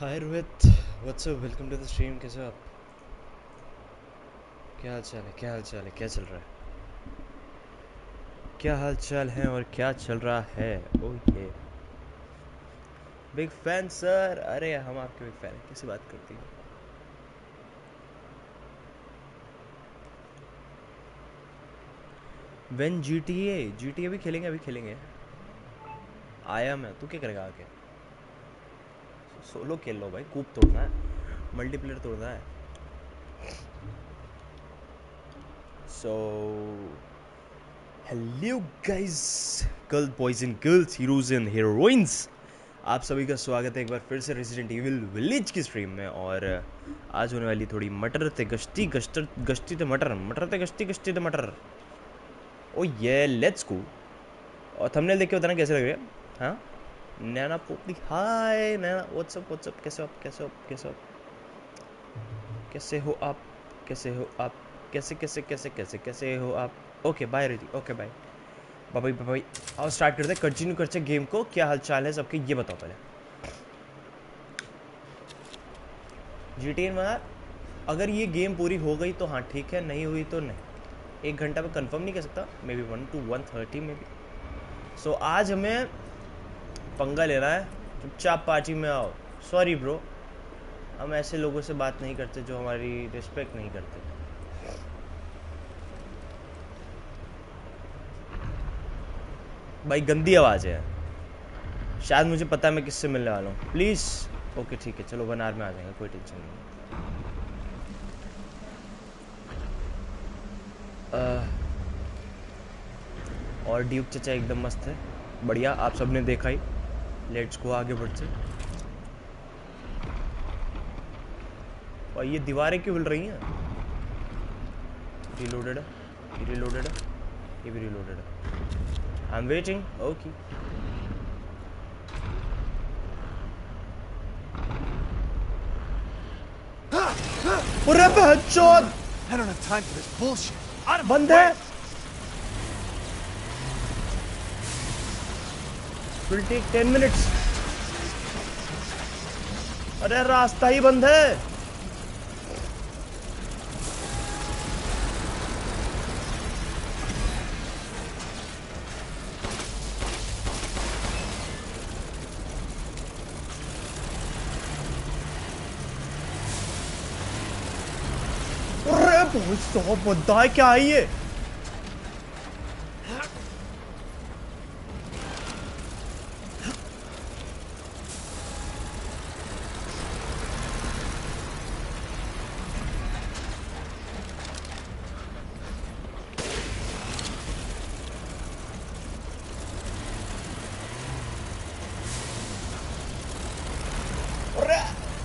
Hi Rohit, what's up, welcome to the stream. कैसे हो आप? क्या हाल चाल है? क्या हाल चाल है? क्या चल रहा है? क्या हाल चाल है और क्या चल रहा है? ओह ये बिग फैन सर। अरे हम आपके बिग फैन हैं, कैसी बात करती है? वेन जी टी ए भी खेलेंगे, अभी खेलेंगे। आया मैं, तू क्या करेगा आके? सोलो खेल लो भाई, कूप तोड़ना है, मल्टीप्लेयर तोड़ना है। So hello guys, girl boys and girls, heroes and heroines, आप सभी का स्वागत है एक बार फिर से रेजिडेंट इविल विलेज की स्ट्रीम में। और आज होने वाली थोड़ी मटर ते गश्ती गश्तर गश्ती ते मटर मटर ते गश्ती ते मटर। ओ ये लेट्स गो। और थंबनेल देख के बताना कैसे लग रहा है। हाँ नैना पोपली, हाय नैना, व्हाट्सअप, कैसे हो आप? कैसे हो आप? कैसे हो आप? कैसे हो आप? कैसे हो आप? कैसे कैसे कैसे कैसे कैसे हो आप? Okay bye Riddhi, okay bye bye bye. और स्टार्ट करते हैं, कंटिन्यू करते हैं गेम को। क्या हाल चाल है सबके, ये बताओ पहले। GTA में अगर ये गेम पूरी हो गई तो हाँ ठीक है, नहीं हुई तो नहीं। 1 घंटा में कंफर्म नहीं कर सकता, मे बी 1 to 1:30 में भी। सो आज हमें पंगा लेना है। चुपचाप पार्टी में आओ। सॉरी ब्रो, हम ऐसे लोगों से बात नहीं करते जो हमारी रिस्पेक्ट नहीं करते। भाई गंदी आवाज़ है, शायद मुझे पता है मैं किससे मिलने वाला हूँ। प्लीज़। ओके ठीक है, चलो 1 hour में आ जाएंगे, कोई टेंशन नहीं। और ड्यूक चचा एकदम मस्त है, बढ़िया। आप सबने देखा ही, लेट्स गो आगे बढ़ते। और ये दीवारें क्यों हिल रही हैं? रिलोडेड है, ये रिलोडेड है, ये भी रिलोडेड है। I M waiting. ओके अरे बहनचोद, I don't have time for this bullshit. Out of my बंद way. है। Will take 10 minutes। अरे रास्ता ही बंद है। अरे बहुत सौ बंदा है, क्या है ये? अरे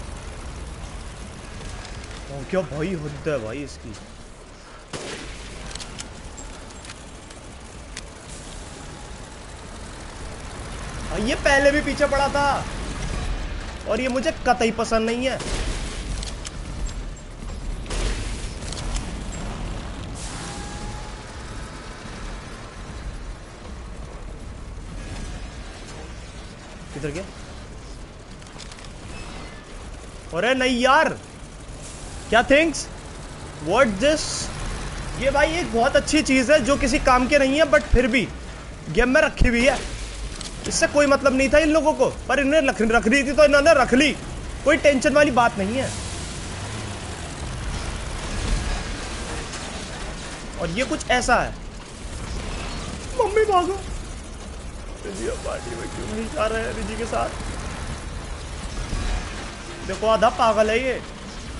क्या भाई, हद है भाई इसकी। ये पहले भी पीछे पड़ा था और ये मुझे कतई पसंद नहीं है। किधर गया? अरे नहीं यार, क्या थिंग्स व्हाट दिस? ये भाई एक बहुत अच्छी चीज है जो किसी काम के नहीं है, बट फिर भी गेम में रखी हुई है। इससे कोई मतलब नहीं था इन लोगों को, पर इन्हें रख दी थी तो इन्होंने रख ली। कोई टेंशन वाली बात नहीं है। और ये कुछ ऐसा है। मम्मी भागो, रिजी पार्टी में क्यों नहीं जा रहे हैं रिजी के साथ? देखो आधा पागल है ये।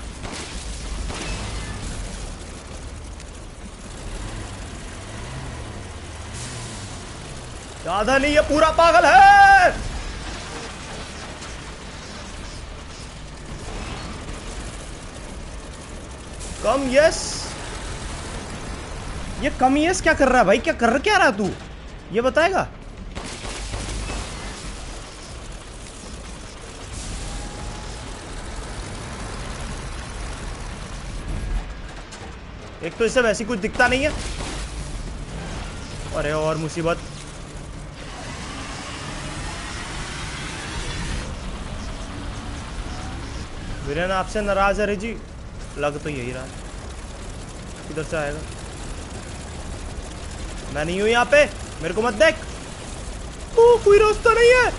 आधा नहीं, ये पूरा पागल है। कम यस, ये कम यस क्या कर रहा है भाई? क्या रहा तू, ये बताएगा? एक तो इससे वैसी कुछ दिखता नहीं है। अरे और मुसीबत। वीरेन आपसे नाराज है रिजी, लग तो यही रहा। किधर से आएगा? मैं नहीं हूं यहाँ पे, मेरे को मत देख। कोई रास्ता नहीं है।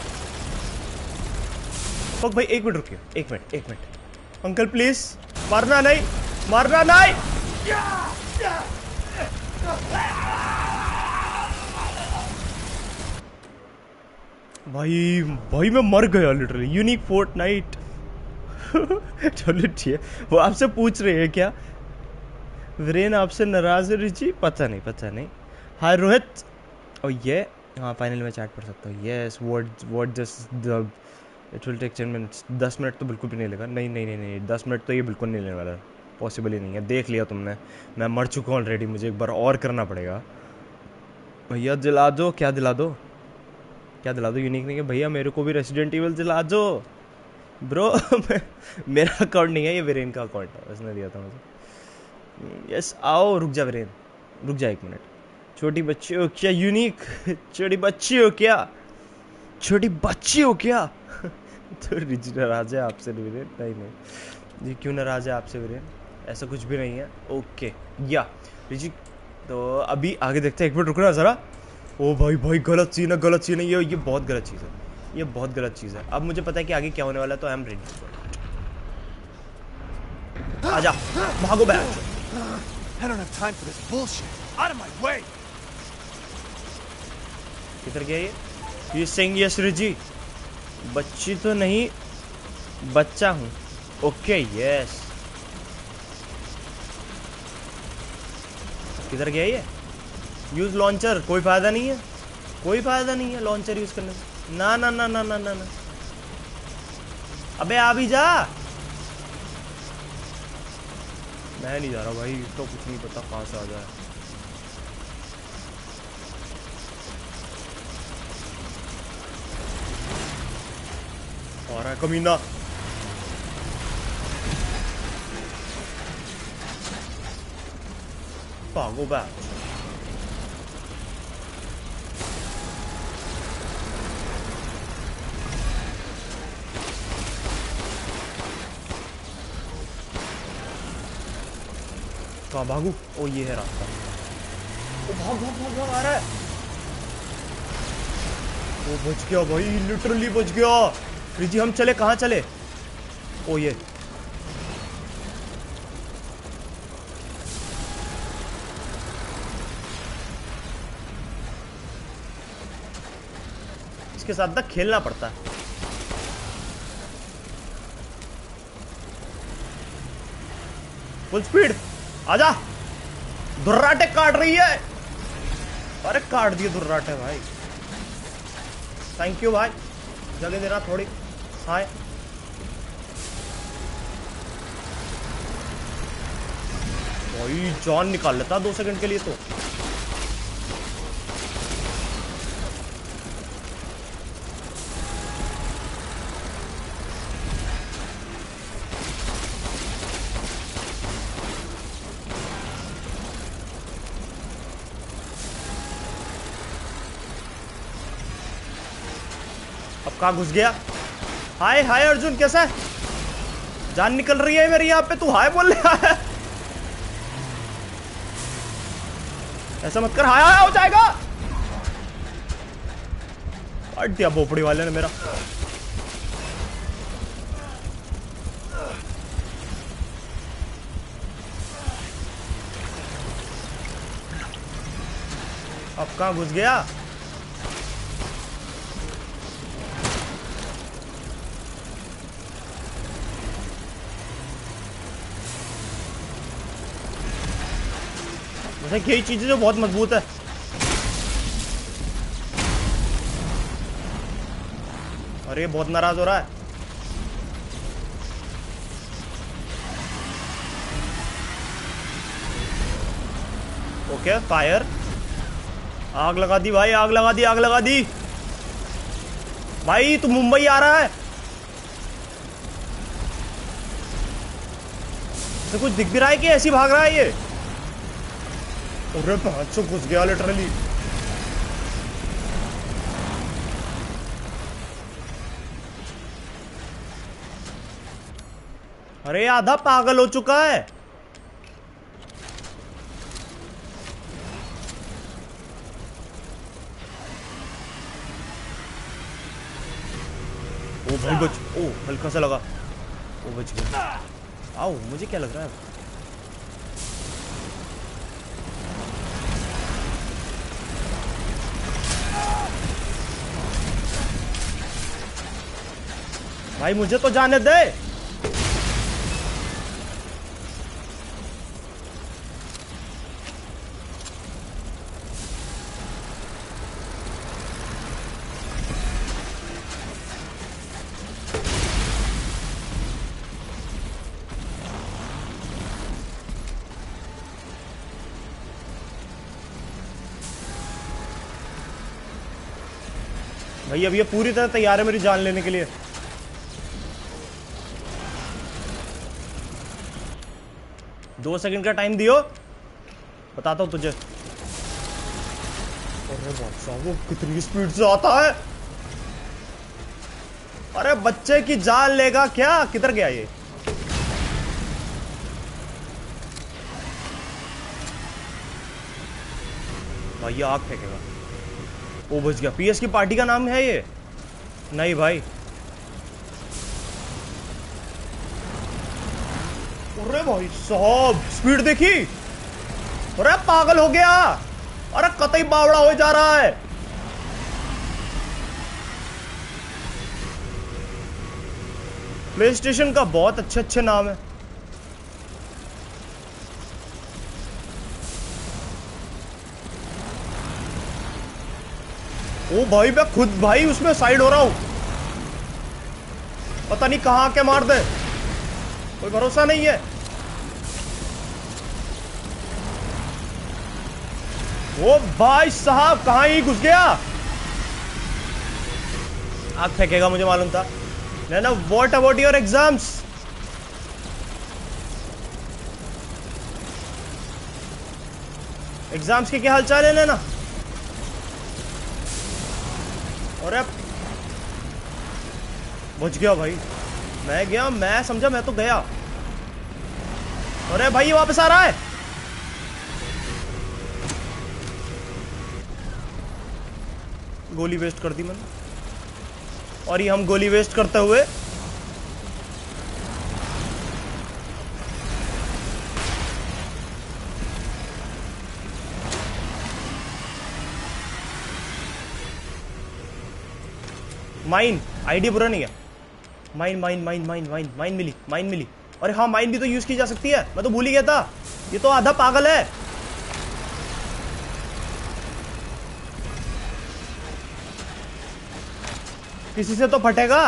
पक भाई 1 मिनट रुकिए, 1 मिनट 1 मिनट। अंकल प्लीज, मारना नहीं, मारना नहीं। भाई भाई मैं मर गया लिटरली। Unique Fortnite. चलो ठीक है, वो आपसे पूछ रहे हैं क्या? वीरेन आपसे नाराज है रिची? पता नहीं। हाय रोहित। और ये हाँ फाइनल में चैट पढ़ सकता हूँ। Yes what just the it will take 10 minutes. 10 minute तो बिल्कुल भी नहीं लेगा। नहीं 10 मिनट तो ये बिल्कुल नहीं लेने वाला। पॉसिबल ही नहीं है। देख लिया तुमने, मैं मर चुका हूँ ऑलरेडी। मुझे एक बार और करना पड़ेगा। भैया दिला दो। क्या दिला दो? यूनिक नहीं है भैया, मेरे को भी रेसिडेंट इविल दिला दो ब्रो। मेरा अकाउंट नहीं है ये, वीरेन का अकाउंट है, उसने दिया था मुझे। यस आओ। रुक जा वीरेन, रुक जा 1 मिनट। छोटी बच्ची हो क्या यूनिक? छोटी बच्ची हो क्या? तो रिजी नाराज है आपसे वीरेन? नहीं जी, क्यों नाराज है आपसे वीरेन? ऐसा कुछ भी नहीं है। ओके या रिजी, तो अभी आगे देखते हैं। 1 मिनट रुकना जरा। ओ भाई गलत सीन है, ये बहुत गलत चीज़ है। अब मुझे पता है कि आगे क्या होने वाला है, तो आई एम रेडी। आजा, भागो बैच। I don't have time for this bullshit. Out of my way. किधर गया ये? You saying yes Riji? बच्ची तो नहीं, बच्चा हूँ। Okay yes. किधर गया ये? Use launcher. कोई फायदा नहीं है लॉन्चर यूज करने से। ना। अबे आ भी जा। मैं नहीं जा रहा भाई, तो कुछ नहीं पता कहाँ से आ जाए। आ रहा है कमीना। भागो बैच। कहाँ भागू? ओ ये है रास्ता। ओ भाग आ रहा है। ओ बच गया भाई, लिटरली बच गया। रिजी हम चले, कहाँ चले? ओ ये इसके साथ तक खेलना पड़ता है। फुल स्पीड आजा। दुर्राटे काट रही है। अरे काट दिए दुर्राटे भाई। थैंक यू भाई, जगह देना थोड़ी। हाय भाई, जान निकाल लेता 2 सेकंड के लिए तो। कहाँ घुस गया? हाय अर्जुन, कैसा है? जान निकल रही है मेरी यहाँ पे, तू हाय बोल रहा है। ऐसा मत कर, हाय हो जाएगा। काट दिया बोपड़ी वाले ने मेरा। अब कहाँ घुस गया? यही चीजें जो बहुत मजबूत है। और ये बहुत नाराज हो रहा है। Okay fire. आग लगा दी भाई, आग लगा दी भाई। तू मुंबई आ रहा है? तो कुछ दिख भी रहा है कि ऐसी भाग रहा है ये? अरे बच्चों घुस गया लिटरली। अरे आधा पागल हो चुका है। ओ भाई बच, ओ हल्का सा लगा, ओ बच गया। आओ, मुझे क्या लग रहा है भाई, मुझे तो जाने दे। भाई अब ये पूरी तरह तैयार है मेरी जान लेने के लिए। दो सेकंड का टाइम दियो, बताता हूँ तुझे। अरे बाप साहब, वो कितनी स्पीड से आता है। अरे बच्चे की जान लेगा क्या? किधर गया ये? भाई ये आग फेंकेगा। वो बच गया। पीएस की पार्टी का नाम है ये? नहीं भाई। अरे भाई साहब, स्पीड देखी? अरे पागल हो गया। अरे कतई बावड़ा हो जा रहा है। प्ले स्टेशन का बहुत अच्छे अच्छे नाम है। ओ भाई, मैं खुद भाई उसमें साइड हो रहा हूं। पता नहीं कहां आके मार दे, कोई भरोसा नहीं है। ओ भाई साहब, कहां ही घुस गया। आग फेंकेगा, मुझे मालूम था। ना what about your exams? Exams के क्या हाल चाल है नैना? अरे बच गया भाई। मैं गया, मैं समझा मैं तो गया। अरे भाई ये वापस आ रहा है। गोली वेस्ट कर दी मैंने, और ये हम गोली वेस्ट करते हुए माइन आईडी बुरा नहीं है। Mine mine mine mine mine mine मिली, माइन मिली। अरे हाँ, माइन भी तो यूज की जा सकती है, मैं तो भूल ही गया था। ये तो आधा पागल है। किसी से तो फटेगा।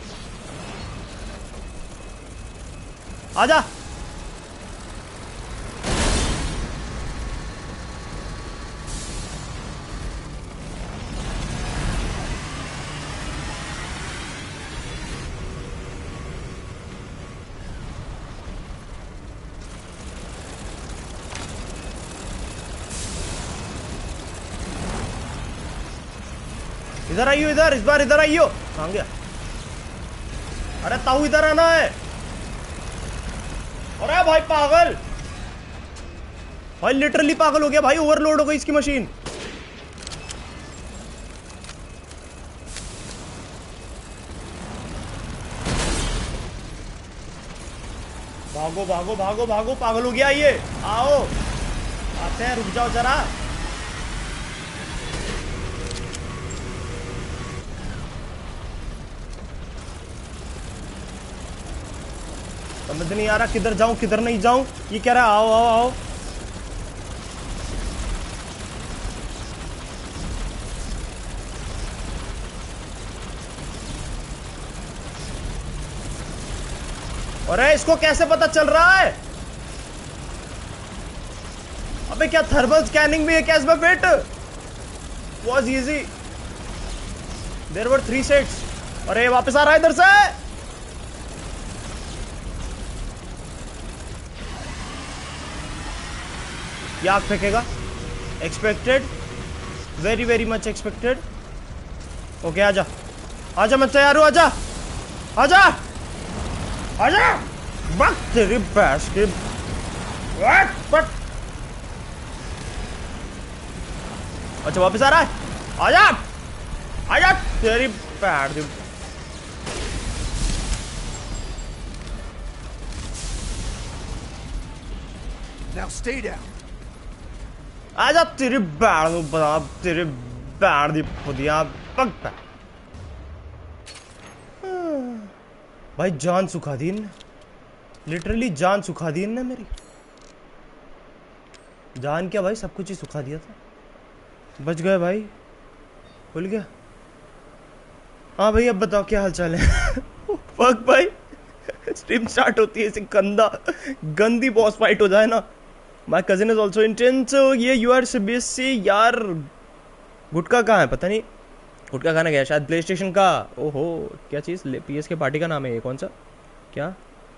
आजा। इधर आइयो, इधर, इस बार इधर आइयो। कहां गया? अरे ताऊ इधर आना है। अरे भाई पागल, भाई लिटरली पागल हो गया भाई। ओवरलोड हो गई इसकी मशीन। भागो भागो भागो भागो, पागल हो गया ये। आओ, आते हैं, रुक जाओ जरा। समझ नहीं आ रहा किधर जाऊं किधर नहीं जाऊं। ये कह रहा है आओ आओ आओ। अरे इसको कैसे पता चल रहा है? अबे क्या थर्मल स्कैनिंग भी है क्या इसमें? Fit was easy. There were 3 sets. अरे वापस आ रहा है इधर से। ये आग फेंकेगा। Expected, very very much expected. Okay आजा, आजा, मैं तैयार हूं। आजा आजा आजा। वक्त तेरी भैंस के बट। अच्छा वापस आ रहा है, आजा आजा तेरी भैंस की। Now stay down. आजा तेरी भैंस को बता, तेरी भैंस दी पुदिया पक पे। भाई जान सुखा दी इनने, लिटरली जान सुखा दी इनने मेरी। जान क्या भाई, सब कुछ ही सुखा दिया था। बच गए भाई, खुल गया। हाँ भाई अब बताओ क्या हाल चाल है। फक भाई, स्ट्रीम स्टार्ट होती है ऐसे गंदी बॉस फाइट हो जाए ना। My cousin is also intense. ये यू आर सीबीएसई यार। गुटका कहाँ है पता नहीं, गुटका खाना गया शायद प्ले स्टेशन का। ओहो क्या चीज़, पीएस के पार्टी का नाम है ये, कौन सा क्या।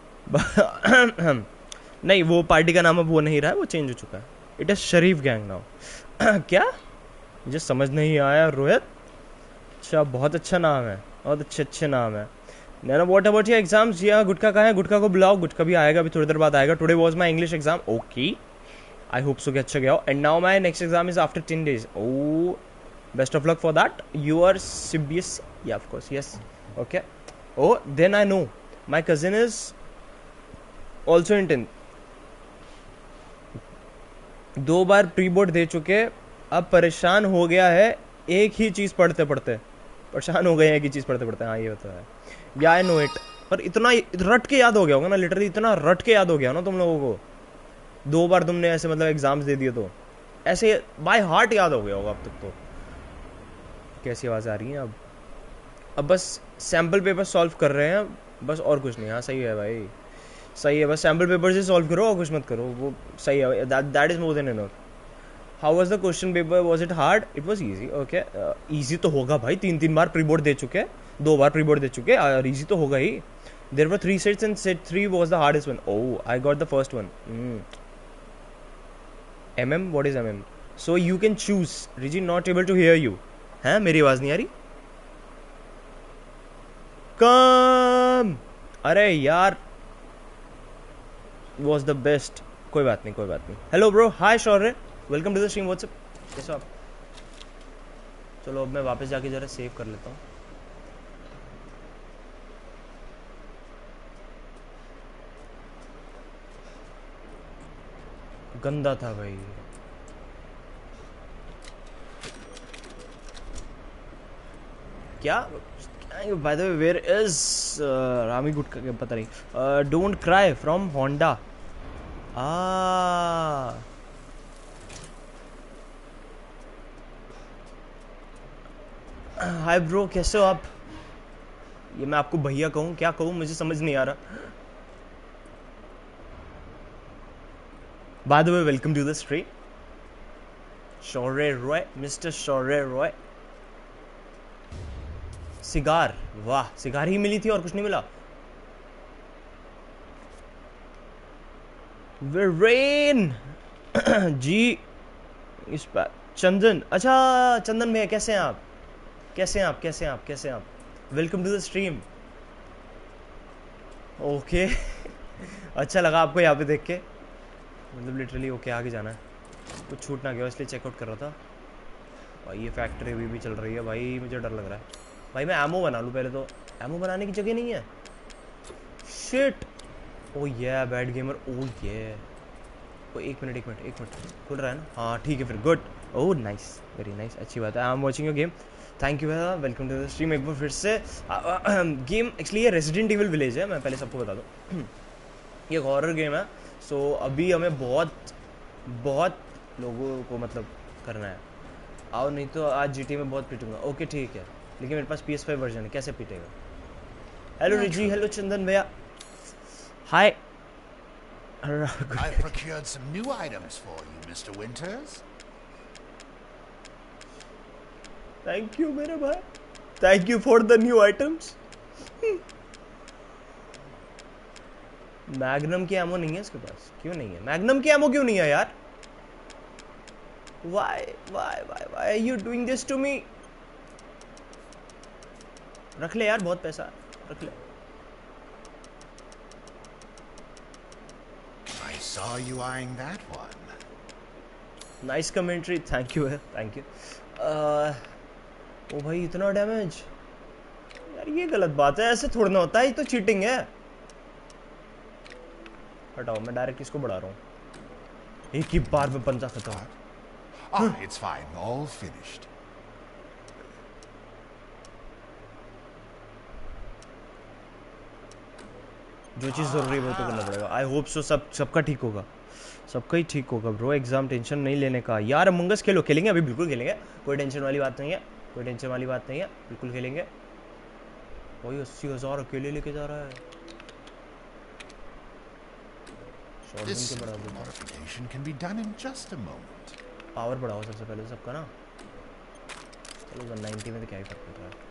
नहीं वो पार्टी का नाम अब वो नहीं रहा है, वो चेंज हो चुका है। इट इज शरीफ गैंग नाउ। क्या मुझे समझ नहीं आया रोहित। अच्छा बहुत अच्छा नाम है, बहुत अच्छे नाम है। नैनो व्हाट अबाउट योर एग्जाम्स। जी हाँ गुटका कहाँ है, गुटका को बुलाओ, गुटका भी आएगा अभी थोड़ी देर बाद आएगा। Today was my English exam. Okay I hope so कि अच्छा गया हो। And now my next exam is after 10 days। Oh best of luck for that. You are CBSE या of course yes okay. Oh then I know my cousin is also in 10। 2 बार pre board दे चुके, अब परेशान हो गया है एक ही चीज पढ़ते पढ़ते। परेशान हो गए हैं एक ही चीज पढ़ते पढ़ते। हाँ ये होता है, या आई नो इट। पर इतना रट के याद हो गया होगा ना, लिटरली इतना रट के याद हो गया ना तुम लोगों को। 2 बार तुमने ऐसे मतलब एग्जाम्स दे दिए तो ऐसे बाय हार्ट याद हो गया होगा अब तक तो। कैसी आवाज आ रही है अब बस सैम्पल पेपर सॉल्व कर रहे हैं बस, और कुछ नहीं। हाँ सही है भाई, सही है, बस सैम्पल पेपर से सॉल्व करो और कुछ मत करो, वो सही है। That is more than enough. How was the question paper, was it hard? It was easy. Okay easy तो होगा भाई, 3 बार प्री बोर्ड दे चुके, 2 बार प्री बोर्ड दे चुके, और इजी तो होगा ही। There were 3 sets and set 3 was the hardest one. Oh I got the first one. MM what is MM? So you can choose. Riji not able to hear you. हैं मेरी आवाज नहीं आ रही? कम अरे यार was the best। कोई बात नहीं कोई बात नहीं। Hello bro, hi Shaurya, welcome to the stream. What's up, कैसे हो आप? चलो अब मैं वापस जाके जरा सेव कर लेता हूँ। गंदा था भाई। क्या by the way where is रामी गुटका, पता नहीं। Don't cry from Honda. Hi bro, कैसे हो आप? ये मैं आपको भैया कहूँ क्या कहूँ, मुझे समझ नहीं आ रहा। By the way welcome to the stream Shaurya Roy, mister Shaurya Roy. Cigar, वाह सिगार ही मिली थी और कुछ नहीं मिला। रेन जी इस पर चंदन। अच्छा चंदन भैया कैसे हैं आप? कैसे हैं आप? कैसे हैं आप? कैसे हैं आप? Welcome to the stream. Okay अच्छा लगा आपको यहाँ पे देख के, मतलब लिटरली ओके आगे जाना है, कुछ छूट ना गया इसलिए चेकआउट कर रहा था। भाई ये फैक्ट्री अभी भी चल रही है भाई, मुझे डर लग रहा है भाई। मैं एमओ बना लूँ पहले तो, एमओ बनाने की जगह नहीं है। शिट, ओ ये बैड गेमर, ओ ये ओ एक मिनट खुल रहा है ना? हाँ ठीक है फिर, good. Oh nice, very nice, अच्छी बात है। I am watching your game, thank you भैया, वेलकम टू द स्ट्रीम एक बार फिर से। गेम एक्चुअली ये रेजिडेंट इविल विलेज है, मैं पहले सबको बता दूँ। ये हॉरर गेम है, सो अभी हमें बहुत लोगों को मतलब करना है। आओ नहीं तो आज जीटी में बहुत पीटूंगा। ओके ठीक है, लेकिन मेरे पास PS5 वर्जन है, कैसे पीटेगा? हेलो रिजी, हेलो चंदन भैया, hi. I've procured some new items for you, Mr. Winters. Thank you मेरे भाई, thank you for the new items. Magnum की एमो नहीं है इसके पास, क्यों नहीं है? मैग्नम की एमो क्यों नहीं है यार? why are you doing this to me? रख ले यार, बहुत पैसा रख ले। saw you eyeing that one. Nice commentary, thank you है, थैंक यू। ओ भाई इतना डैमेज, यार ये गलत बात है, ऐसे थोड़ा ना होता है, ये तो चीटिंग है। हटाओ, मैं डायरेक्ट इसको बढ़ा रहा हूँ, एक ही बार में पंजा खत्म। It's fine, all finished. जो चीज़ ज़रूरी है वो तो करना पड़ेगा। आई होप सो सबका ठीक होगा, सबका ही ठीक होगा ब्रो। एग्जाम टेंशन नहीं लेने का यार। अमंगस खेलेंगे अभी, बिल्कुल खेलेंगे, कोई टेंशन वाली बात नहीं है, कोई टेंशन वाली बात नहीं है, बिल्कुल खेलेंगे। वही 80,000 अकेले लेके जा रहा है। पावर बढ़ाओ सबसे पहले सबका ना। चलो 190 में तो क्या ही फर्क पड़ रहा है।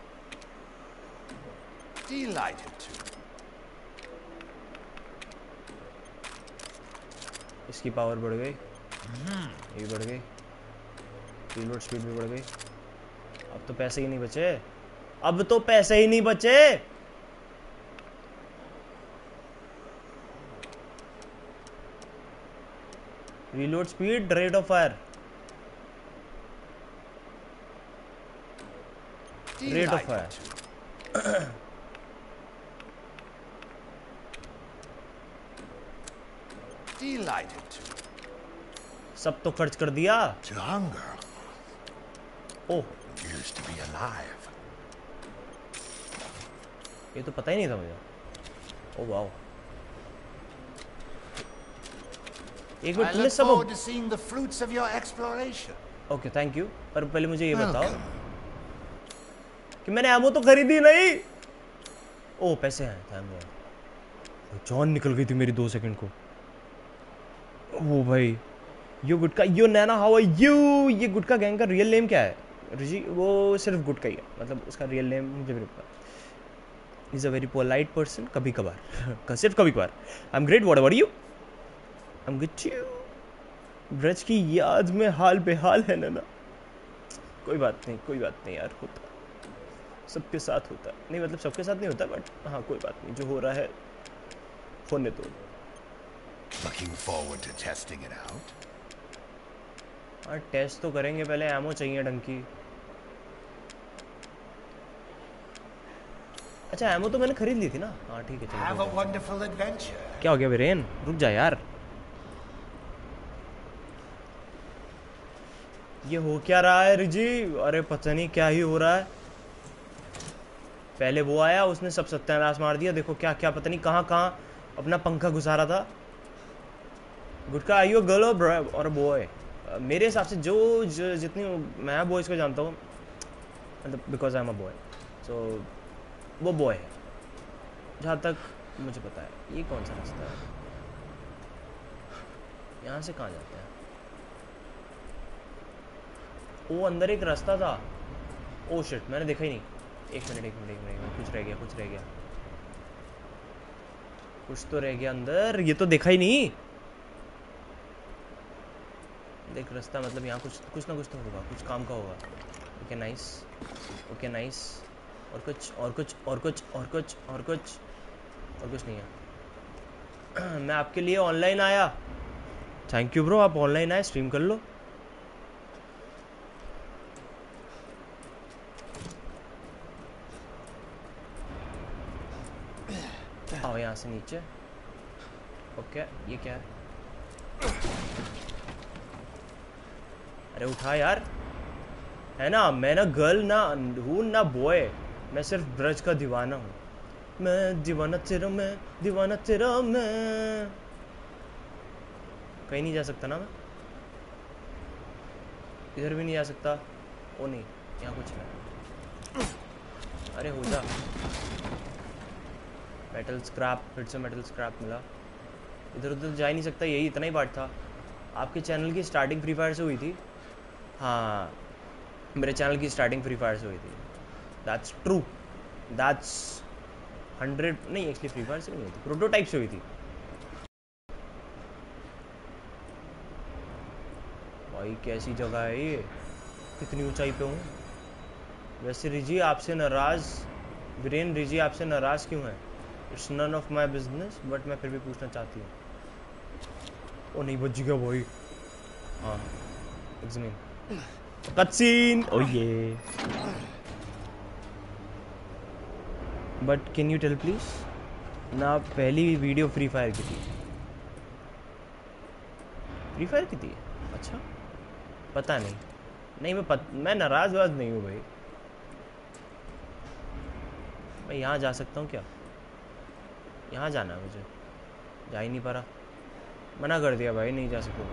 इसकी पावर बढ़ गई, ये बढ़ गई, रीलोड स्पीड भी बढ़ गई। अब तो पैसे ही नहीं बचे, अब तो पैसे ही नहीं बचे। Reload speed, rate of fire, rate of fire. सब तो खर्च कर दिया। ओह, ये तो पता ही नहीं था मुझे। ओह वाओ, एक मिनट, तुमने सब। ओके थैंक यू, पर पहले मुझे ये बताओ कि मैंने एमो तो खरीदी नहीं। ओह पैसे हैं, थैंक यू। जान निकल गई थी मेरी 2 सेकंड को। ओ भाई, यो गुटका, yo Naina, how are you. ये गुटका गैंग का रियल नेम क्या है रिजी? वो सिर्फ गुटका ही है, मतलब उसका रियल नेम मुझे भी नहीं पता। Is a very polite person, कभी कभार सिर्फ कभी कभार। I am great, what about you? I am good too. Braj की याद में हाल बेहाल है नैना। कोई बात नहीं, कोई बात नहीं यार, होता सबके साथ होता नहीं, मतलब सबके साथ नहीं होता, बट हाँ कोई बात नहीं, जो हो रहा है होने दो। Looking forward to testing it out. हाँ टेस्ट तो करेंगे, पहले एमो चाहिए ढंग की। अच्छा एमो तो मैंने खरीद ली थी ना। हाँ ठीक है, चलो। Have a wonderful adventure. क्या हो गया वीरेन, रुक जा यार। ये हो क्या रहा है रिजी? अरे पता नहीं क्या ही हो रहा है। पहले वो आया, उसने सब सत्यानाश मार दिया। देखो क्या क्या, पता नहीं कहाँ कहाँ अपना पंखा घुसा रहा था। गुटका, आई यू गर्ल और बॉय? मेरे हिसाब से जो जितनी मैं बॉयज़ को जानता हूँ, मतलब because I am a boy, so वो बॉय है जहाँ तक मुझे पता है। ये कौन सा रास्ता है? यहाँ से कहाँ जाते हैं? वो अंदर एक रास्ता था। ओ शिट, मैंने देखा ही नहीं। एक मिनट, कुछ रह गया, कुछ तो रह गया अंदर, ये तो देखा ही नहीं। देख रास्ता, मतलब यहाँ कुछ ना कुछ तो होगा, कुछ काम का होगा। Okay nice, okay nice. और कुछ नहीं है। मैं आपके लिए ऑनलाइन आया। थैंक यू ब्रो, आप ऑनलाइन आए, स्ट्रीम कर लो। आओ यहाँ से नीचे। ओके, ये क्या है? अरे उठा यार, है ना, मैं ना गर्ल ना हूँ ना बॉय, मैं सिर्फ ब्रज का दीवाना हूँ। मैं दीवाना तेरा, मैं दीवाना तेरा, मैं कहीं नहीं जा सकता ना मैं, इधर भी नहीं जा सकता। ओ नहीं, यहाँ कुछ है। अरे हो जा। मेटल स्क्रैप, फिर से मेटल स्क्रैप मिला। इधर उधर जा ही नहीं सकता, यही इतना ही पार्ट था। आपके चैनल की स्टार्टिंग फ्री फायर से हुई थी? हाँ, मेरे चैनल की स्टार्टिंग फ्री फायर से हुई थी। दैट्स ट्रू, दैट्स 100 नहीं, एक्चुअली फ्री फायर से नहीं हुई थी, प्रोटोटाइप से हुई थी। भाई कैसी जगह है ये, कितनी ऊंचाई पे हूँ। वैसे रिजी आपसे नाराज, वीरेन रिजी आपसे नाराज क्यों है? It's none of my business, but मैं फिर भी पूछना चाहती हूँ। ओ नहीं बच गया भाई। हाँ एग्जामिन कटसीन ओ ये but can you tell please ना पहली वीडियो फ्री फायर की थी। फ्री फायर की थी अच्छा पता नहीं। नहीं मैं नाराज वाज नहीं हूँ भाई। मैं यहाँ जा सकता हूँ क्या? यहाँ जाना है मुझे। जा ही नहीं पा रहा। मना कर दिया भाई नहीं जा सकूँगा।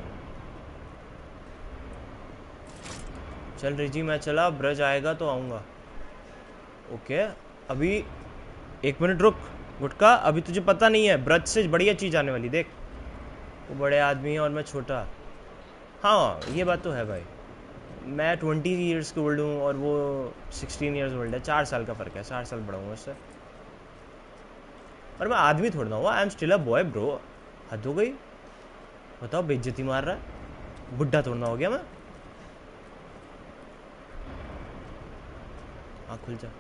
चल रिजी मैं चला ब्रज आएगा तो आऊँगा। ओके अभी 1 मिनट रुक गुटका। अभी तुझे पता नहीं है ब्रज से बढ़िया चीज़ आने वाली देख। वो बड़े आदमी है और मैं छोटा। हाँ ये बात तो है भाई। मैं 20 ईयर्स का ओल्ड हूँ और वो 16 ईयर्स ओल्ड है। 4 साल का फ़र्क है। 4 साल बड़ा हूँ उससे। और मैं आदमी थोड़ा ना हुआ। I am still a boy bro. हद हो गई। बताओ बेइज्जती मार रहा है। बुढ़ा थोड़ा ना हो गया मैं। हाँ खुल जा।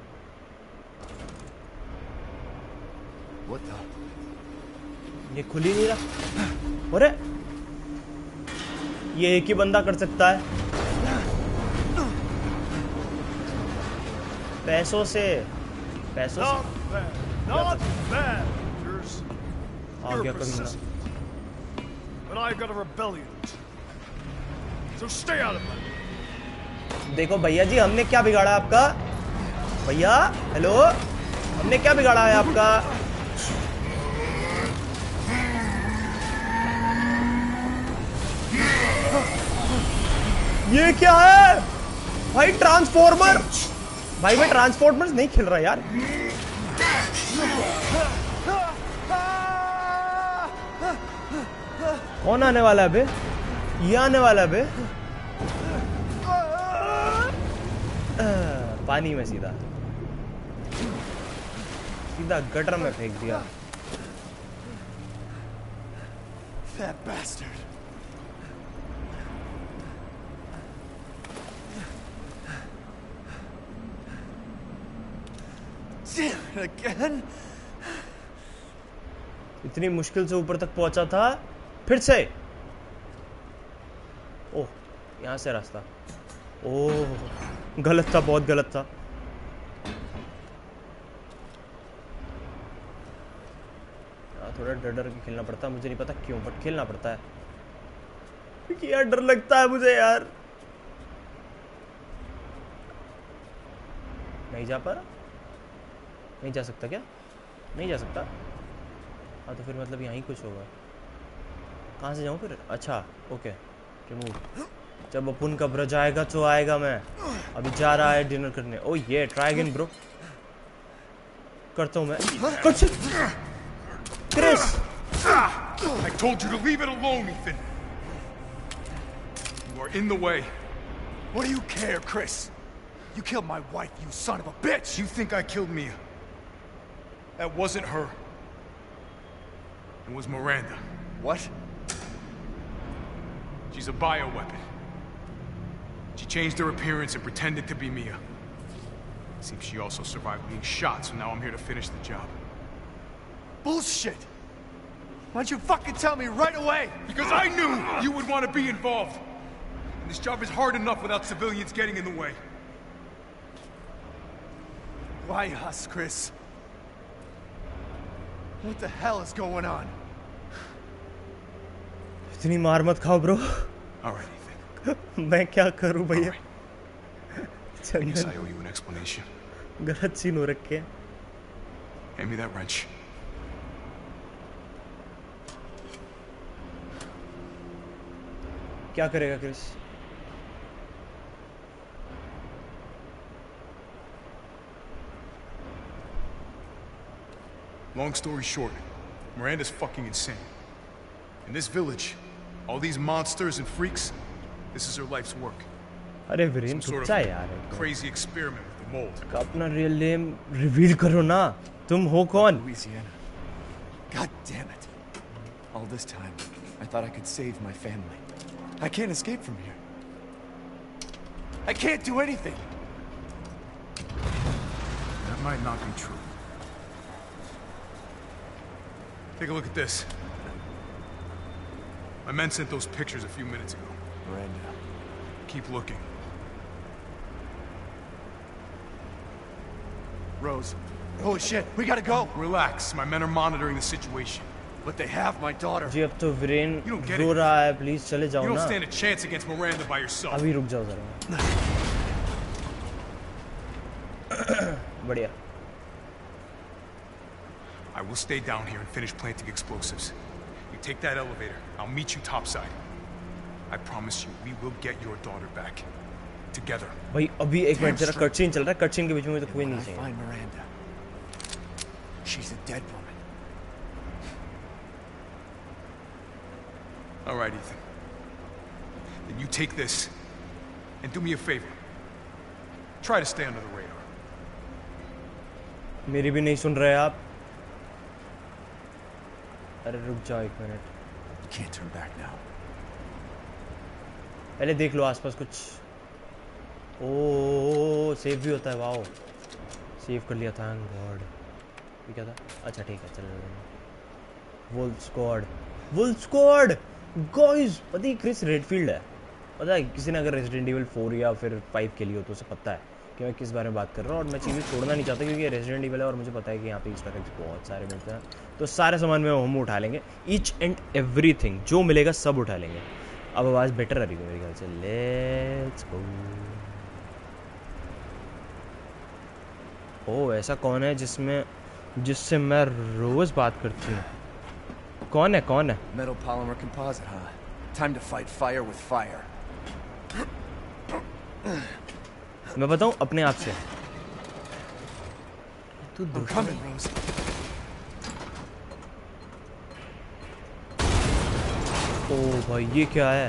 ये खुल ही नहीं रहा। अरे ये एक ही बंदा कर सकता है पैसों से। पैसों से आ गया कमीना। देखो भैया जी हमने क्या बिगाड़ा आपका? भैया हेलो हमने क्या बिगाड़ा है आपका? ये क्या है भाई? ट्रांसफॉर्मर भाई मैं ट्रांसफॉर्मर्स नहीं खेल रहा यार। कौन आने वाला है बे? ये आने वाला है बे। पानी में सीधा सीधा गटर में फेंक दिया। That bastard. Damn it again. इतनी मुश्किल से ऊपर तक पहुंचा था फिर से। ओह यहाँ से रास्ता। ओह गलत था बहुत गलत था। थोड़ा डर डर के खेलना पड़ता है। मुझे नहीं पता क्यों बट खेलना पड़ता है क्योंकि यार डर लगता है मुझे यार। नहीं जा पा रहा। नहीं जा सकता क्या? नहीं जा सकता। हाँ तो फिर मतलब यहीं कुछ होगा। कहाँ से जाऊँ फिर? अच्छा ओके रिमूव। जब अपन का ब्रज आएगा तो आएगा। मैं अभी जा रहा है डिनर करने। ओ ये ट्राई अगेन ब्रो। करता हूँ मैं कुछ। Chris I told you to leave it alone, Ethan. You are in the way. What do you care, Chris? You killed my wife, you son of a bitch! You think I killed Mia? That wasn't her. It was Miranda. What? She's a bioweapon. She changed her appearance and pretended to be Mia. Seems she also survived being shot, so now I'm here to finish the job. Bullshit! Why don't you fucking tell me right away? Because I knew you would want to be involved. And this job is hard enough without civilians getting in the way. Why us, Chris? What the hell is going on? इतनी मार मत खाओ bro. All right, Ethan. मैं क्या करूं भैया? I guess I owe you an explanation. गलत scene हो रखे हैं। Hand me that wrench. क्या करेगा Chris? Long story short, Miranda's fucking insane. In this village, all these monsters and freaks, this is her life's work. अरे Viren Some sort कुत्ता of यार। crazy experiment with the mold. अपना real name reveal करो ना। तुम हो कौन? Louisiana. God damn it. All this time, I thought I could save my family. I can't escape from here. I can't do anything. That might not be true. Take a look at this. My men sent those pictures a few minutes ago. Miranda. Keep looking. Rose. Holy shit, we gotta go! Relax. My men are monitoring the situation. But they have my daughter. जी अब तो Viren You don't get row it. रहा है, please चले जाओ You don't ना. stand a chance against Miranda by yourself. अभी रुक जाओ जरा. बढ़िया. I will stay down here and finish planting explosives. You take that elevator. I'll meet you topside. I promise you, we will get your daughter back. Together. भाई अभी एक minute जरा cutscene चल रहा है. कटसीन के बीच में तो कोई When नहीं I चाहिए. find Miranda, she's a dead woman. All right, Ethan. Then you take this and do me a favor. Try to stay under the radar. मेरी भी नहीं सुन रहे आप. अरे रुक जाओ एक minute. You can't turn back now. पहले देख लो आसपास कुछ. ओ सेव भी होता है. वाओ सेव कर लिया. Thank God. ये क्या था? अच्छा ठीक है चल. Wolf squad guys. पता है क्रिस रेडफील्ड है. पता है किसी ने अगर रेजिडेंट इविल 4 या फिर 5 खेली हो तो उसे पता है कि मैं किस बारे में बात कर रहा हूँ. और मैं चीज़ें छोड़ना नहीं चाहता क्योंकि रेजिडेंट इविल है और मुझे पता है कि यहाँ पे ईस्टर एग्स बहुत सारे मिलते हैं. तो सारे सामान में हम उठा लेंगे. ईच एंड एवरीथिंग जो मिलेगा सब उठा लेंगे. अब आवाज़ बेटर आ रही है मेरे ख्याल से. Let's go. ओ ऐसा कौन है जिससे मैं रोज बात करती हूँ? कौन है? Metal polymer composite, huh? Time to fight fire with fire. मैं बताऊँ अपने आप से. तू I'm coming, Rose. ओ भाई ये क्या है?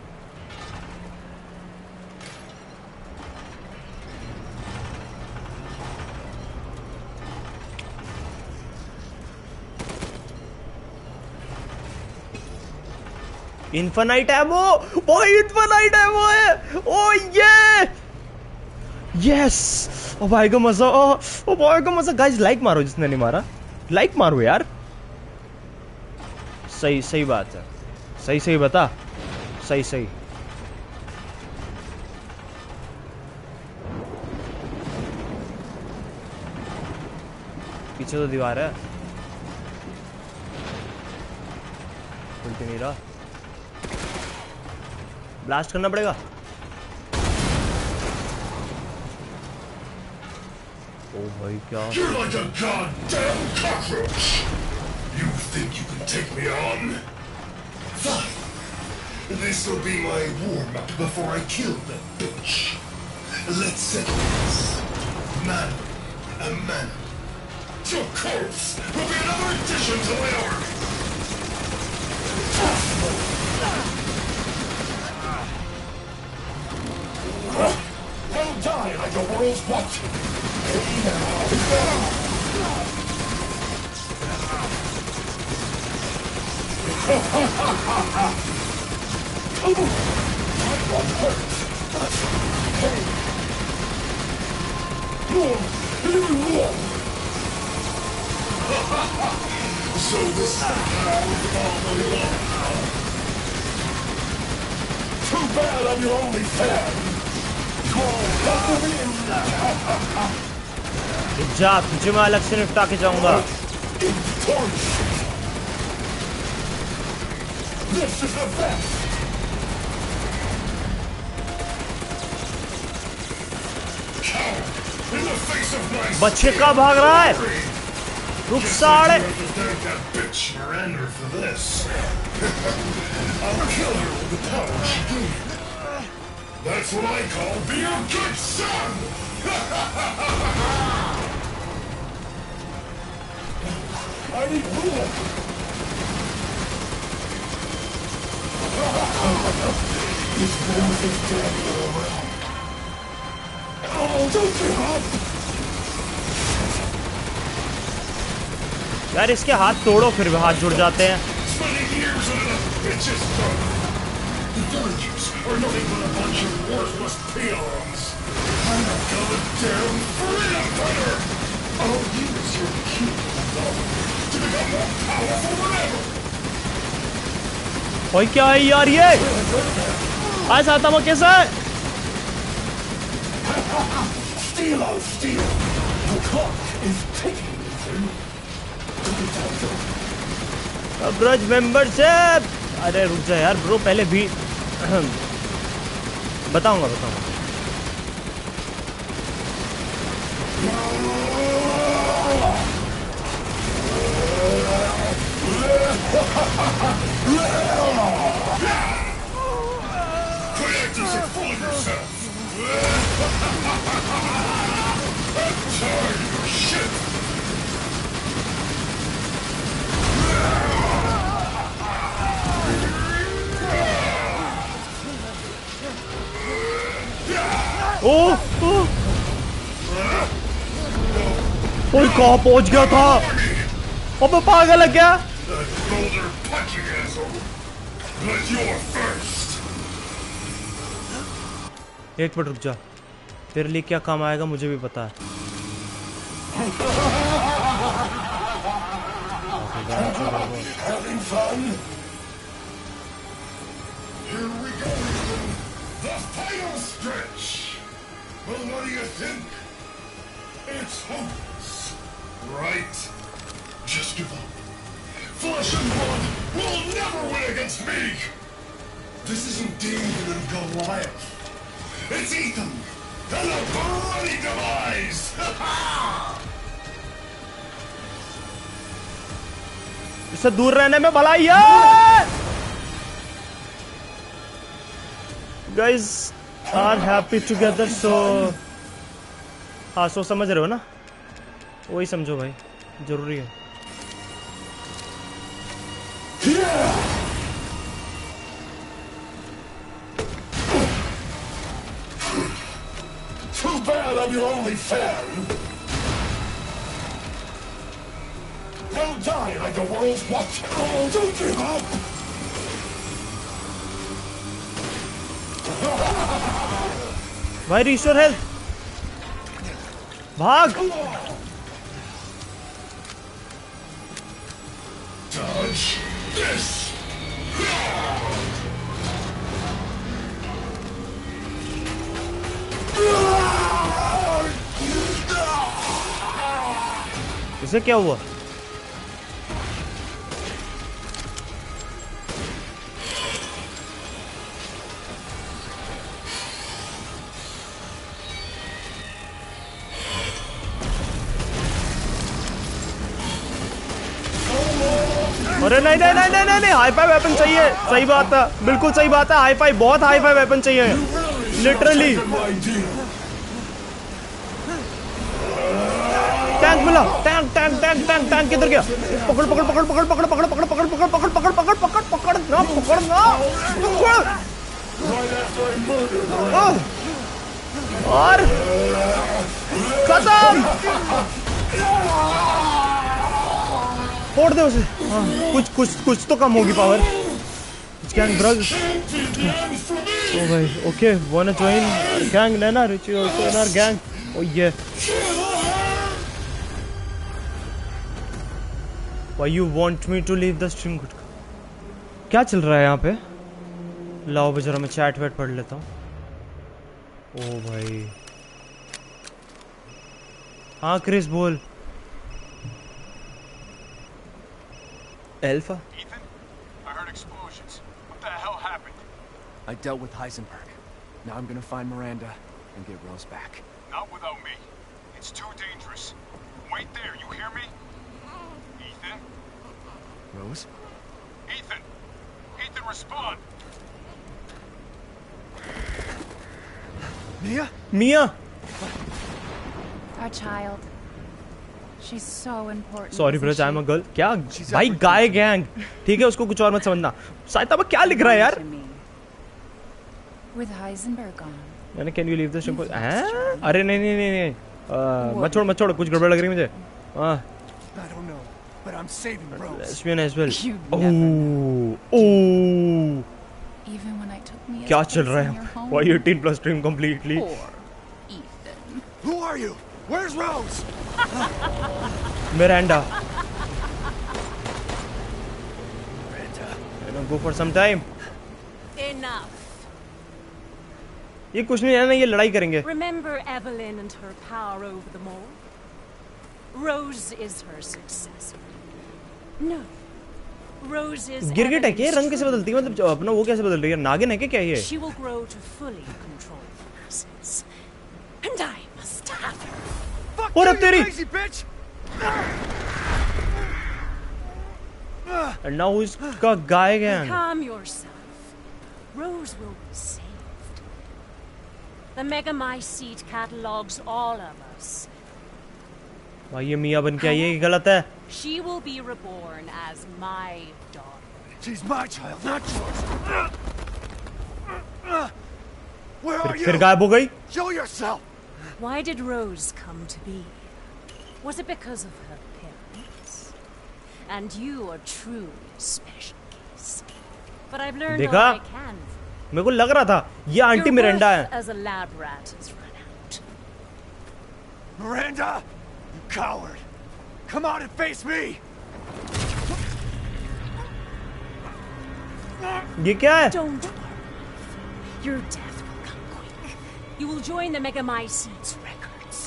Infinite ammo. भाई इन्फिनाइट एमो है. ओ ये यस. ओ भाई का मजा. ओ भाई का मजा. गाइस लाइक मारो जिसने नहीं मारा. लाइक मारो यार. सही बात है. सही बता. सही. पीछे तो दीवार है. खुलती नहीं रहा. ब्लास्ट करना पड़ेगा. ओ भाई क्या. You're like a goddamn cockroach! You think you can take me on? Fine. This'll be my warm-up before I kill the bitch. Let's settle this. Man a man. Your corpse will be another addition to my army. I'll die like the world's watching. Hey One hurt. Hey. So this is how we all belong. Too bad I'm your only fan. जा तुझे मैं अलग से निपटा के जाऊंगा. बच्चे का भाग रहा है. रुक साले. That's what I call being a good son! I need rule! This boy is dead all around. Oh, don't give up! यार इसके हाथ तोड़ो फिर भी हाथ जुड़ जाते हैं. Spending years in a bitch's throat! The villagers are nothing but a bunch of worthless peons. I'm a goddamn freedom fighter! I'll use your cute love to become more powerful than ever! ओए क्या है यार ये? आज आता मैं कैसा है? ब्रज मेंबरशिप। अरे रुक जा यार ब्रो, पहले भी बताऊंगा। Practice and fool yourself! I'm tired of your shit! ओए कहाँ पहुंच गया था? अबे पागल है क्या? That boulder punching asshole! But you're first! एक मिनट रुक जा, तेरे लिए क्या काम आएगा मुझे भी पता है। Having fun? Here we go, Ethan! The final stretch! Well, what do you think? It's hopeless, right? Just give up. Flesh and blood will never win against me! This isn't David and Goliath. It's Ethan and a bloody demise! इससे दूर रहने में भलाई है। Guys are happy together, so हाँ सो समझ रहे हो ना? वही समझो भाई, जरूरी है। Too bad I'm your only fan. They'll die like the world's watch. Oh, don't give up. भाई रिस्टोर हेल्थ, भाग। Dodge this. इसे क्या हुआ? अरे नहीं नहीं नहीं नहीं नहीं, हाई फाई वेपन चाहिए। सही बात है, बिल्कुल सही बात है। हाई फाई, बहुत हाई फाई वेपन चाहिए, लिटरली। टैंक मिला, tank tank tank tank tank किधर गया? पकड़ पकड़ पकड़ पकड़ पकड़ पकड़ पकड़ पकड़ पकड़ पकड़ पकड़ पकड़ पकड़ पकड़ ना पकड़ ना और खत्म। फोड़ दे उसे। हाँ, कुछ कुछ कुछ तो कम होगी पावर। Gang bruh. ओ भाई okay, wanna join gang? Naina Richie also in our gang. ओ ये Why you want me to leave the stream? क्या चल रहा है यहाँ पे? लाओ बेचारा, मैं चैट वैट पढ़ लेता हूँ। ओ भाई हाँ क्रिस बोल। Alpha? Ethan, I heard explosions. What the hell happened? I dealt with Heisenberg. Now I'm gonna find Miranda and get Rose back. Not without me. It's too dangerous. Wait there, you hear me? Ethan? Rose? Ethan! Ethan, respond! Mia? Mia? Our child. She's so important. Sorry isn't Braj, I am a she? Girl. क्या भाई, गाय gang ठीक है, उसको कुछ और मत समझना। साइता में क्या लिख रहा है यार? To me. With Heisenberg gone. मैंने can you leave the stream? अरे नहीं नहीं नहीं नहीं, मत छोड़, कुछ गड़बड़ लग रही है मुझे। I don't know, but I'm saving Rose. Lesbian as well. You never oh Even when I took me. क्या चल रहा है? Why 18+ stream completely? Poor Ethan. Who are you? Where's Rose? Miranda. go for some time. Enough. ये कुछ नहीं है ना, ये लड़ाई करेंगे. Remember Evelyn and her power over the mole? Rose is her successor. No. Rose is गिरगिट है क्या? रंग कैसे बदलती है? मतलब अपना वो कैसे बदल रही है? नागिन है क्या ये? She will grow to fully control the masses. And I must have her. Fuck और you, अब तेरी. you lazy bitch! And now who's का गाय gang? Calm yourself. Rose will be saved. The Megamycete catalogs all of us. भाई ये मियाँ बन के आई है, ये गलत है. She will be reborn as my daughter. She's my child, not yours. Where are फिर you? गायब हो गई. Show yourself! Why did Rose come to be? Was it because of her parents? And you are truly a special case. But I've learned all देखा? I can. मेरे को लग रहा था ये आंटी Your मिरांडा worth है. as a lab rat has run out. Miranda! You coward! Come out and face me! ये क्या है? Don't worry. Your death will come quick. You will join the Megamycete's records.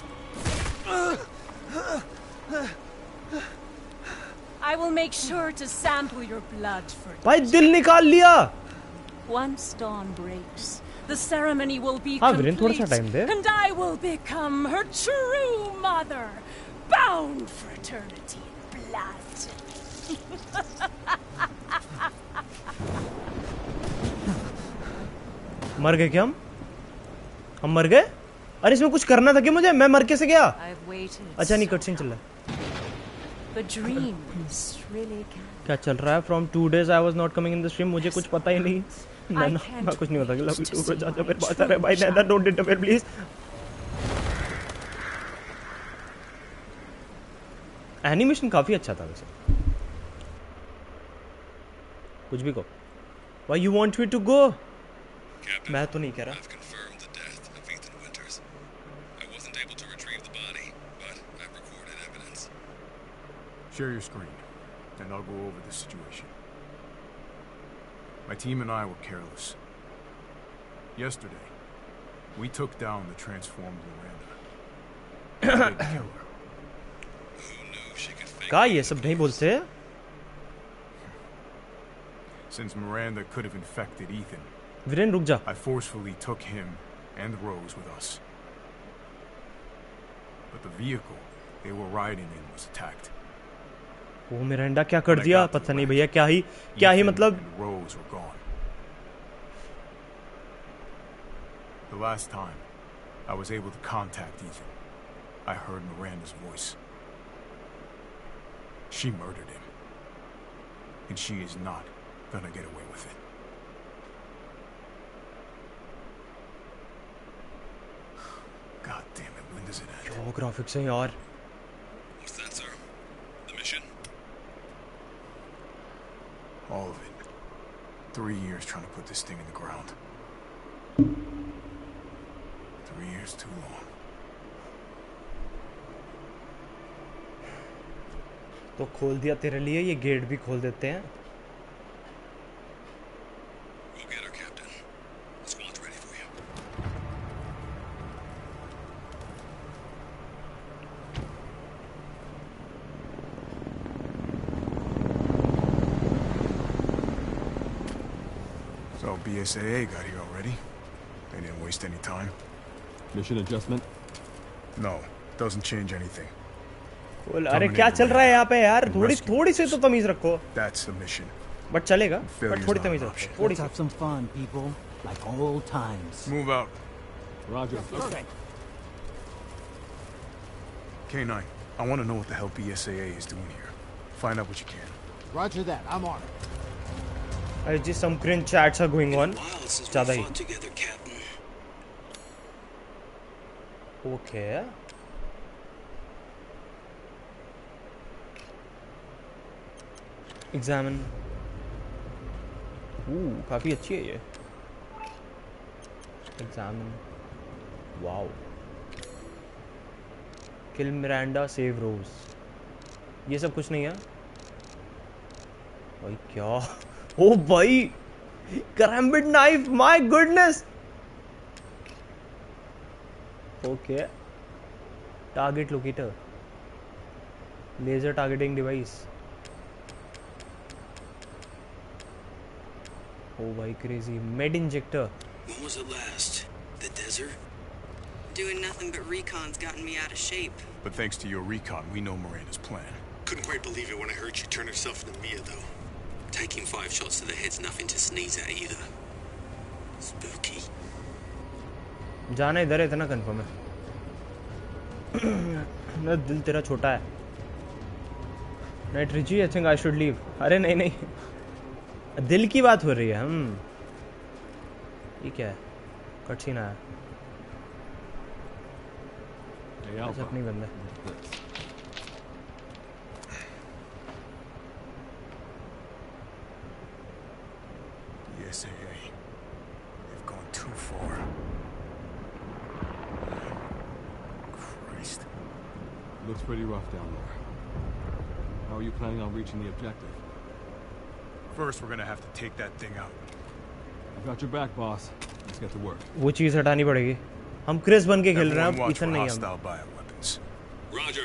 I will make sure to sample your blood for भाई दिल निकाल लिया. Once dawn breaks, the ceremony will be हाँ वीरेन थोड़ा सा complete, टाइम दे. and I will become her true mother, bound for eternity in blood. मर गए क्या हम मर गए? अरे इसमें कुछ करना था क्या मुझे? मैं मर कैसे गया? I've waited. अच्छा नहीं, so कटसीन चल रहा है. But dreams really can. क्या चल रहा है? From 2 days I was not coming in the stream. मुझे कुछ पता ही नहीं. मैं कुछ नहीं होता कि लव यू जा जा मेरे पास आ रहा है भाई. Naina don't interfere please. Animation काफी अच्छा था वैसे. कुछ भी कहो. Why you want me to go? मैं तो नहीं कह रहा. I've confirmed the death of Ethan Winters. I wasn't able to retrieve the body, but I've recorded evidence. Share your screen, and I'll go over the situation. My team and I were careless. Yesterday, we took down the transformed Miranda. I didn't kill her. Who knew she could fake क्या ये सब नहीं बोलते? Since Miranda could have infected Ethan, Viren रुक जा. I forcefully took him and Rose with us. But the vehicle they were riding in was attacked. वो Miranda क्या कर दिया? पता नहीं भैया. क्या ही Ethan मतलब. and Rose were gone. The last time I was able to contact Ethan, I heard Miranda's voice. She murdered him. And she is not gonna get away with it. God damn it, when does it end? क्या graphics है यार. What's that, sir? The mission? All of it. 3 years trying to put this thing in the ground. 3 years too long. तो खोल दिया तेरे लिए. ये gate भी खोल देते हैं. We'll get her, Captain. The squad's ready for you. So BSAA got here already. They didn't waste any time. Mission adjustment? No, doesn't change anything. बोल, अरे क्या चल रहा है यहाँ पे यार? थोड़ी सी तो तमीज रखो. That's the mission. बट चलेगा. Failure's बट थोड़ी not तमीज an रखो. option. थोड़ी Let's have some fun, people. Like old times. Move out. Roger. Okay. K9, I want to know what the hell BSAA is doing here. Find out what you can. Roger that. I'm on it. अरे जी some cringe chats are going on. ज़्यादा ही. Together, Captain. Okay. Examine. काफी अच्छी है ये. Examine. Wow. Kill Miranda, save Rose. ये सब कुछ नहीं है. भाई क्या ओ भाई karambit knife, my goodness. Okay, target locator, laser targeting device. ओ भाई crazy, med injector. When was it last? The desert? Doing nothing but recon's gotten me out of shape. But thanks to your recon, we know Miranda's plan. Couldn't quite believe it when I heard she turned herself into Mia, though. Taking 5 shots to the head's nothing to sneeze at either. Spooky. जाना इधर है, इतना confirm है। ना दिल तेरा छोटा है। Night Richie, I think I should leave. अरे नहीं नहीं, दिल की बात हो रही है। ये क्या है? कट सीन आया। अच्छा अपनी बंदा। The SAA. They've gone too far. Christ. Looks pretty rough down there. How are you planning on reaching the objective? First, we're gonna have to take that thing out. I got your back, boss. Let's get to work. वो चीज हटानी पड़ेगी। हम Chris बन के खेल रहे हैं, अब इथन नहीं है। Hostile bioweapons. Roger.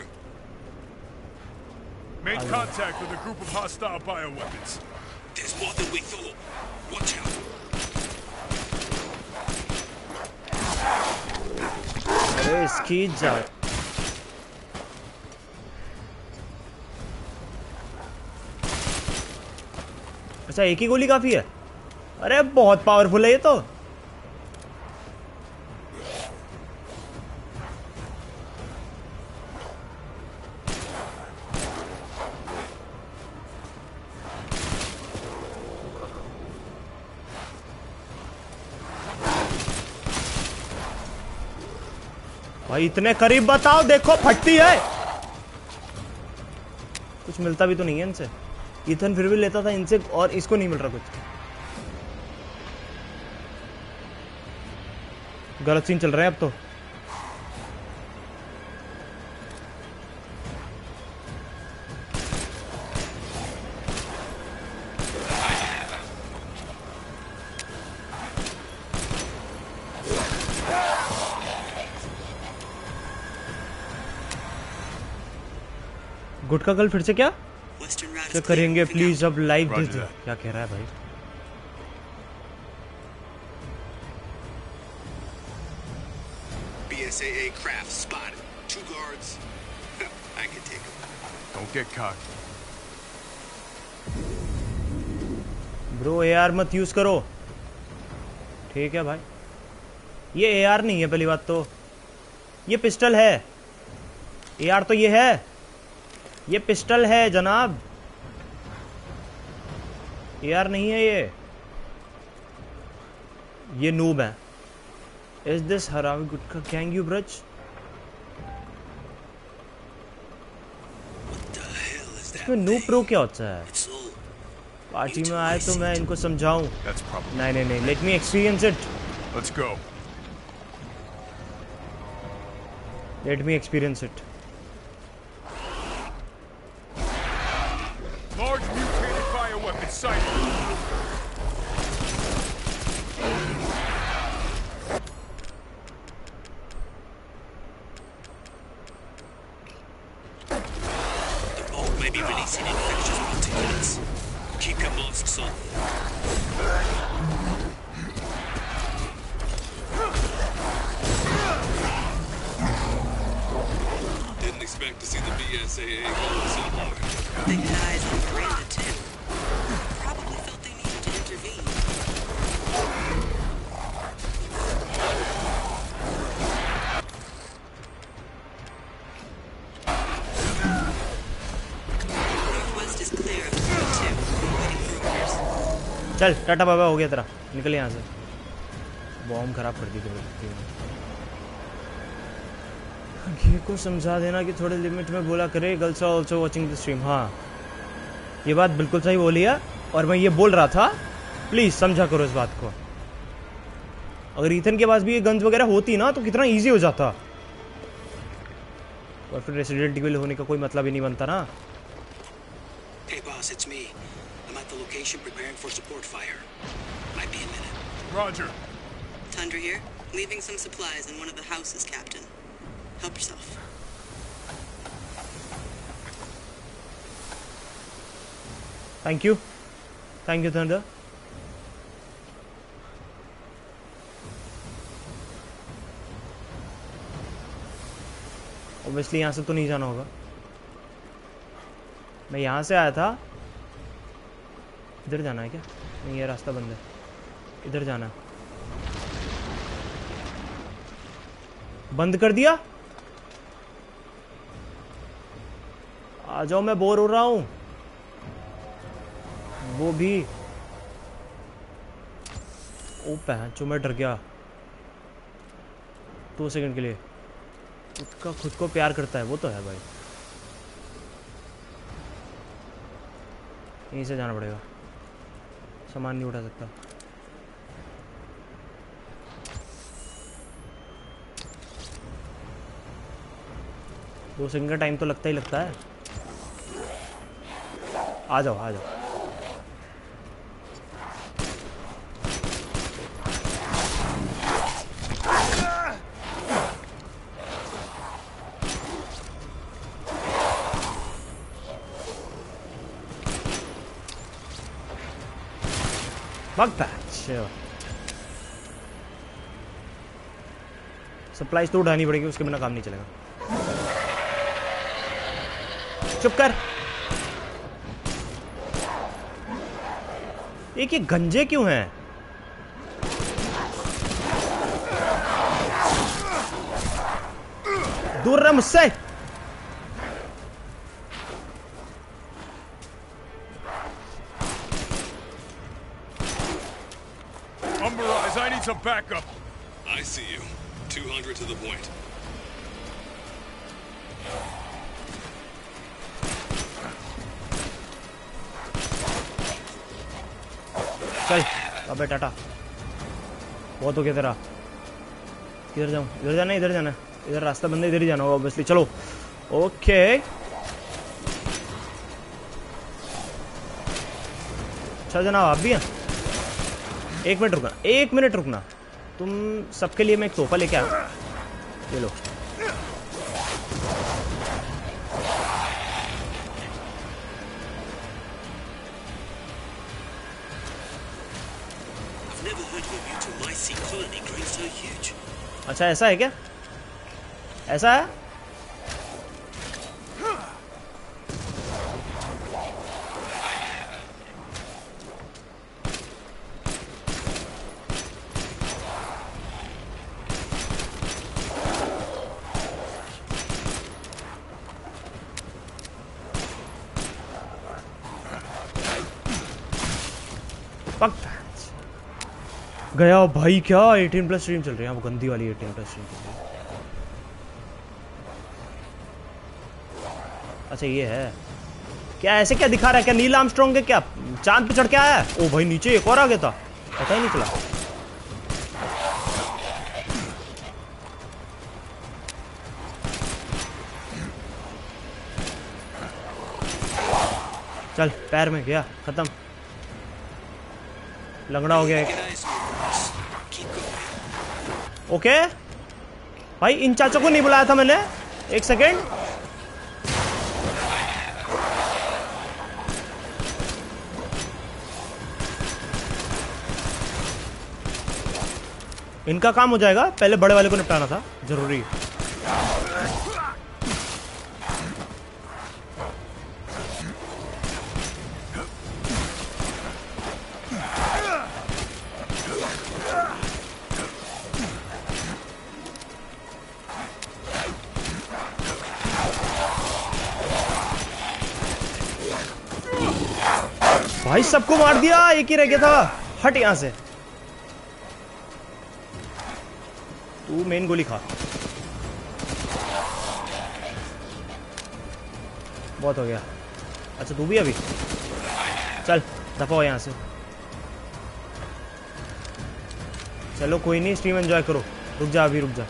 Made contact with a group of hostile bioweapons. There's more than we thought. Watch out. अरे इसकी जा। अच्छा एक ही गोली काफी है? अरे बहुत पावरफुल है ये तो। भाई इतने करीब बताओ, देखो फटती है। कुछ मिलता भी तो नहीं है इनसे। इथन फिर भी लेता था इनसे, और इसको नहीं मिल रहा कुछ। गलत सीन चल रहे हैं अब तो। गुटका कल फिर से क्या चेक करेंगे प्लीज। अब लाइव दे दो। क्या कह रहा है भाई? BSAA craft spotted. 2 guards. I can take them. Don't get cocky. Bro AR मत यूज करो, ठीक है भाई? ये AR नहीं है पहली बात तो, ये पिस्टल है। AR तो ये है, ये पिस्टल है जनाब, AR नहीं है ये नूब है। इज दिस हरामी गुटका गैंग यू ब्रज? इसमें नूब प्रो क्या होता है? पार्टी में आए तो मैं इनको समझाऊं। नहीं नहीं नहीं, let me experience it. Let's go. Let me experience it. Large mutated bioweapon sighted. The bolt may be releasing infectious particulates. Keep your masks on. Didn't expect to see the BSAA go so hard. They had eyes on Miranda too. Probably felt they needed to intervene. Northwest is clear of the 2. Waiting for orders. चल टाटा बाबा, हो गया तेरा, निकल यहाँ से। Bomb खराब कर दी थी। घी को समझा देना कि थोड़े लिमिट में बोला करे। Girls are also watching the stream. हाँ ये बात बिल्कुल सही बोली है, और मैं ये बोल रहा था, प्लीज समझा करो इस बात को। अगर ईथन के पास भी ये गन्स वगैरह होती ना तो कितना इजी हो जाता, और फिर रेसिडेंट इविल होने का कोई मतलब ही नहीं बनता ना। Hey boss, it's me. I'm at the location preparing for support fire. Might be a minute. Roger. Tundra here. Leaving some supplies in one of the houses, Captain. Help yourself. Thank you. Thank you, Thunder. Obviously यहाँ से तो नहीं जाना होगा. मैं यहाँ से आया था. इधर जाना है क्या? नहीं, ये रास्ता बंद है. इधर जाना है. बंद कर दिया. आ जाओ, मैं बोर हो रहा हूँ. वो भी. ओ पैंचो, मैं डर गया 2 सेकंड के लिए. उसका खुद को प्यार करता है, वो तो है भाई. यहीं से जाना पड़ेगा. सामान नहीं उठा सकता. दो सेकंड का टाइम तो लगता ही लगता है. आ जाओ, आ जाओ. Bug patch. सप्लाईज तो उठानी पड़ेगी, उसके बिना काम नहीं चलेगा. चुप कर. ये गंजे क्यों हैं? दूर रह मुझसे. Umberise, I need some backup. I see you. 200 to the point. चल. अबे टाटा, बहुत हो गया तेरा. किधर जाऊं? इधर जाना है, इधर जाना है. इधर रास्ता बंद है, इधर ही जाना होगा ऑब्वियसली. चलो. ओके. अच्छा जनाब, आप भी हैं? 1 मिनट रुकना, 1 मिनट रुकना. तुम सबके लिए मैं एक तोहफा लेके आया. ये लो. अच्छा, ऐसा है क्या? ऐसा है? गया भाई. क्या 18+ स्ट्रीम चल रही है? वो गंदी वाली 18+ स्ट्रीम चल रही है. अच्छा, ये है क्या? ऐसे क्या दिखा रहा है? क्या नील आर्मस्ट्रांग है क्या? चांद पे चढ़ के आया है? ओ भाई, नीचे एक और आ गया था, पता ही नहीं चला. चल, पैर में गया, खत्म. लंगड़ा हो गया. ओके भाई, इन चाचा को नहीं बुलाया था मैंने. 1 सेकेंड. इनका काम हो जाएगा, पहले बड़े वाले को निपटाना था, जरूरी. भाई सबको मार दिया, एक ही रह गया था. हट यहां से. तू मेन गोली खा. बहुत हो गया. अच्छा, तू भी अभी. चल दफा हो यहां से. चलो कोई नहीं, स्ट्रीम एंजॉय करो. रुक जा, अभी रुक जा.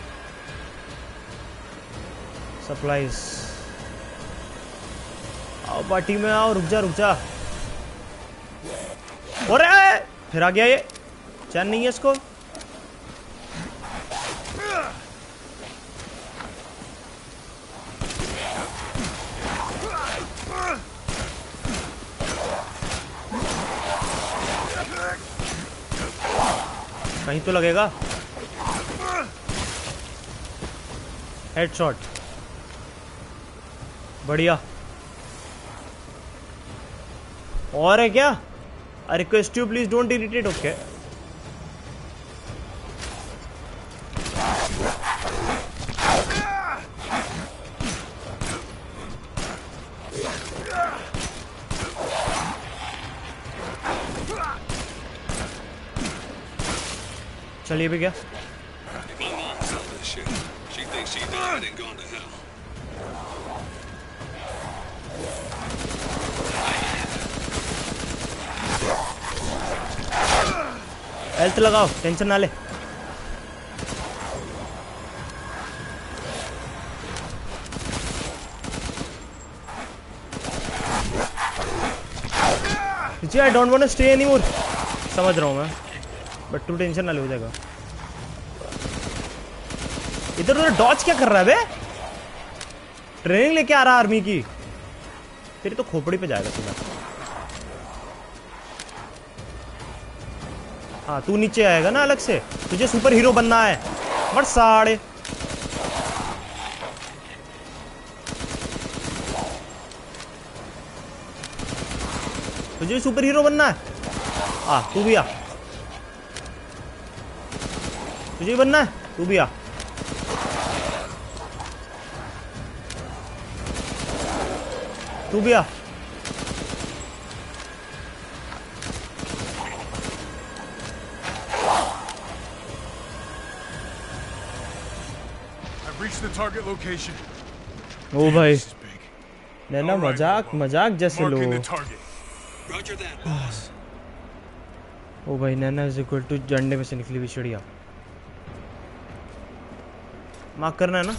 सप्लाईज आओ पार्टी में आओ, रुक जा। और फिर आ गया ये, चैन नहीं है इसको। कहीं तो लगेगा। हेडशॉट, बढ़िया। और है क्या? I request you please don't irritate. Okay, चलिए भी क्या। हेल्थ लगाओ, टेंशन ना ले। I don't want to stay anymore. समझ रहा हूँ मैं, बट तू टेंशन ना ले, हो जाएगा। इधर उधर डॉज क्या कर रहा है बे? ट्रेनिंग लेके आ रहा आर्मी की। तेरी तो खोपड़ी पे जाएगा सीधा। हाँ, तू नीचे आएगा ना अलग से। तुझे सुपर हीरो बनना है, बट साढ़े। तुझे सुपर हीरो बनना है। आ, तू भी आ। तुझे बनना है, तू भी आ। तू भी आ। ओ भाई, नैना मजाक जैसे लो। ओ भाई, नैना इज इक्वल टू झंडे में से निकली हुई चिड़िया। मार्क करना है ना।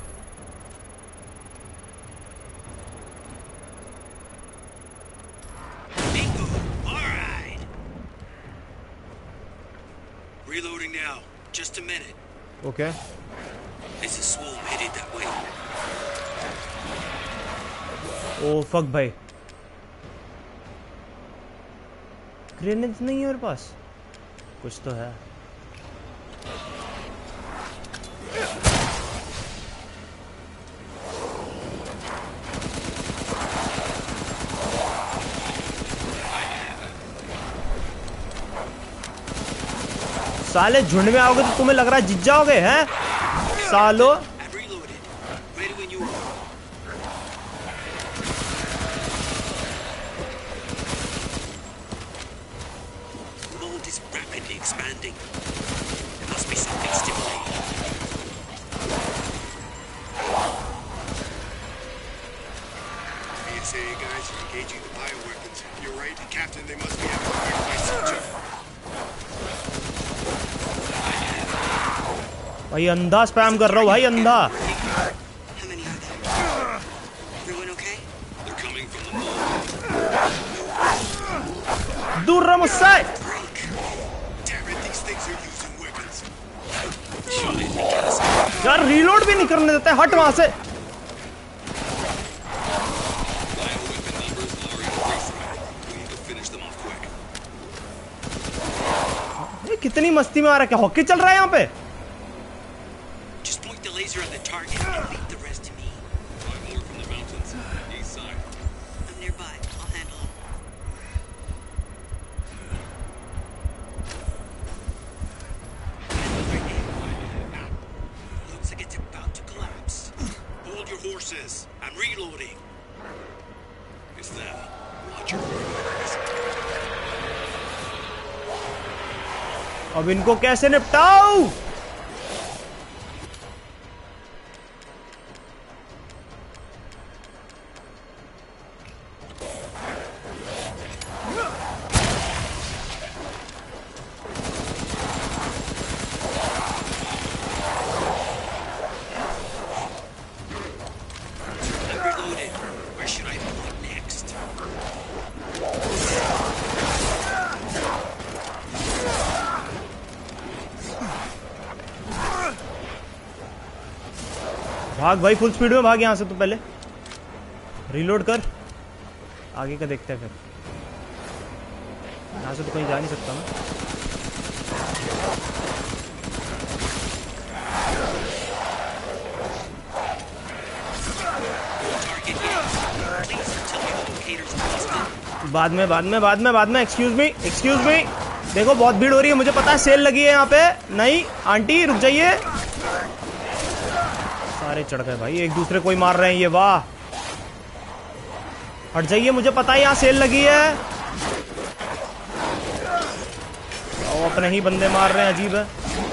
Reloading now. Just a minute. Okay. This is Swoon headed that way. Oh fuck भाई, ग्रेनेड्स नहीं है मेरे पास। कुछ तो है। साले झुंड में आओगे तो तुम्हें लग रहा है जीत जाओगे हैं सालो। भाई अंधा स्पैम कर रहा हूँ भाई, अंधा। दूर रहा मुझसे। यार रीलोड भी नहीं करने देते, हट वहां से। ये कितनी मस्ती में आ रहा है, क्या हॉकी चल रहा है यहाँ पे? अब इनको कैसे निपटाऊं? भाग भाई, फुल स्पीड में भाग यहाँ से। तो पहले रीलोड कर, आगे का देखते हैं फिर। यहाँ से तो कहीं जा नहीं सकता मैं। बाद में एक्सक्यूज मी। देखो बहुत भीड़ हो रही है, मुझे पता है सेल लगी है यहाँ पे। नहीं आंटी रुक जाइए। सारे चढ़ गए भाई, एक दूसरे को ही मार रहे हैं ये। वाह, हट जाइए, मुझे पता है यहाँ सेल लगी है। वो अपने ही बंदे मार रहे हैं, अजीब है।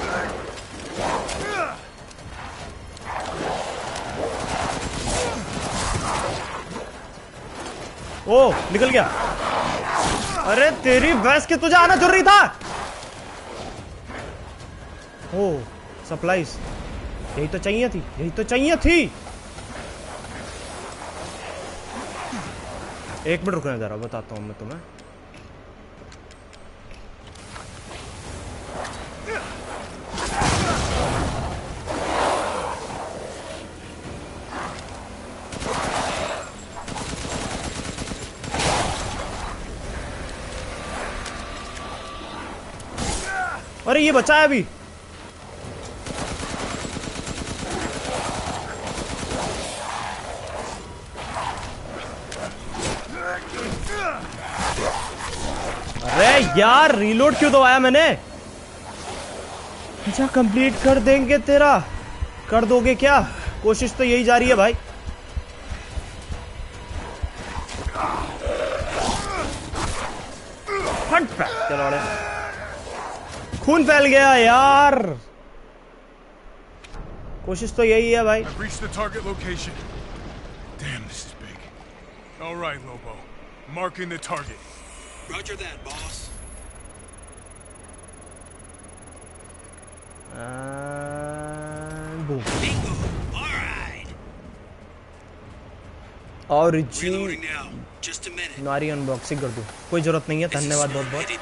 ओ निकल गया। अरे तेरी भैंस की, तुझे आना जरूरी था। ओ सप्लाईज, यही तो चाहिए थी। एक मिनट रुकना जरा, बताता हूं मैं तुम्हें। अरे ये बचा है अभी। अरे यार रीलोड क्यों दबाया मैंने? अच्छा कंप्लीट कर देंगे तेरा, कर दोगे क्या? कोशिश तो यही जारी है भाई। हट पे चलो, खून फैल गया यार। कोशिश तो यही है भाई। Marking the target. Roger that, boss. And boom. Bingo. All right. और Reloading now. Just a minute. नारी अनबॉक्सिंग कर दूं, कोई जरूरत नहीं है। धन्यवाद बहुत बहुत।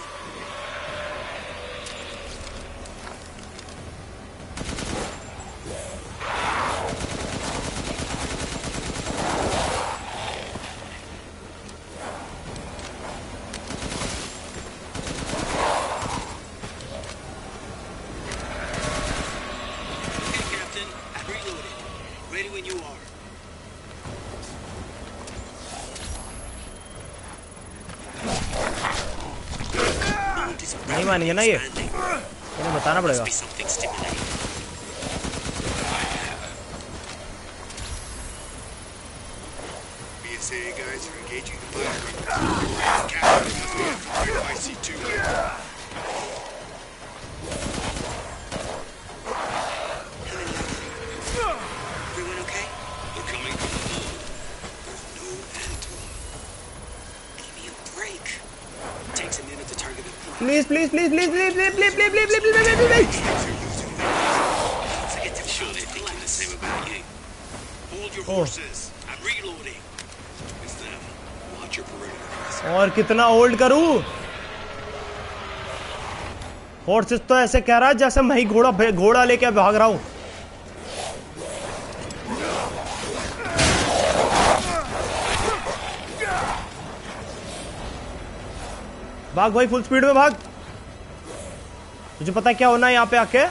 नहीं मानेंगे ना ये, इन्हें बताना पड़ेगा। Please, please, please, please, please, please, please, please, please, please, please, please. Sure, they're thinking the same about you. Hold your horses. I'm reloading. It's them. Watch your perimeter. और कितना होल्ड करूं? हॉर्सेस तो ऐसे कह रहा है जैसे मैं ही घोड़ा लेके भाग रहा हूं। भाग भाई, फुल स्पीड में भाग। तुझे पता है क्या होना है यहाँ पे आके?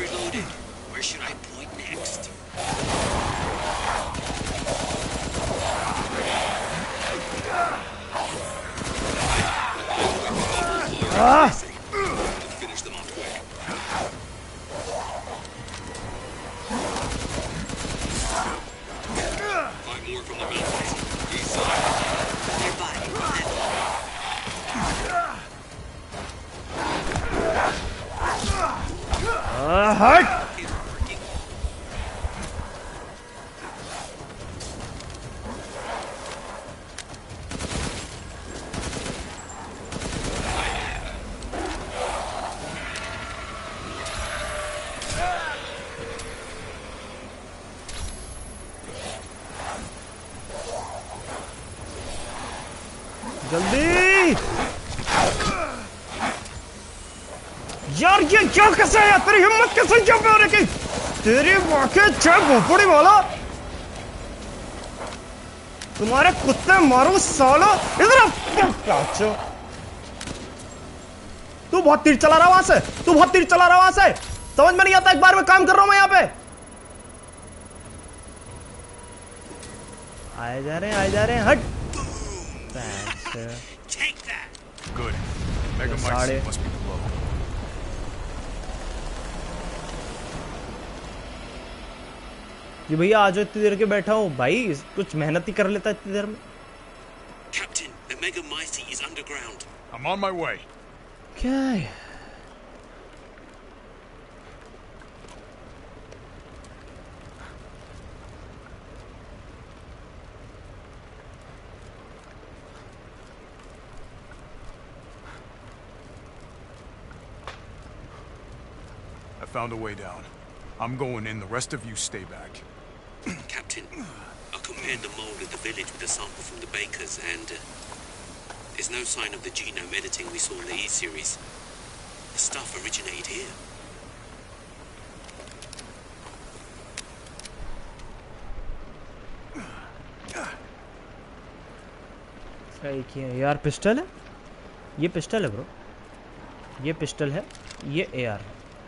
हट। जल्दी यार, ये क्या कैसे है? तेरी हिम्मत कैसे क्या पे हो रही? तेरी वाकई जय भोपड़ी वाला, तुम्हारे कुत्ते मारो सालो, इधर आ। तू बहुत तीर चला रहा वहां से, तू बहुत तीर चला रहा वहां से, समझ में नहीं आता, एक बार में काम कर रहा हूं मैं यहाँ पे। आए जा रहे हैं, हट। Good. Megamycete must be below. ये भैया आज इतनी देर के बैठा हूँ भाई, कुछ मेहनत ही कर लेता इतनी देर में। Captain, the Megamycete is underground. I'm on my way. क्या है? I found a way down. I'm going in. The rest of you stay back. Captain, I compared the mold at the village with a sample from the bakers, and there's no sign of the genome editing we saw in the E-series. The stuff originated here. सही किया यार। Pistol है, ये pistol है bro, ये pistol है, ये AR।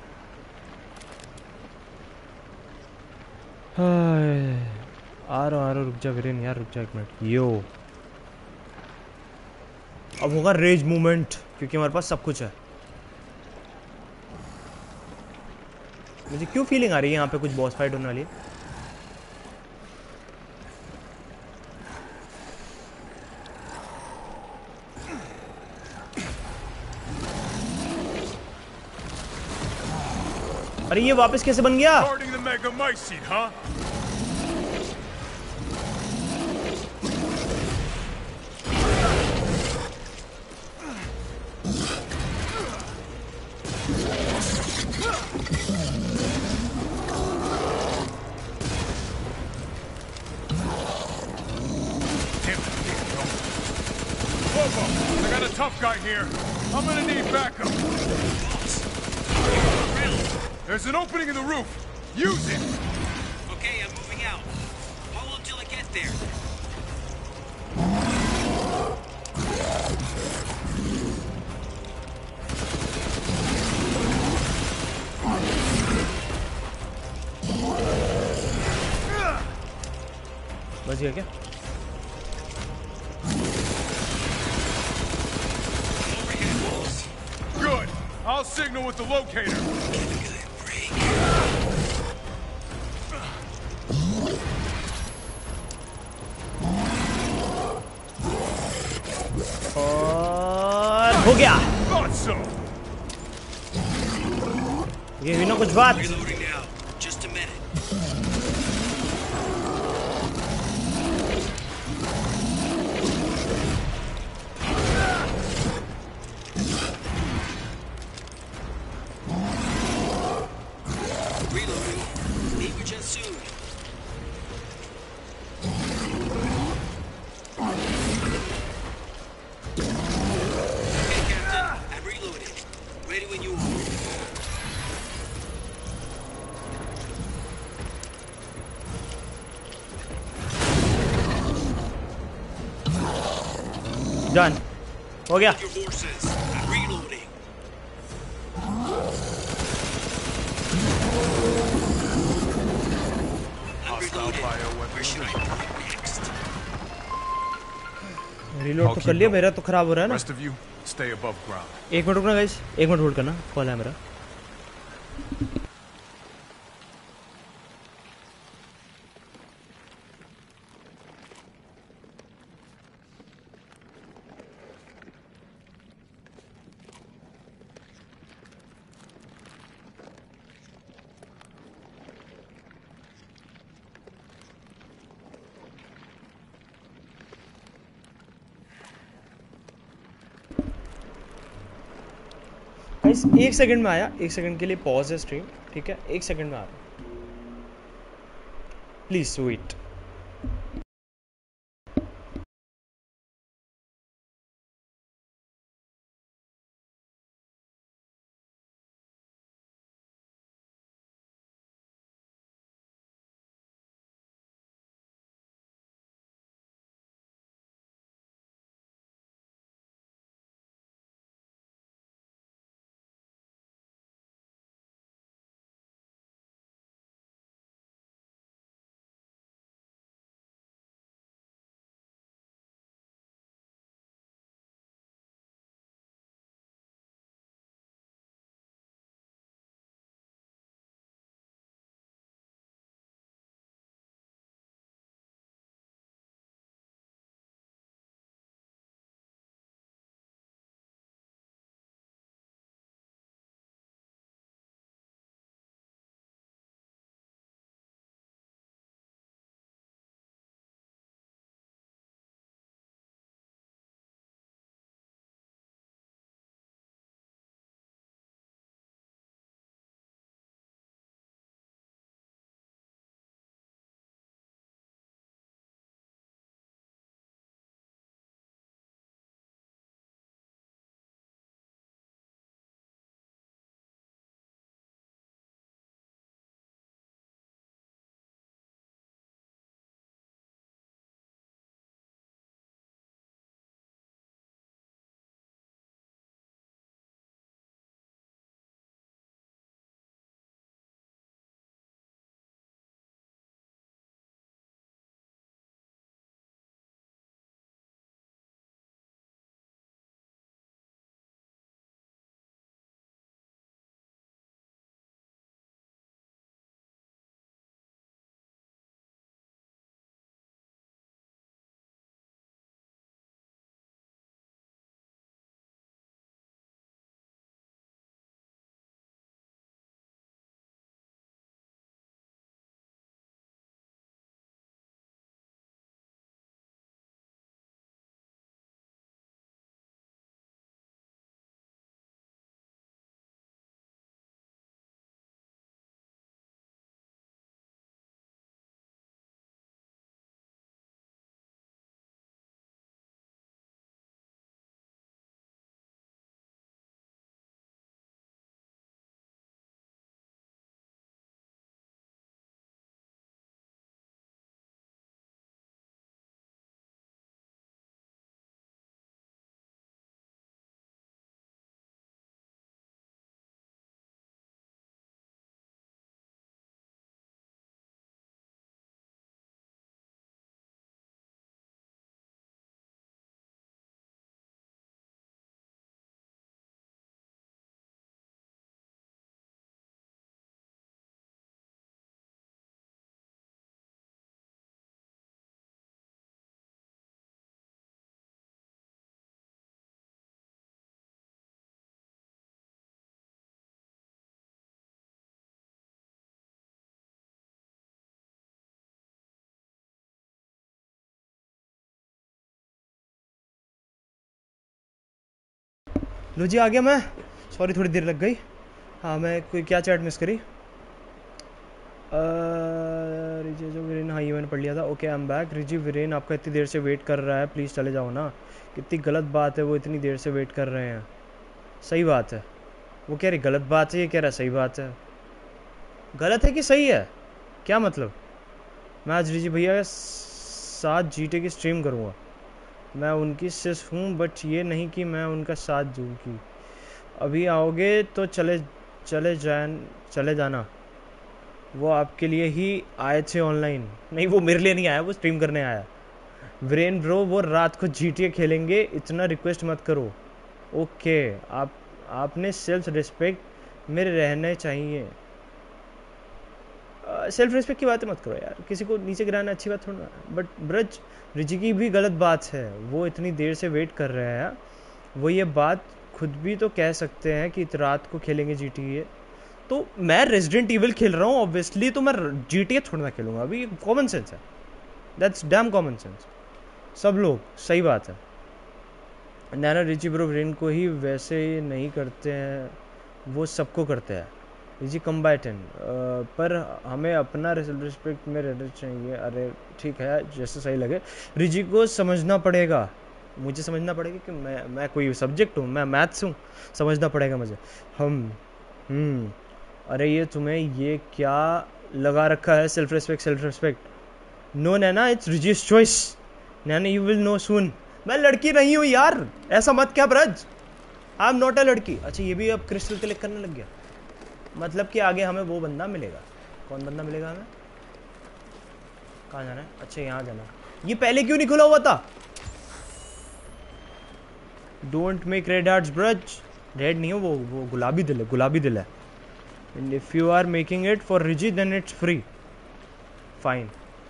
आ रहा रुक जा वीरेन यार, रुक जा एक मिनट। यो अब होगा रेज मूवमेंट, क्योंकि हमारे पास सब कुछ है। मुझे क्यों फीलिंग आ रही है यहाँ पे कुछ बॉस फाइट होने वाली है। अरे ये वापस कैसे बन गया? Guarding the Megamycete, huh? I got a tough guy here. I'm gonna need backup. There's an opening in the roof. Use it. Okay, I'm moving out. Hold until I get there. बच गया क्या? Good. I'll signal with the locator. और हो गया। Thought so. ये हुई ना कुछ बात। Reloading now. Just a minute. Reloading. Meet with you soon. Okay, Captain. I'm reloading. Ready when you are. Done हो गया। Your horses. I'm reloading. I'm reloading. Where should I go next? Reload तो कर लिया, मेरा तो खराब हो रहा है ना। Rest of you, stay above ground. एक मिनट रुकना गाइस, एक मिनट होल्ड करना, कॉल है मेरा। गाइस एक सेकंड में आया, एक सेकंड के लिए पॉज है स्ट्रीम, ठीक है, एक सेकंड में आ रहा, प्लीज वेट। लो जी आ गया मैं। सॉरी थोड़ी देर लग गई। हाँ मैं कोई क्या चैट मिस करी? रिजी जो वीरेन, हाँ ये मैंने पढ़ लिया था। Okay I am back. रिजी वीरेन आपका इतनी देर से वेट कर रहा है, प्लीज़ चले जाओ ना। कितनी गलत बात है वो इतनी देर से वेट कर रहे हैं। सही बात है, वो कह रही गलत बात है, ये कह रहा सही बात है। गलत है कि सही है, क्या मतलब? मैं आज रिजी भैया के साथ जीटे की स्ट्रीम करूँगा। मैं उनकी सिस हूँ, बट ये नहीं कि मैं उनका साथ दूँगी। अभी आओगे तो चले जाना। वो आपके लिए ही आए थे ऑनलाइन। नहीं वो मेरे लिए नहीं आया, वो स्ट्रीम करने आया। वीरेन ब्रो वो रात को जीटीए खेलेंगे, इतना रिक्वेस्ट मत करो। ओके आपने सेल्फ रिस्पेक्ट मेरे रहने चाहिए। सेल्फ रिस्पेक्ट की बातें मत करो यार, किसी को नीचे गिराना अच्छी बात थोड़ा ना। बट ब्रज रिजी की भी गलत बात है, वो इतनी देर से वेट कर रहे हैं। वो ये बात खुद भी तो कह सकते हैं कि रात को खेलेंगे जीटीए। तो मैं रेजिडेंट इविल खेल रहा हूँ ऑब्वियसली, तो मैं जीटीए थोड़ा ना खेलूंगा। अभी कॉमन सेंस है, दैट्स डैम कॉमन सेंस। सब लोग सही बात है। नैना रिची ब्रो ब्रेन को ही वैसे नहीं करते हैं, वो सबको करते हैं। रिची कम्बैटेंट पर हमें अपना रिस्पेक्ट में रहना चाहिए। अरे ठीक है जैसे सही लगे। रिची को समझना पड़ेगा, मुझे समझना पड़ेगा कि मैं कोई सब्जेक्ट हूँ, मैं मैथ्स हूँ, समझना पड़ेगा मुझे। हम अरे ये तुम्हें ये क्या लगा रखा है? Self respect. No Naina it's रिजी's choice. Naina you will know soon. मैं लड़की नहीं हूँ यार, ऐसा मत क्या Braj, I am not a लड़की। अच्छा ये भी अब क्रिस्टल कलेक्ट करने लग गया, मतलब कि आगे हमें वो बंदा मिलेगा। कौन बंदा मिलेगा हमें? कहाँ जाना है? अच्छा यहाँ जाना है। ये पहले क्यों नहीं खुला हुआ था? Don't make red hearts Braj. Red नहीं हो वो गुलाबी दिल है, गुलाबी दिल है। And if you are making it for Rigi, then it's free. Fine.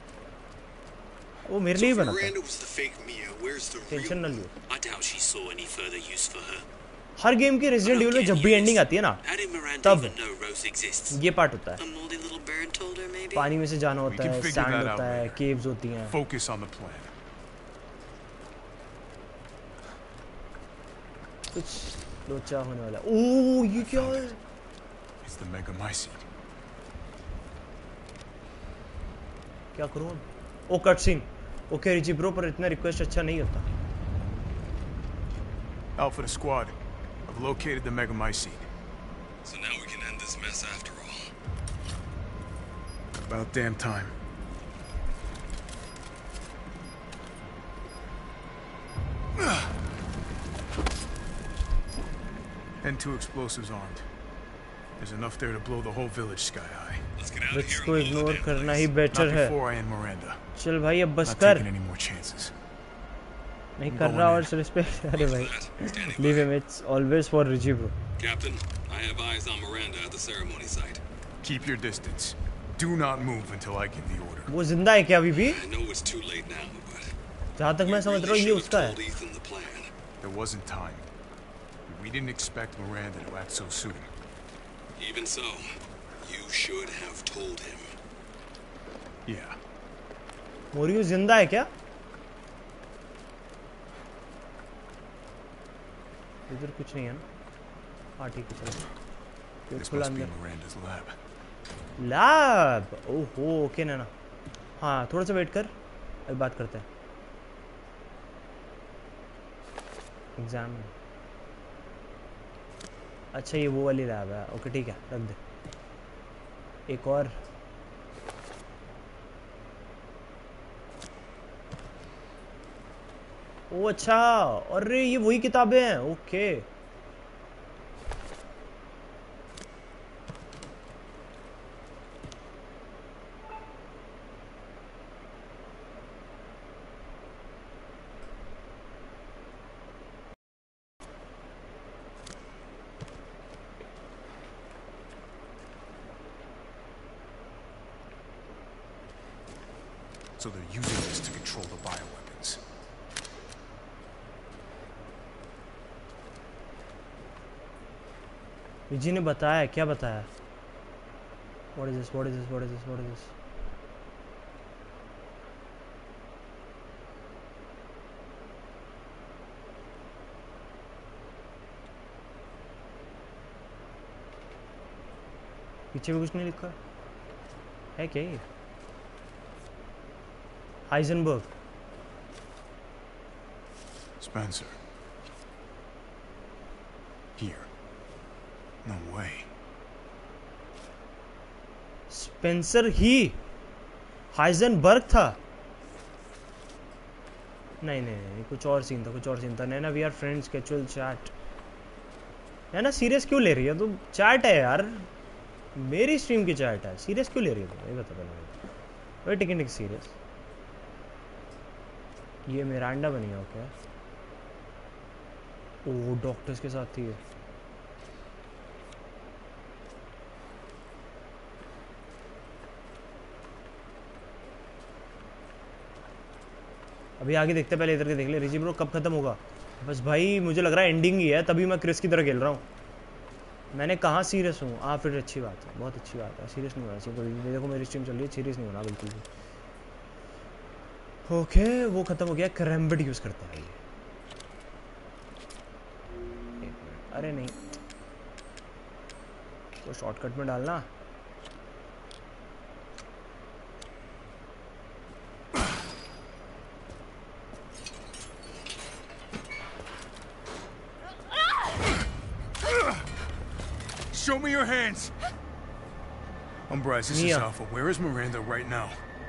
वो मेरे लिए ही बना था। टेंशन न लियो। हर गेम की रेजिडेंट इविल में जब भी एंडिंग आती है ना, तब ये पार्ट होता है। पानी में से जाना होता है, सैंड होता है, केव्स होती हैं। Focus on the plan. कुछ लोचा होने वाला। ओह ये क्या है? It's the Megamycete. क्या करूँ? ओ cut scene. Okay Richie bro, पर इतना रिक्वेस्ट अच्छा नहीं होता। Alpha to squad. I've located the Megamycete. So now we can end this mess after all. About damn time. And 2 explosives armed. There's enough there to blow the whole village sky high. Let's get out of bricks here. को ignore करना ही better Not है। before I end Miranda. चल भाई अब बस Not कर। taking any more chances. नहीं कर रहा और रिस्पेक्ट। अरे भाई leave him, it's always for रिजी bro. Captain, I have eyes on Miranda at the ceremony site. Keep your distance. Do not move until I give the order. वो जिंदा है क्या अभी भी? I know it's too late now, but जहाँ तक मैं समझ रहा हूँ ये उसका है। told Ethan the plan. There wasn't time. We didn't expect Miranda to act so soon. Even so, you should have told him. Yeah. Moreau जिंदा है क्या? इधर कुछ नहीं है ना? हाँ ठीक है चलो। This खुला must be अंदर। Miranda's lab. लैब। ओहो ओके ना। हाँ थोड़ा सा वेट कर, अभी बात करते हैं। एग्जाम। अच्छा ये वो वाली लैब है, ओके ठीक है रख दे। एक और। ओ अच्छा, अरे ये वही किताबें हैं, okay. So they're using this to control the bioweapons. विजी ने बताया, क्या बताया? What is this? What is this? What is this? What is this? पीछे भी कुछ नहीं लिखा है क्या ये? Heisenberg. Spencer. Here. No way. Spencer ही हाइजनबर्ग था? नहीं, कुछ और सीन था। Naina we are friends, casual chat. Naina serious क्यों ले रही है तुम? चैट है यार, मेरी स्ट्रीम की चैट है, सीरियस क्यों ले रही है तुम? ये बता पहले। Wait taking it serious. ये मिरांडा बनी हो क्या? ओ डॉक्टर्स के साथ थी ये। अभी आगे देखते, पहले इधर के देख ले। रिजी ब्रो कब खत्म होगा? बस भाई मुझे लग रहा है एंडिंग ही है, तभी मैं क्रिस की तरह खेल रहा हूँ। मैंने कहाँ सीरियस हूँ? हाँ फिर अच्छी बात है, बहुत अच्छी बात है। सीरियस नहीं होना चाहिए कभी भी। देखो मेरी स्ट्रीम चल रही है, सीरियस नहीं होना बिल्कुल भी। ओके वो खत्म हो गया। क्रैम्बेट यूज करता है ये। अरे नहीं, तो शॉर्टकट में डालना। Show me your hands. Umbrise, this is Mia. Alpha. Where is Miranda right now?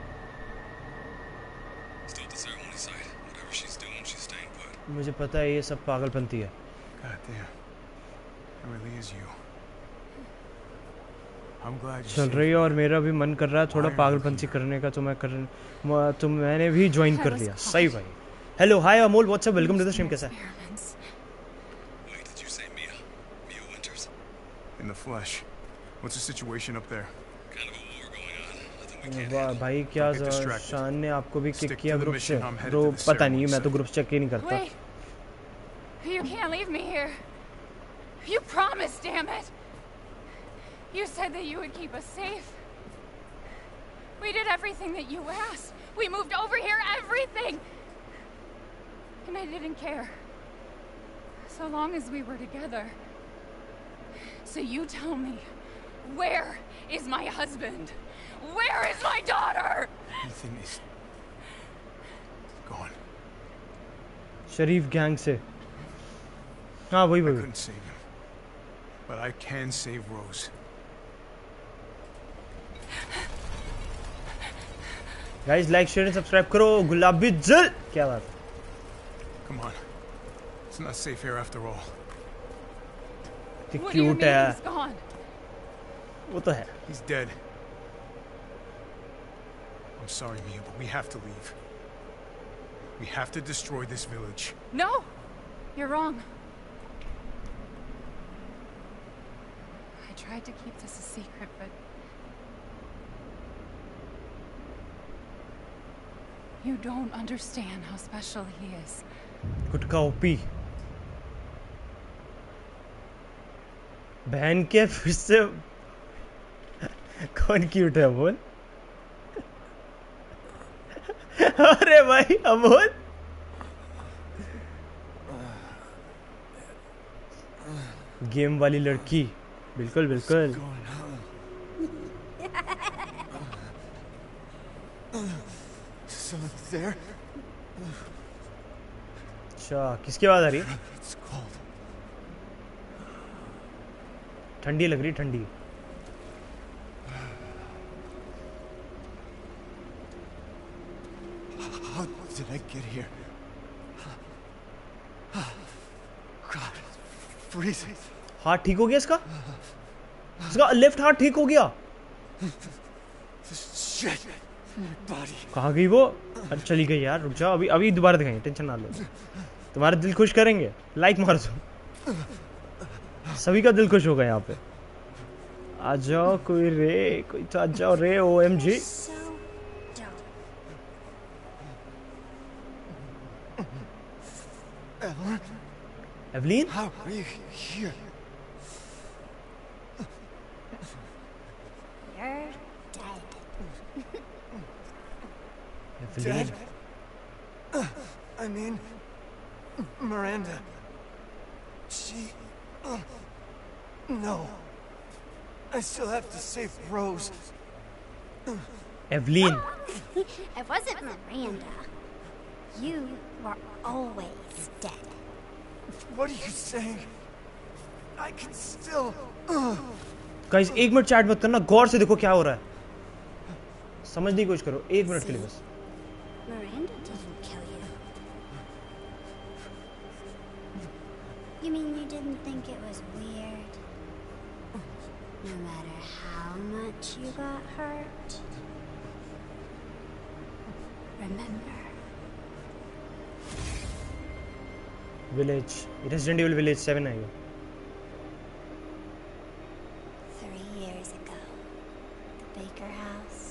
Still at the ceremony site. Whatever she's doing, she's staying put. मुझे पता है ये सब पागलपंती है। God damn. It really is you. I'm glad you चल रही है और मेरा भी मन कर रहा है थोड़ा पागलपंती करने का, तो मैंने भी ज्वाइन कर लिया। सही भाई। Hello hi Amol, what's up, welcome to the stream. कैसा है? Wait, did you say Mia? Mia Winters? in the flesh. What's the situation up there? Kind of a war going on. Nothing we can't वाह handle. भाई क्या Don't get distracted. शान ने आपको भी kick Stick किया to the ग्रुप से? mission. I'm headed bro to the पता नहीं, ceremony मैं तो site. ग्रुप चेक ही नहीं करता। Wait! You can't leave me here. You promised, damn it! You said that you would keep us safe. We did everything that you asked. We moved over here, everything! And I didn't care. So long as we were together. So you tell me, where is my husband? Where is my daughter? Ethan is gone. शरीफ gang से। हाँ वही I वही। couldn't save him, but I can save Rose. Guys like share and subscribe करो। गुलाबी जल क्या बात है? Come on. It's not safe here after all. कितनी What do you cute mean है। he's gone? वो तो है। He's dead. I'm sorry, Mia, but we have to leave. We have to destroy this village. No! You're wrong. I tried to keep this a secret, but... You don't understand how special he is. गुटका OP. बहन के फिर से कौन cute है अमोल? अरे भाई Amol game वाली लड़की। बिल्कुल बिल्कुल। Someone there? अच्छा किसकी आवाज आ रही है? It's cold. ठंडी लग रही, ठंडी। How did I get here? God, freezing. हाथ ठीक हो गया इसका? इसका लेफ्ट हाथ ठीक हो गया? Shit. My body. कहाँ गई वो? अरे चली गई यार, रुक जाओ, अभी अभी दोबारा दिखाएंगे, टेंशन ना लो। तुम्हारा दिल खुश करेंगे, लाइक मार दो। सभी का दिल खुश होगा यहाँ पे। आ जाओ कोई रे, कोई तो आ जाओ रे। OMG Evelyn, How are you here? You're dead. Evelyn I mean, Miranda. She... no. I still have to save Rose. Evelyn. It wasn't Miranda. You were always dead. What are you saying? I can still... guys 1 minute chat मत करना, गौर से देखो क्या हो रहा है, समझने की कोशिश करो 1 मिनट के लिए बस. Miranda didn't kill you. You mean you didn't think it was weird? No matter how much you got hurt? Remember. Village, Resident Evil Village 7 आएगा. 3 years ago, the Baker house.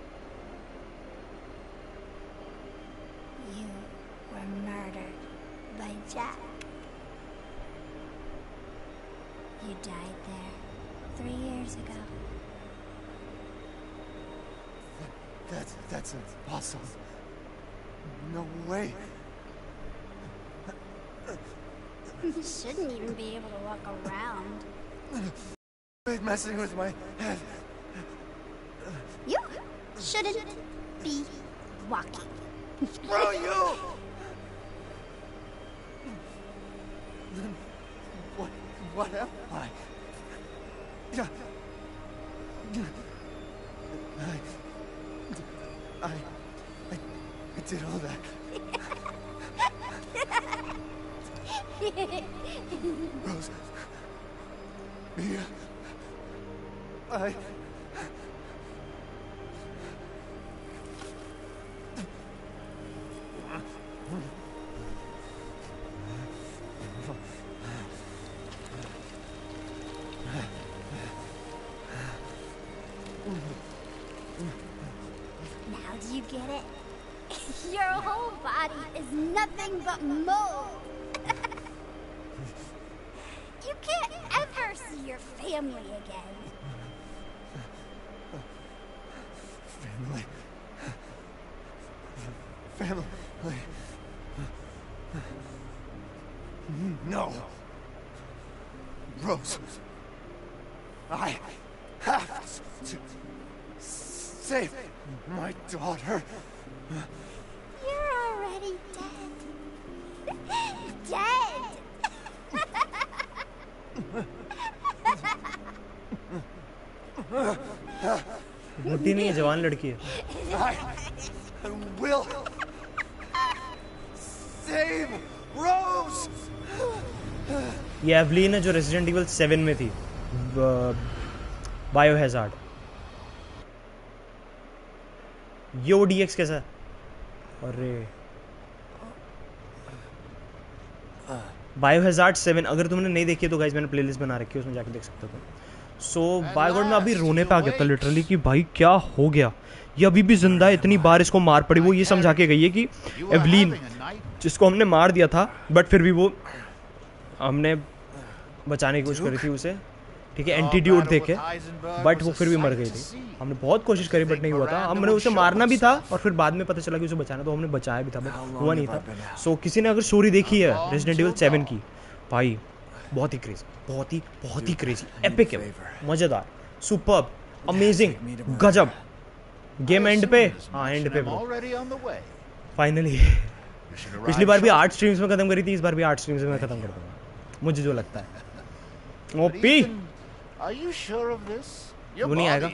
You were murdered by Jack. You died there 3 years ago. That's impossible. No way. You shouldn't even be able to walk around. Quit messing with my head. You shouldn't be walking. Screw you! What am I? I did all that. Rose. Mia. Now do you get it? Your whole body is nothing but mold. You can't ever see your family again. Family. No. Rose. I have to save my daughter. You're already dead. Dead. बुढ़ी नहीं है, जवान लड़की है. I will save Rose. ये Evelyn है जो resident evil 7 में थी, बायोहैजार्ड. ये ODX कैसा है? अरे बायोहैजार्ड 7 अगर तुमने नहीं देखी है तो गाइस मैंने प्लेलिस्ट बना रखी है, उसमें जाके देख सकते हो. सो बाय गॉड मैं अभी रोने पे आ गया था लिटरली कि भाई क्या हो गया, ये अभी भी जिंदा है, इतनी बार इसको मार पड़ी. वो ये समझा के गई है कि एवलीन जिसको हमने मार दिया था बट फिर भी वो हमने बचाने की कोशिश करी थी उसे, ठीक है, एंटीट्यूड देके, बट वो फिर भी मर गई थी. हमने बहुत कोशिश करी बट नहीं हुआ था. हमने उसे मारना भी था और फिर बाद में पता चला कि उसे बचाना, तो हमने बचाया भी था बट हुआ नहीं था. सो किसी ने अगर स्टोरी देखी है रेजिडेंट इविल 7 की, भाई बहुत ही क्रेजी, बहुत ही क्रेजी, एपिक है, मजेदार, सुपर्ब, अमेजिंग, गजब. गेम एंड पे, हाँ एंड पे फाइनली. पिछली बार भी 8 स्ट्रीम्स में खत्म करी थी, इस बार भी 8 स्ट्रीम्स में खत्म कर दूंगा, मुझे जो लगता है. ओपी वो नहीं आएगा.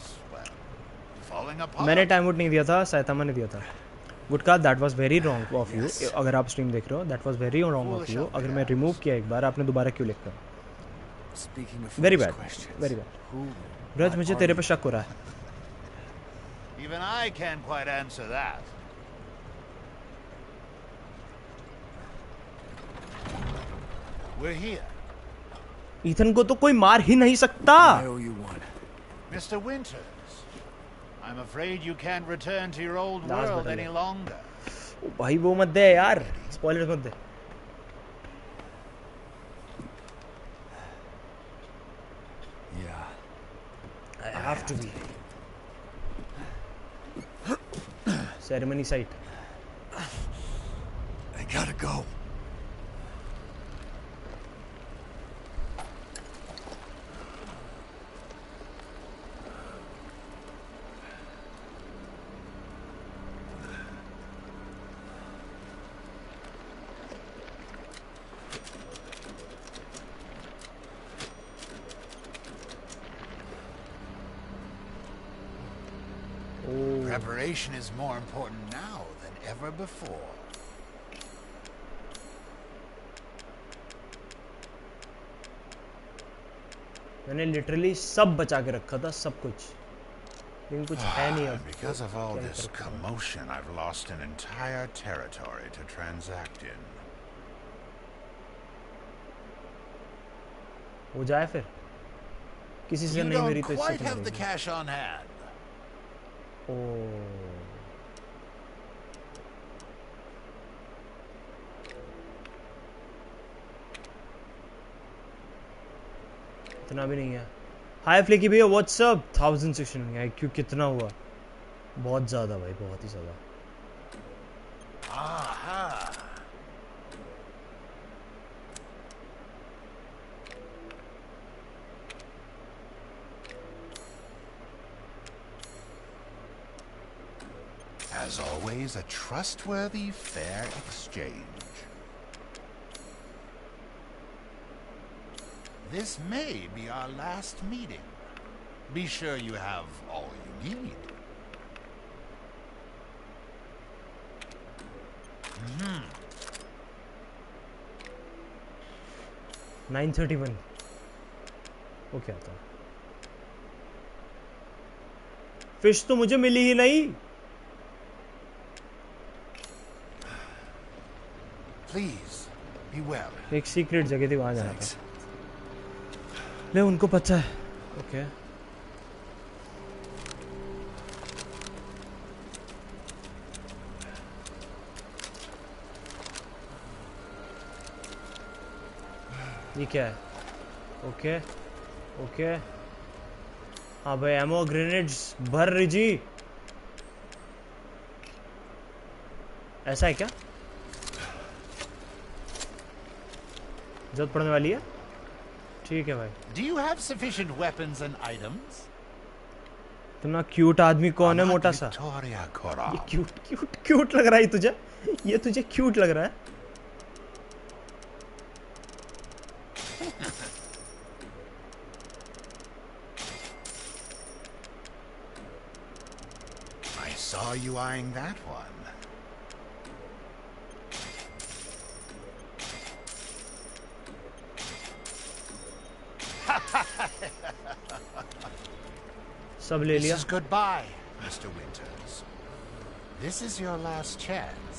मैंने टाइम आउट नहीं दिया था, साइतामा ने दिया था. गुटका that was very wrong of you. अगर आप स्ट्रीम देख रहे हो that was very wrong of you. अगर मैं रिमूव किया एक बार, आपने दोबारा क्यों लिखा? Very bad, very bad. Braj मुझे तेरे पे शक हो रहा है. Even I can't quite answer that. We're here. Ethan को तो कोई मार ही नहीं सकता. Mr. Winters, I'm afraid you can't return to your old world any longer. भाई वो मत दे यार, स्पॉयलर्स मत दे. Yeah. I have to be. Ceremony site. I gotta go. Preparation is more important now than ever before. मैंने literally सब बचा के रखा था, सब कुछ, लेकिन कुछ है नहीं अब। Because of all this commotion, I've lost an entire territory to transact in. हो जाए फिर, किसी से नहीं मेरी तो You don't quite have the cash on hand. इतना भी नहीं है। हाय फ्लिकी भैया, व्हाट्सअप। 1600 IQ कितना हुआ? बहुत ज्यादा भाई, बहुत ही ज्यादा। As always, a trustworthy, fair exchange. This may be our last meeting. Be sure you have all you need. 931 वो क्या था? फिश तो मुझे मिली ही नहीं। Please, be well. एक सीक्रेट जगह थी, वहां जाना था। ले, उनको पता है। ओके ये क्या है? ओके ओके, हाँ भाई, एमो ग्रेनेड्स भर रही जी। ऐसा है क्या? जरूरत पड़ने वाली है? ठीक है भाई। Do you have sufficient weapons and items? इतना क्यूट आदमी कौन है, मोटा सा? ये क्यूट लग रहा है तुझे? ये तुझे क्यूट लग रहा है? I saw you eyeing that one. सब ले लिया। This is goodbye, Mr. Winters. This is your last chance.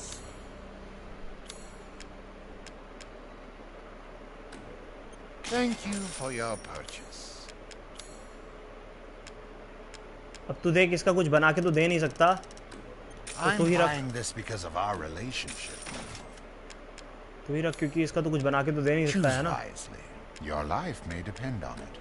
Thank you for your purchase. अब तू देख, इसका कुछ बना के तो दे नहीं सकता, तो तू ही रख। buying this because of our relationship. तू ही रख, क्योंकि इसका तो कुछ बना के तो दे नहीं सकता है ना। Choose wisely. Your life may depend on it.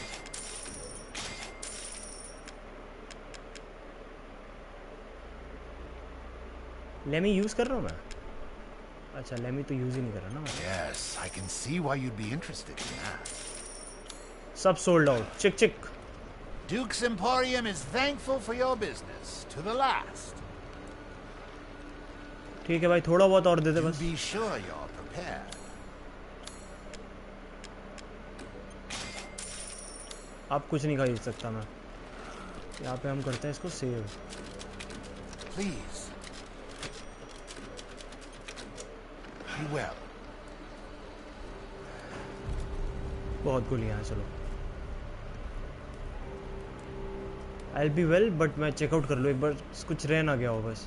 लेमी यूज कर रहा हूँ मैं? अच्छा, लेमी तो यूज ही नहीं कर रहा ना मैं। Yes, I can see why you'd be interested in that. सब सोल्ड आउट। चिक चिक। Duke's Emporium is thankful for your business to the last. ठीक है भाई, थोड़ा बहुत और दे दे बस। Be sure you're prepared. अब कुछ नहीं खरीद सकता मैं। यहाँ पे हम करते हैं इसको सेव। Please. Be well. बहुत गोलियां हैं, चलो। I'll be well, बट मैं चेकआउट कर लूँ एक बार, कुछ रह ना गया हो बस।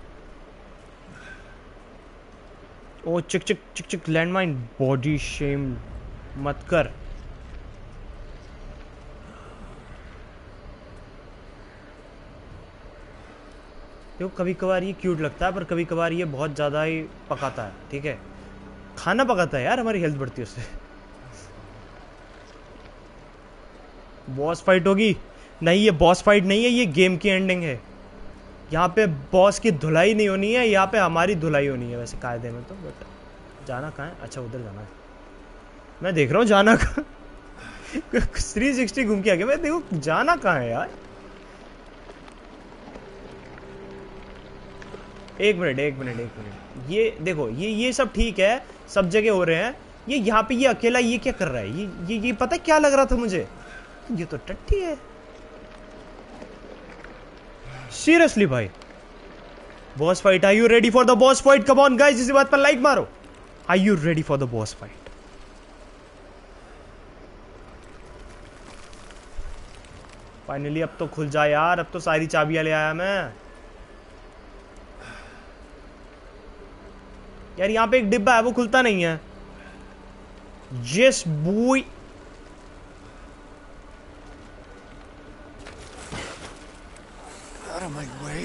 ओ चिक चिक चिक चिक, लैंडमाइन। बॉडी शेम मत कर। देखो, कभी कभार ये क्यूट लगता है, पर कभी कभार ये बहुत ज़्यादा ही पकाता है। ठीक है, खाना पकाता है यार, हमारी हेल्थ बढ़ती है उससे। बॉस फाइट होगी? नहीं, ये बॉस फाइट नहीं है, ये गेम की एंडिंग है। यहाँ पे बॉस की धुलाई नहीं होनी है, यहाँ पे हमारी धुलाई होनी है वैसे कायदे में तो। बट जाना कहाँ है? अच्छा, उधर जाना है। मैं देख रहा हूँ जाना कहाँ। 360 घूम के आ गया मैं। देखो जाना कहाँ है यार। एक मिनट। ये देखो, ये सब ठीक है, सब जगह हो रहे हैं। ये यहाँ पे ये अकेला ये क्या कर रहा है? ये पता है क्या लग रहा था मुझे? ये तो टट्टी है। सीरियसली भाई, boss fight, are you ready for the boss fight? Come on guys, इसी बात पर लाइक मारो। Are you ready for the boss fight? Finally अब तो खुल जा यार, अब तो सारी चाबियां ले आया मैं यार। यहाँ पे एक डिब्बा है, वो खुलता नहीं है। Yes boy. Out of my way.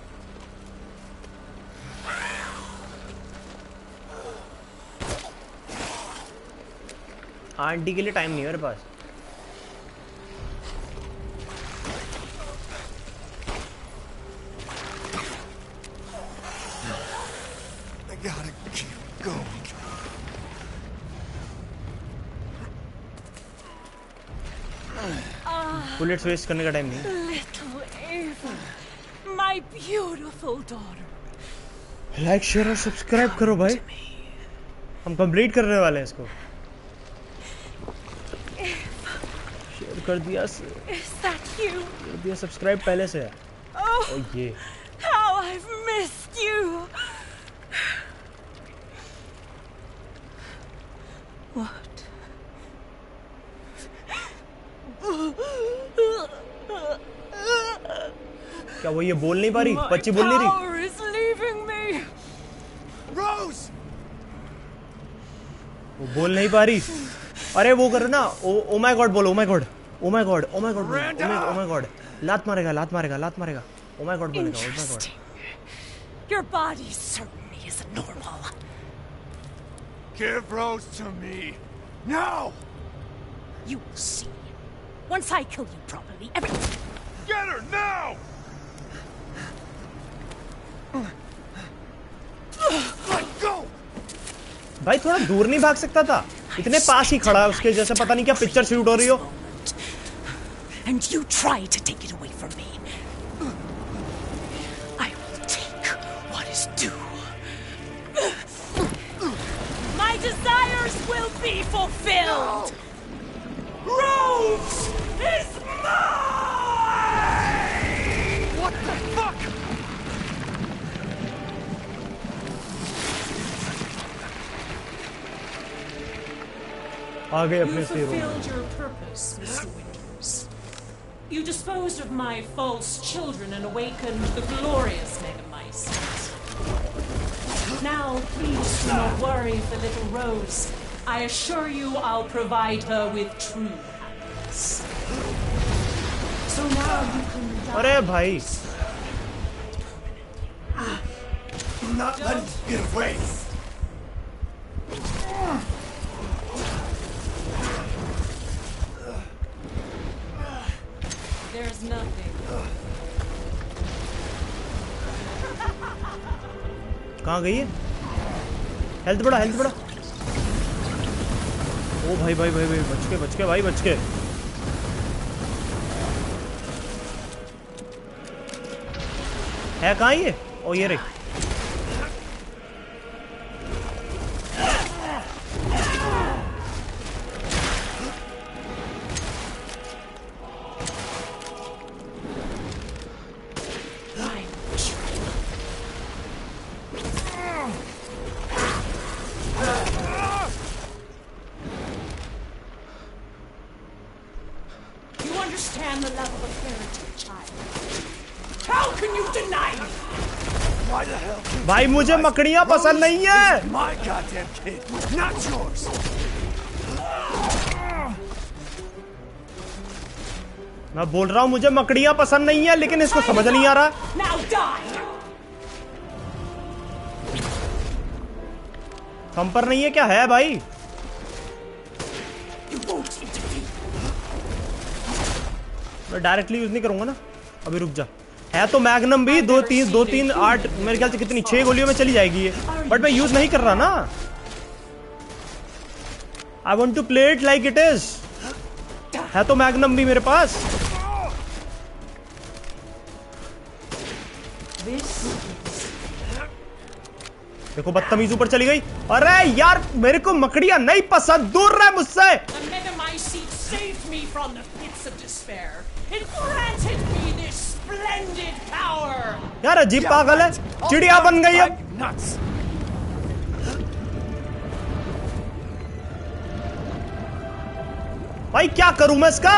Aunty के लिए टाइम नहीं है मेरे पास। I gotta keep going. Bullets waste करने का टाइम नहीं। Little Ava, my beautiful daughter. Like share और सब्सक्राइब करो भाई, हम कंप्लीट करने वाले हैं इसको। शेयर कर दिया, Is that you? कर दिया, सब्सक्राइब पहले से है। Oh, ये how I've missed you. What? क्या वो ये बोल नहीं पा रही? बच्ची बोल नहीं रही? Power is leaving me. Rose! वो बोल नहीं पा रही। अरे वो करो ना, ओ माय गॉड बोलो, oh my god, oh my god, oh my god, oh my god. लात मारेगा, लात मारेगा, लात मारेगा। ओ माय गॉड बोलेगा, oh my god. Your body certainly isn't normal. Give Rose to me. Now! You will see. Once I kill you properly, everything. Get her now! Let go! भाई थोड़ा दूर नहीं भाग सकता था? इतने पास ही खड़ा है उसके, जैसे पता नहीं क्या पिक्चर शूट हो रही हो। And you try to take it away from me. I will take what is due. My desires will be fulfilled. Rose is mine! What the fuck? आ गए अपने You से रो। fulfilled your purpose, Mr. Winters. You disposed of my false children and awakened the glorious Megamycete. Now, please do not worry for little Rose. I assure you I'll provide her with true happiness. So now you can die. अरे भाई, I'm not letting you get away. There's nothing. कहाँ गई है? Health बढ़ा, health बढ़ा। ओ भाई भाई भाई भाई, बच के, बच के भाई, बच के। है कहाँ ये? ओ ये रे। You understand the love of a parental child. How can you deny me? Why the hell? भाई मुझे मकड़ियाँ पसंद नहीं है। My goddamn kid, not yours. मैं बोल रहा हूँ मुझे मकड़ियाँ पसंद नहीं है, लेकिन इसको समझ नहीं आ रहा। Now die. थंपर नहीं है क्या? है भाई। You won't intervene. मैं डायरेक्टली यूज नहीं करूंगा ना। अभी रुक जा। है तो मैग्नम भी 2 3 8 मेरे ख्याल से कितनी 6 गोलियों में चली जाएगी ये, बट मैं यूज नहीं कर रहा ना। I want to play it like it is. है तो मैग्नम भी मेरे पास। देखो बदतमीज ऊपर चली गई। अरे यार मेरे को मकड़ियां नहीं पसंद, दूर रह मुझसे। The Megamycete saved me from the pits of despair. It granted me this splendid power. यार अजीब पागल है, चिड़िया बन गई अब। भाई क्या करूं मैं इसका?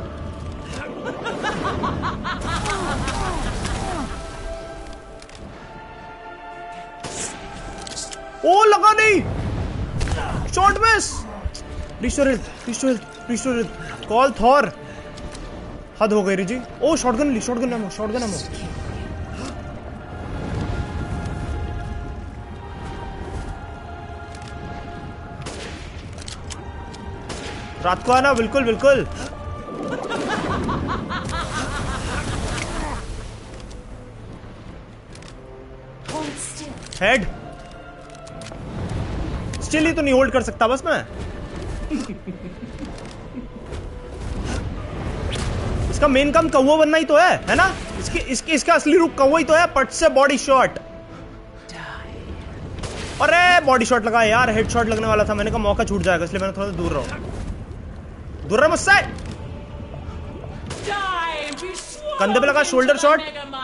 ओ लगा नहीं, shot miss. Restore health, call Thor. हद हो गई री जी। ओ शॉटगन ली, शॉटगन एमो। रात को आना, बिल्कुल। हेड स्टिल ही तो नहीं होल्ड कर सकता बस मैं। इसका मेन काम कौवा बनना ही तो है ना? इसका असली रूप कौवा ही तो है। पट से बॉडी शॉट। अरे बॉडी शॉट लगा यार, हेड शॉट लगने वाला था। मैंने कहा मौका छूट जाएगा, इसलिए मैंने थोड़ा दूर रहा मुझसे। कंधे पे लगा, शोल्डर शॉट।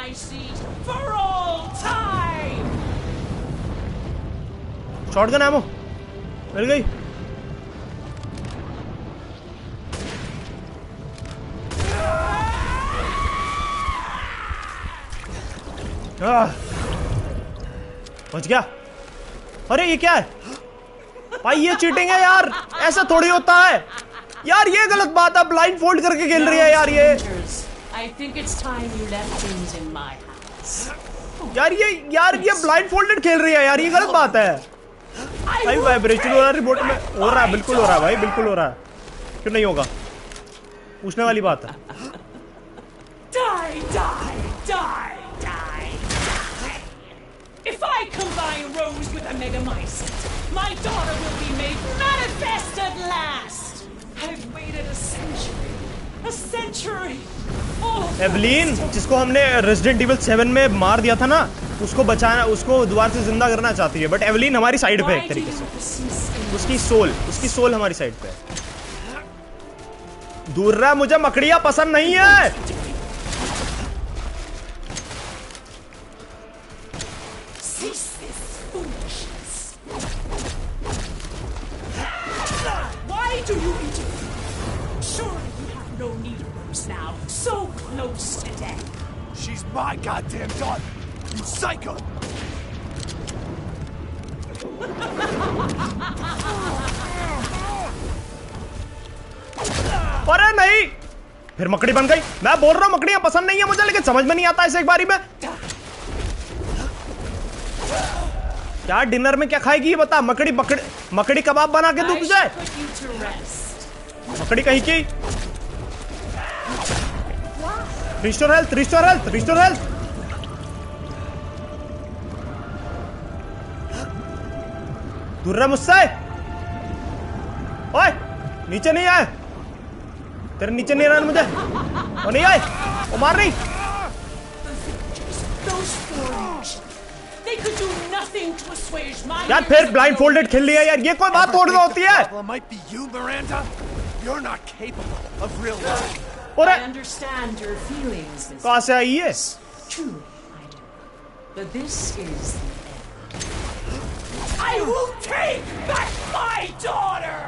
शॉटगन एमो मिल गई। पहुंच गया। अरे ये क्या है भाई? ये चीटिंग है यार, ऐसा थोड़ी होता है यार। ये गलत बात है, ब्लाइंड फोल्ड करके खेल रही है यार ये। यार ये ब्लाइंड फोल्डेड खेल रही है यार, ये गलत बात है भाई। वाइब्रेशन हो रहा है रिमोट में, हो रहा है, बिल्कुल हो रहा है भाई, बिल्कुल हो रहा है। क्यों नहीं होगा? पूछने वाली बात है। If I combine Rose with a Megamycete, my daughter will be made manifest at last. I've waited a century. Evelyn, जिसको हमने रेजिडेंट इविल 7 में मार दिया था ना, उसको बचाना, उसको दोबारा से जिंदा करना चाहती है। बट एवलीन हमारी साइड पे है एक तरीके से। उसकी सोल हमारी साइड पे है। दूर रहा, मुझे मकड़ियां पसंद नहीं है। Why do you interfere? Surely you have no need of Rose now. So close to death. She's my goddamn daughter, you psycho! अरे नहीं, फिर मकड़ी बन गई। मैं बोल रहा हूँ मकड़ियां पसंद नहीं है मुझे, लेकिन समझ में नहीं आता इसे एक बारी में। क्या डिनर में क्या खाएगी ये बता? मकड़ी कबाब बना के दूं तुझे? मकड़ी कहीं की। Restore health. दूर रहा मुझसे। ओए नीचे नहीं आए, तेरे नीचे नहीं रहना मुझे। वो नहीं आए, वो मार नहीं। यार फिर ब्लाइंड फोल्डेड खेल लिया यार, ये कोई बात तोड़ना होती है? और कहां से आई है? I will take back my daughter!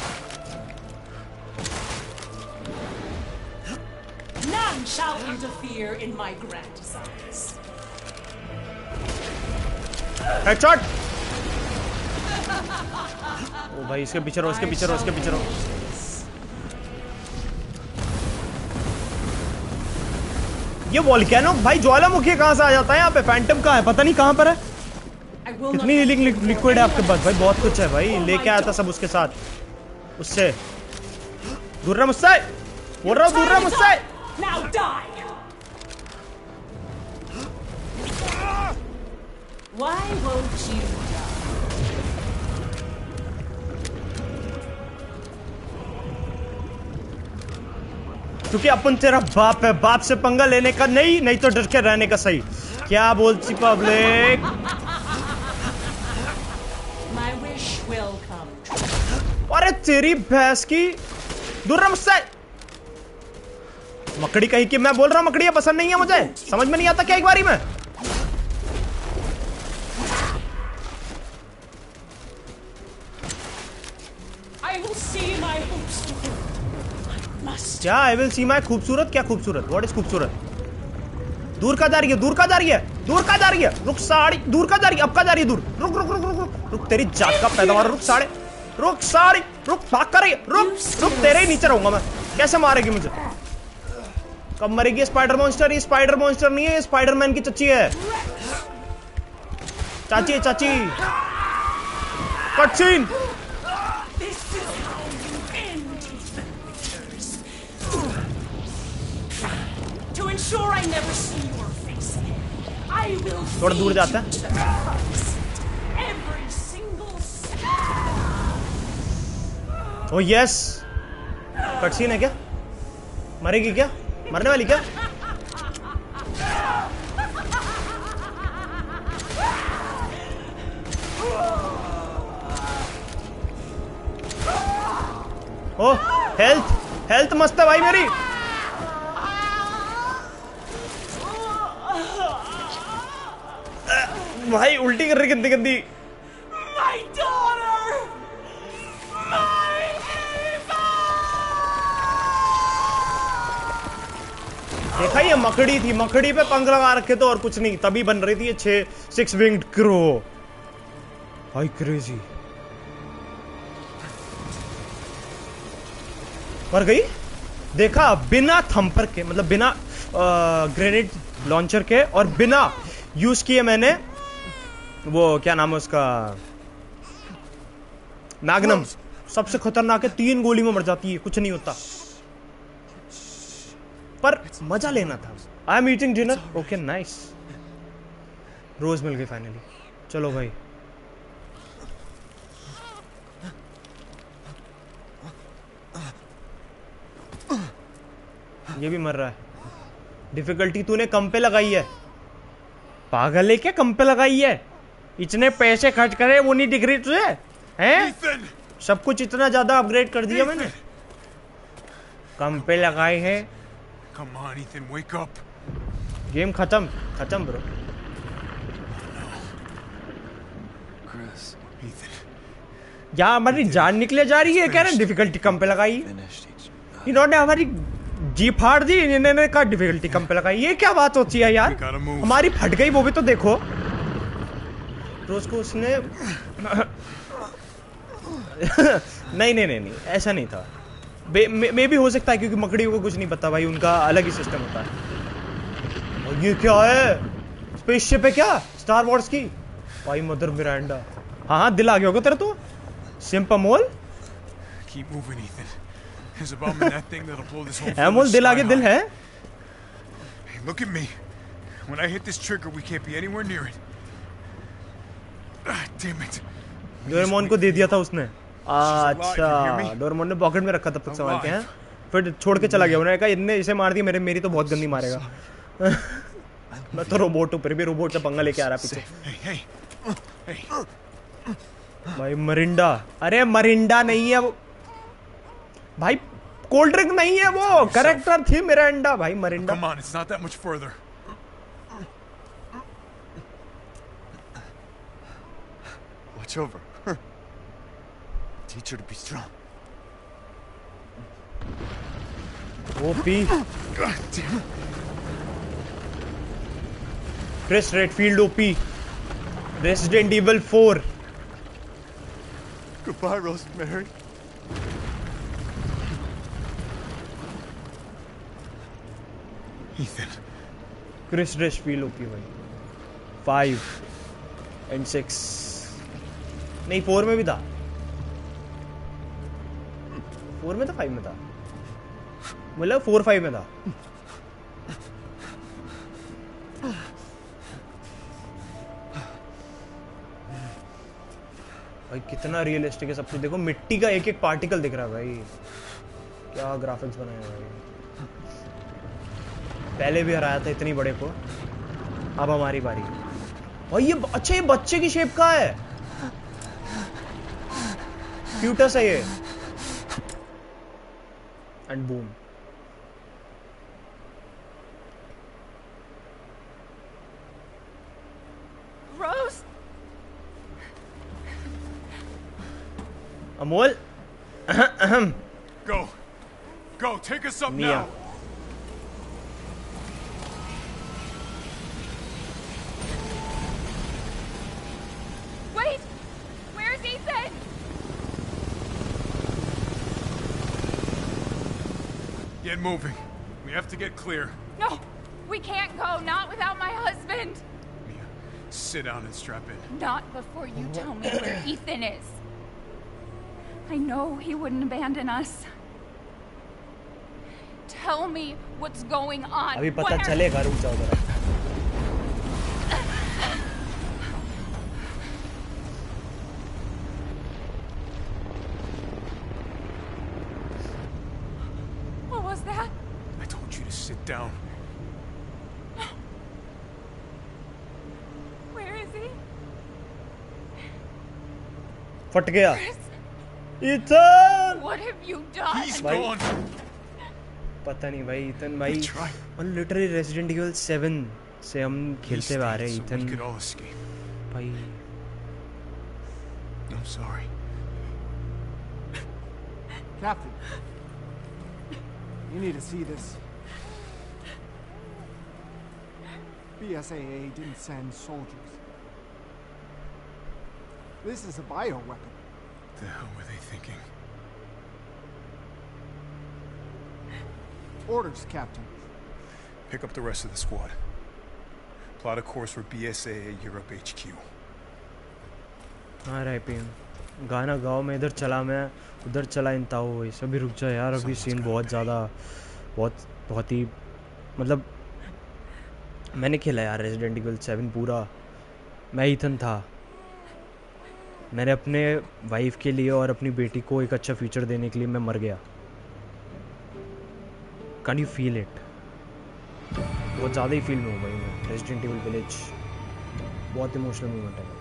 None shall interfere in my grand designs. Headshot. ओ भाई इसके पीछे रहो। ये वोल्केनो भाई ज्वालामुखी कहां से आ जाता है यहाँ पे? फैंटम कहाँ है? पता नहीं कहां पर है। कितनी हीलिंग लिक्विड है आपके पास भाई? बहुत कुछ है भाई, लेके आया था सब उसके साथ। उससे दूर रहा मुझसे, बोल रहा हूँ दूर रहा मुझसे। Why won't you die? क्योंकि अपन तेरा बाप है, बाप से पंगा लेने का नहीं तो डर के रहने का सही। क्या बोलती public? My wish will come true. अरे तेरी भैंस की, दूर रह मुझसे। मकड़ी कहीं की, मैं बोल रहा हूँ मकड़ियाँ पसंद नहीं है मुझे, समझ में नहीं आता क्या एक बारी में। क्या आई विल सी माई खूबसूरत, क्या खूबसूरत, व्हाट इज खूबसूरत? दूर का जा रही है, दूर का जा रही है, दूर का जा रही है, रुक साड़ी, दूर का जा रही है, अब का जा रही है दूर, रुक रुक रुक रुक रुक रुक, तेरी जात का पैदावार, रुक साड़े, रुक साड़ी, रुक, भाग कर रही है, रुक रुक, तेरे ही नीचे रहूंगा मैं, कैसे मारेगी मुझे? कब मरेगी स्पाइडर मॉन्स्टर? ये स्पाइडर मॉन्स्टर नहीं है, ये स्पाइडरमैन की चच्ची है, चाची है चाची। Cut scene. थोड़ा दूर जाता है। ओ यस, कटसीन है क्या? मरेगी क्या? मरने वाली क्या? ओ हेल्थ, हेल्थ मस्त है भाई मेरी। भाई उल्टी कर रही गंदी गंदी। देखा ये मकड़ी थी, मकड़ी पे पंख लगा रखे तो और कुछ नहीं, तभी बन रही थी ये 6 विंग्ड क्रो। भाई क्रेजी। मर गई। देखा, बिना थंपर के, मतलब बिना ग्रेनेड लॉन्चर के और बिना यूज किए मैंने वो क्या नाम है उसका, मैग्नम, सबसे खतरनाक है, 3 गोली में मर जाती है, कुछ नहीं होता, पर मजा लेना था। I am eating dinner, okay nice. Rose मिल गई फाइनली। चलो भाई, ये भी मर रहा है। डिफिकल्टी तूने कम पे लगाई है, पागल है क्या? कम पे लगाई है, इतने पैसे खर्च करे वो नहीं दिख रही तुझे हैं? सब कुछ इतना ज्यादा अपग्रेड कर दिया मैंने, कम पे लगाई है। Come on, Ethan, wake up. Game खत्म, खत्म ब्रो। Chris, Ethan, यहाँ हमारी जान निकले जा रही है, कह रहे डिफिकल्टी कम पे लगाई। इन्होंने हमारी जी फाड़ दी, इन्होंने कहा डिफिकल्टी कम पे लगाई। ये क्या बात होती है यार, हमारी फट गई वो भी तो देखो। रोज को उसने नहीं नहीं नहीं नहीं, ऐसा नहीं था। मे भी हो सकता है, क्योंकि मकड़ियों को कुछ नहीं पता भाई, उनका अलग ही सिस्टम होता है। और ये क्या है, स्पेसशिप है क्या स्टार वॉर्स की? भाई मदर मिरांडा। हाँ हाँ, दिल आ गया होगा तेरा तो सिंपमोल। keep moving, Ethan. There's a bomb in that thing that'll blow this whole एमोल, दिल आगे दिल है। Hey, look at me. When I hit this trigger, we can't be anywhere near it. Ah, damn it. Doraemon को दे दिया था उसने। अच्छा, डोरेमोन ने पॉकेट में रखा तब तक संभाल के हैं, फिर छोड़ के चला गया। उन्होंने कहा इनने इसे मार दिया, मेरी तो बहुत गंदी मारेगा। मैं तो रोबोट हूँ, फिर भी रोबोट से पंगा लेके आ रहा पीछे। भाई मरिंडा, अरे मरिंडा नहीं है वो भाई, कोल्ड ड्रिंक नहीं है वो, कैरेक्टर थी मिरांडा भाई, Miranda. Come on, it's not that much further. watch over her. Teach her to be strong. OP. God damn it. Chris Redfield OP. Resident Evil 4. Goodbye, Rosemary. Ethan. Chris Redfield OP भाई। 5 and 6 नहीं, 4 में भी था, 4 में था, 5 में था, मतलब 4-5 में था। भाई कितना रियलिस्टिक है सब कुछ, देखो मिट्टी का एक एक पार्टिकल दिख रहा है भाई, क्या ग्राफिक्स बनाए हैं भाई। पहले भी हराया था इतनी बड़े को, अब हमारी बारी। और ये अच्छा, ये बच्चे की शेप का है, क्यूटस है ये। And boom. Amol Go. Go, take us up Mia. now. Wait! Where's Ethan? Get moving. We have to get clear. No! We can't go, not without my husband! Mia, sit down and strap in. Not before you tell me where Ethan is. I know he wouldn't abandon us. Tell me what's going on. अभी पता चलेगा, रुक जाओ जरा. What was that? I told you to sit down. Where is he? फट गया. Chris? Ethan! What have you done? He's gone. पता नहीं भाई, ईथन भाई. और literally Resident Evil 7 से हम खेलते हुए आ रहे हैं Ethan. We could all escape. भाई. I'm sorry. Captain, you need to see this. BSAA didn't send soldiers. This is a bioweapon. The hell were they thinking? Orders, Captain. Pick up the rest of the squad. Plot a course for BSAA Europe HQ. R.I.P. गाना गाओ, मैं इधर चला, मैं उधर चला, इन ताऊ ये सभी रुक जाओ यार. अभी सीन बहुत ज़्यादा बहुत ही मतलब मैंने खेला यार रेजिडेंट इविल 7 पूरा. मैं ईथन था. मैंने अपने वाइफ के लिए और अपनी बेटी को एक अच्छा फ्यूचर देने के लिए मैं मर गया. Can you feel it? बहुत ज़्यादा ही फील में हूँ भाई मैं. रेजिडेंट इविल विलेज बहुत इमोशनल मोमेंट है.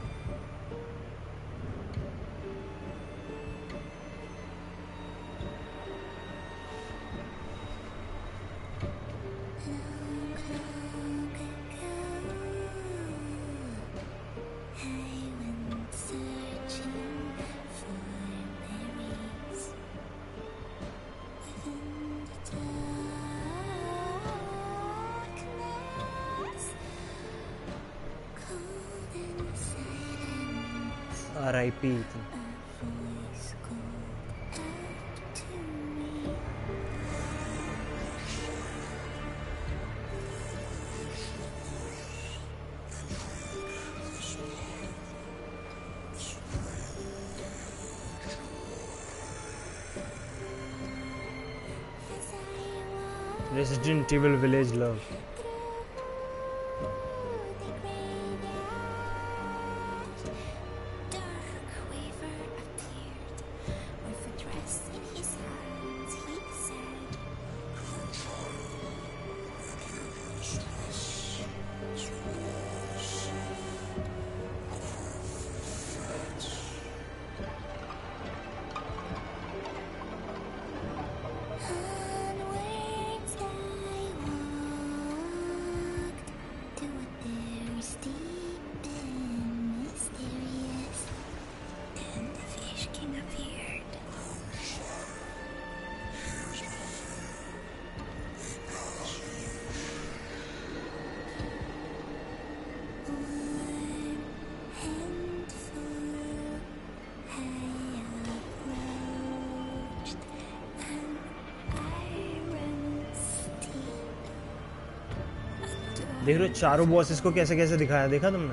R.I.P. Ethan. Resident Evil Village love. देख रहे हो चारों बॉसेस को कैसे कैसे दिखाया, देखा तुमने?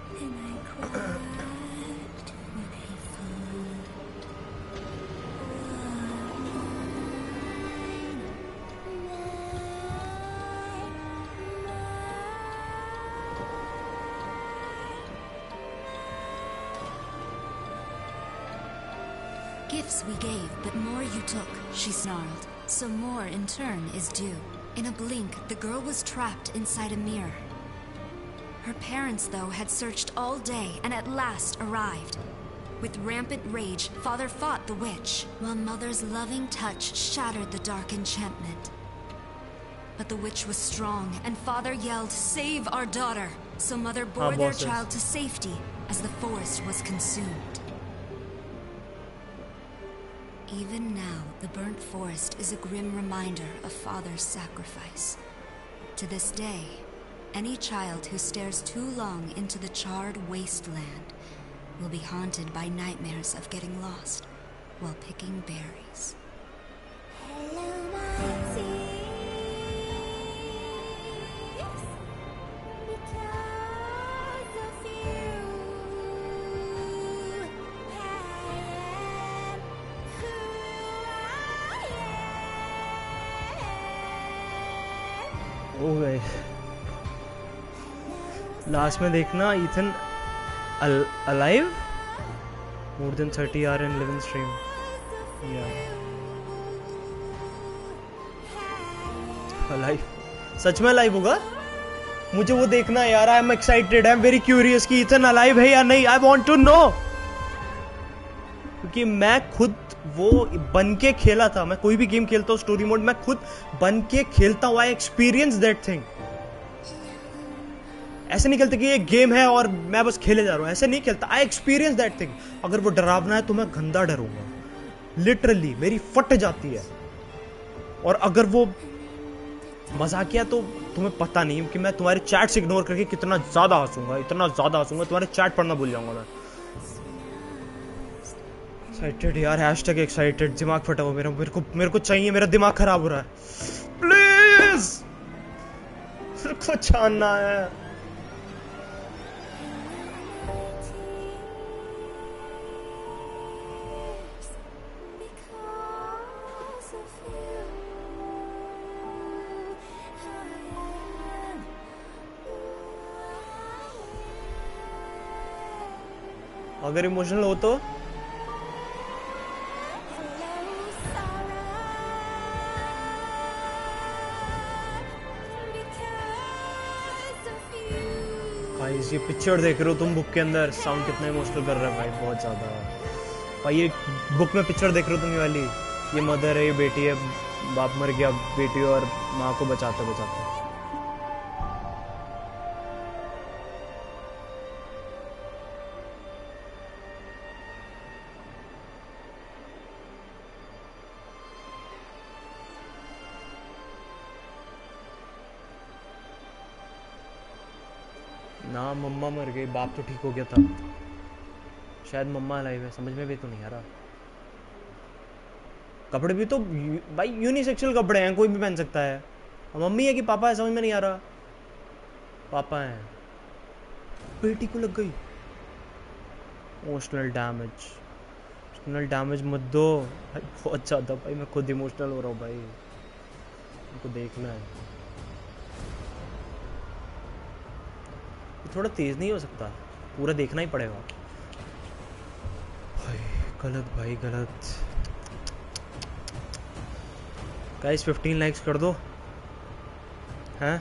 Gifts we gave, but more you took, she snarled. So more in turn is due. In a blink, the girl was trapped inside a mirror. Her parents, though, had searched all day and at last arrived. With rampant rage, Father fought the witch, while Mother's loving touch shattered the dark enchantment. But the witch was strong, and Father yelled, "Save our daughter!" So Mother bore their child to safety as the forest was consumed. Even now, the burnt forest is a grim reminder of Father's sacrifice. To this day, any child who stares too long into the charred wasteland will be haunted by nightmares of getting lost while picking berries. Last में देखना Ethan alive more than 30 hour in living stream alive सच में alive होगा मुझे वो देखना यार I am excited I am very curious कि इथन अलाइव है या नहीं आई वांट टू नो क्योंकि मैं खुद वो बन के खेला था मैं कोई भी गेम खेलता हूँ स्टोरी मोड मैं खुद बन के खेलता हूँ आई एक्सपीरियंस दैट थिंग ऐसे नहीं खेलते कि ये गेम है और मैं बस खेले जा रहा हूं ऐसे नहीं खेलता आई एक्सपीरियंस दैट थिंग अगर वो डरावना है तो मैं गंदा डरूंगा लिटरली मेरी फट जाती है और अगर वो मजाकिया तो तुम्हें पता नहीं कि मैं तुम्हारे चैट्स इग्नोर करके कितना ज्यादा हंसूंगा इतना ज्यादा हंसूंगा तुम्हारे चैट पढ़ना भूल जाऊंगा मैं एक्साइटेड यार हैशटैग एक्साइटेड दिमाग फटा हुआ मेरे को चाहिए मेरा दिमाग खराब हो रहा है प्लीज मेरे को जानना है अगर इमोशनल हो तो गाइस ये पिक्चर देख रहे हो तुम बुक के अंदर साउंड कितना इमोशनल कर रहा है भाई बहुत ज्यादा भाई ये बुक में पिक्चर देख रहे हो तुम ये वाली ये मदर है ये बेटी है बाप मर गया बेटी और माँ को बचाते बचाते ना मम्मा मर गई बाप तो ठीक हो गया था शायद मम्मा अलाइव है समझ में भी तो नहीं आ रहा कपड़े भी तो भाई यूनिसेक्सुअल कपड़े हैं कोई भी पहन सकता है मम्मी है कि पापा है समझ में नहीं आ रहा पापा है बेटी को लग गई इमोशनल डैमेज मत दो भाई बहुत ज्यादा भाई मैं खुद इमोशनल हो रहा हूँ भाई उनको देखना है थोड़ा तेज नहीं हो सकता पूरा देखना ही पड़ेगा भाई गलत गाइस 15 लाइक्स कर दो हैं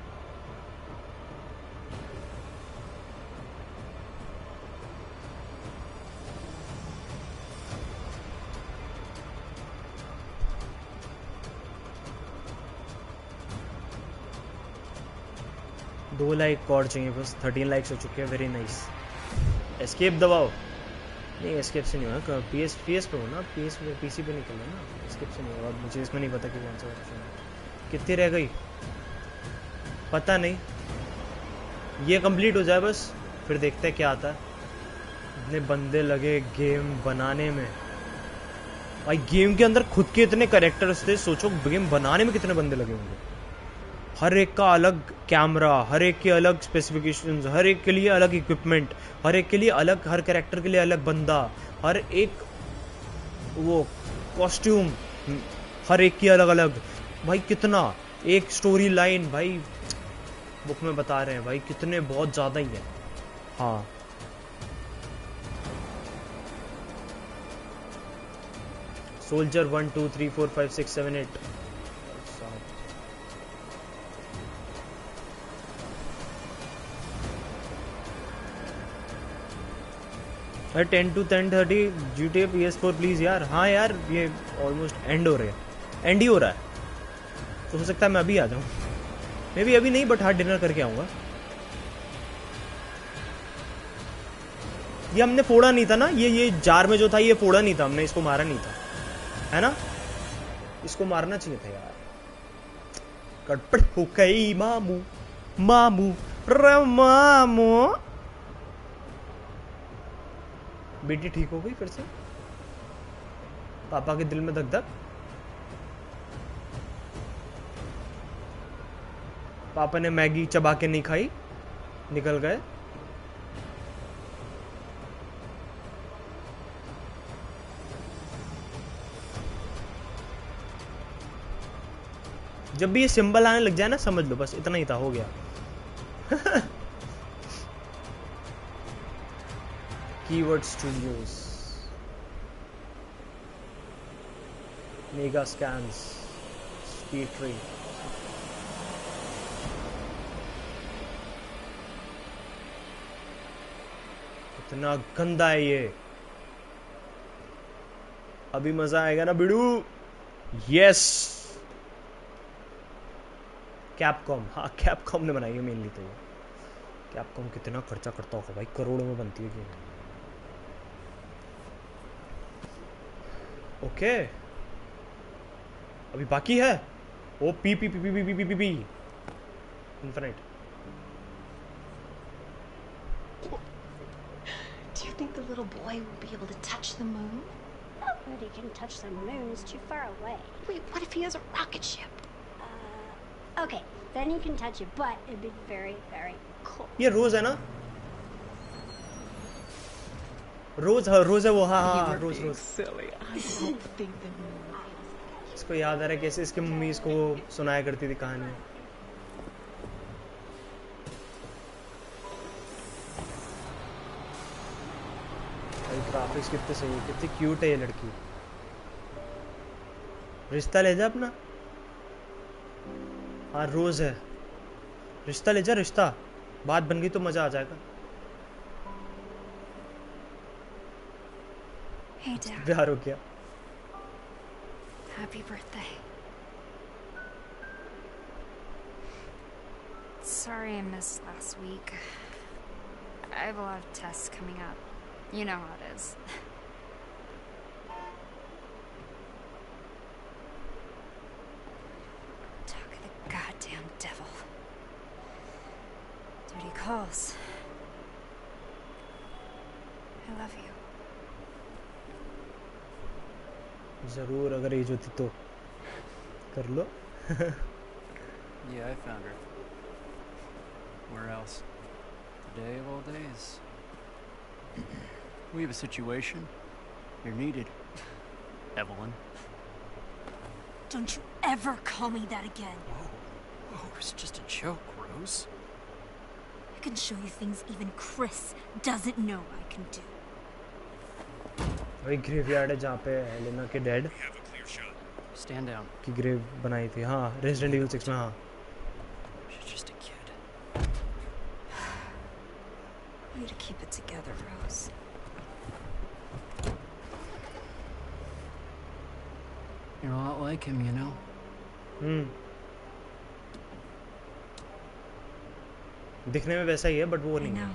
दो लाइक और चाहिए बस 13 लाइक्स हो चुके हैं वेरी नाइस एस्केप दबाओ नहीं एस्केप से नहीं होगा पीएस पे हो ना पीसी पे निकलना ना एस्केप से नहीं होगा मुझे इसमें नहीं पता कि कौन सा ऑप्शन है कितनी रह गई पता नहीं ये कंप्लीट हो जाए बस फिर देखते हैं क्या आता है इतने बंदे लगे गेम बनाने में भाई गेम के अंदर खुद के इतने कैरेक्टर्स थे सोचो गेम बनाने में कितने बंदे लगे होंगे हर एक का अलग कैमरा हर एक के अलग स्पेसिफिकेशंस हर एक के लिए अलग इक्विपमेंट हर एक के लिए अलग हर कैरेक्टर के लिए अलग बंदा हर एक वो कॉस्ट्यूम हर एक की अलग अलग भाई कितना एक स्टोरी लाइन भाई बुक में बता रहे हैं भाई कितने बहुत ज्यादा ही है हाँ soldier 1 2 3 4 5 6 7 8 10 to 10:30 GTA PS4 please यार हाँ यार ये ऑलमोस्ट एंड हो रहा है तो हो सकता है मैं अभी आ जाऊँ मैं भी अभी नहीं बट हाँ डिनर करके आऊँगा ये हमने फोड़ा नहीं था ना ये जार में जो था ये फोड़ा नहीं था हमने इसको मारा नहीं था है ना? इसको मारना चाहिए था यार। कटपट हो गई मामू मामू मामू। बेटी ठीक हो गई फिर से? पापा के दिल में धक धक। पापा ने मैगी चबा के नहीं खाई, निकल गए। जब भी ये सिंबल आने लग जाए ना, समझ लो बस इतना ही था, हो गया। Keywords Studios, Megascans, SpeedTree. इतना गंदा है ये। अभी मजा आएगा ना बिड़ू? Yes, Capcom. हाँ, कैपकॉम ने बनाई है मेनली। तो ये कैपकॉम कितना खर्चा करता होगा भाई, करोड़ों में बनती है गेम। ओके, अभी बाकी है। O P P P P P P P P infinite. Do you think the little boy will be able to touch the moon? Nobody can touch the moon. It's too far away. Wait, what if he has a rocket ship? Okay, then you can touch it, but it'd be very, very cool. ये रोज है ना? रोज, हाँ रोज है वो। हाँ हाँ रोज रोज। इसको याद आ रहा है कैसे इसकी मम्मी इसको सुनाया करती थी कहानी। ग्राफिक्स कितने सही है, कितनी क्यूट है ये लड़की। रिश्ता ले जा अपना। हाँ रोज है, रिश्ता ले जा, रिश्ता। बात बन गई तो मजा आ जाएगा। Hey Dad. प्यार हो गया। Happy birthday. Sorry I missed last week. I have a lot of tests coming up. You know how it is. Talk of the goddamn devil. Duty calls. I love you. जरूर, अगर as होती तो कर लो। Yeah, I found her. Where else? Today of all days. We have a situation. You're needed. Evelyn. Don't you ever call me that again. Whoa, it's just a joke, Rose. I can show you things even Chris doesn't know I can do. वही graveyard है जहाँ पे Elena के dad Stand down. की grave बनाई थी। हाँ, resident evil 6 में। हाँ, She's just a kid. You to keep it together, Rose. You're a lot like him, you know? दिखने में वैसा ही है बट वो नहीं है।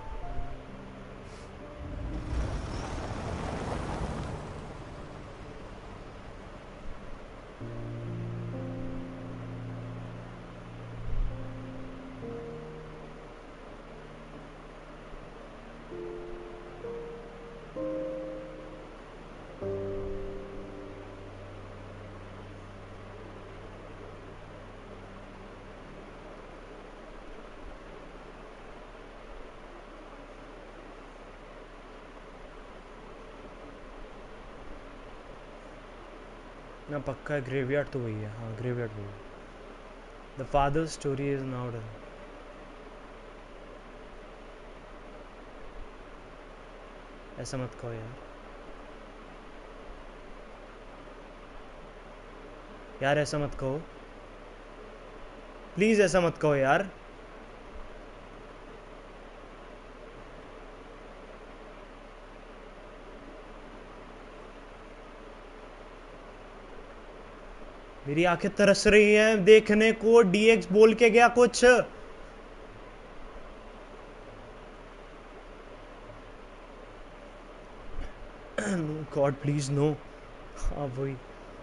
ना पक्का ग्रेवयार्ड तो वही है। हाँ, ग्रेवयार्ड वही है। The father story is now done. ऐसा मत कहो यार। यार ऐसा मत कहो प्लीज, ऐसा मत कहो यार। मेरी आंखें तरस रही हैं देखने को। डीएक्स बोल के गया कुछ। God please no. हाँ वही।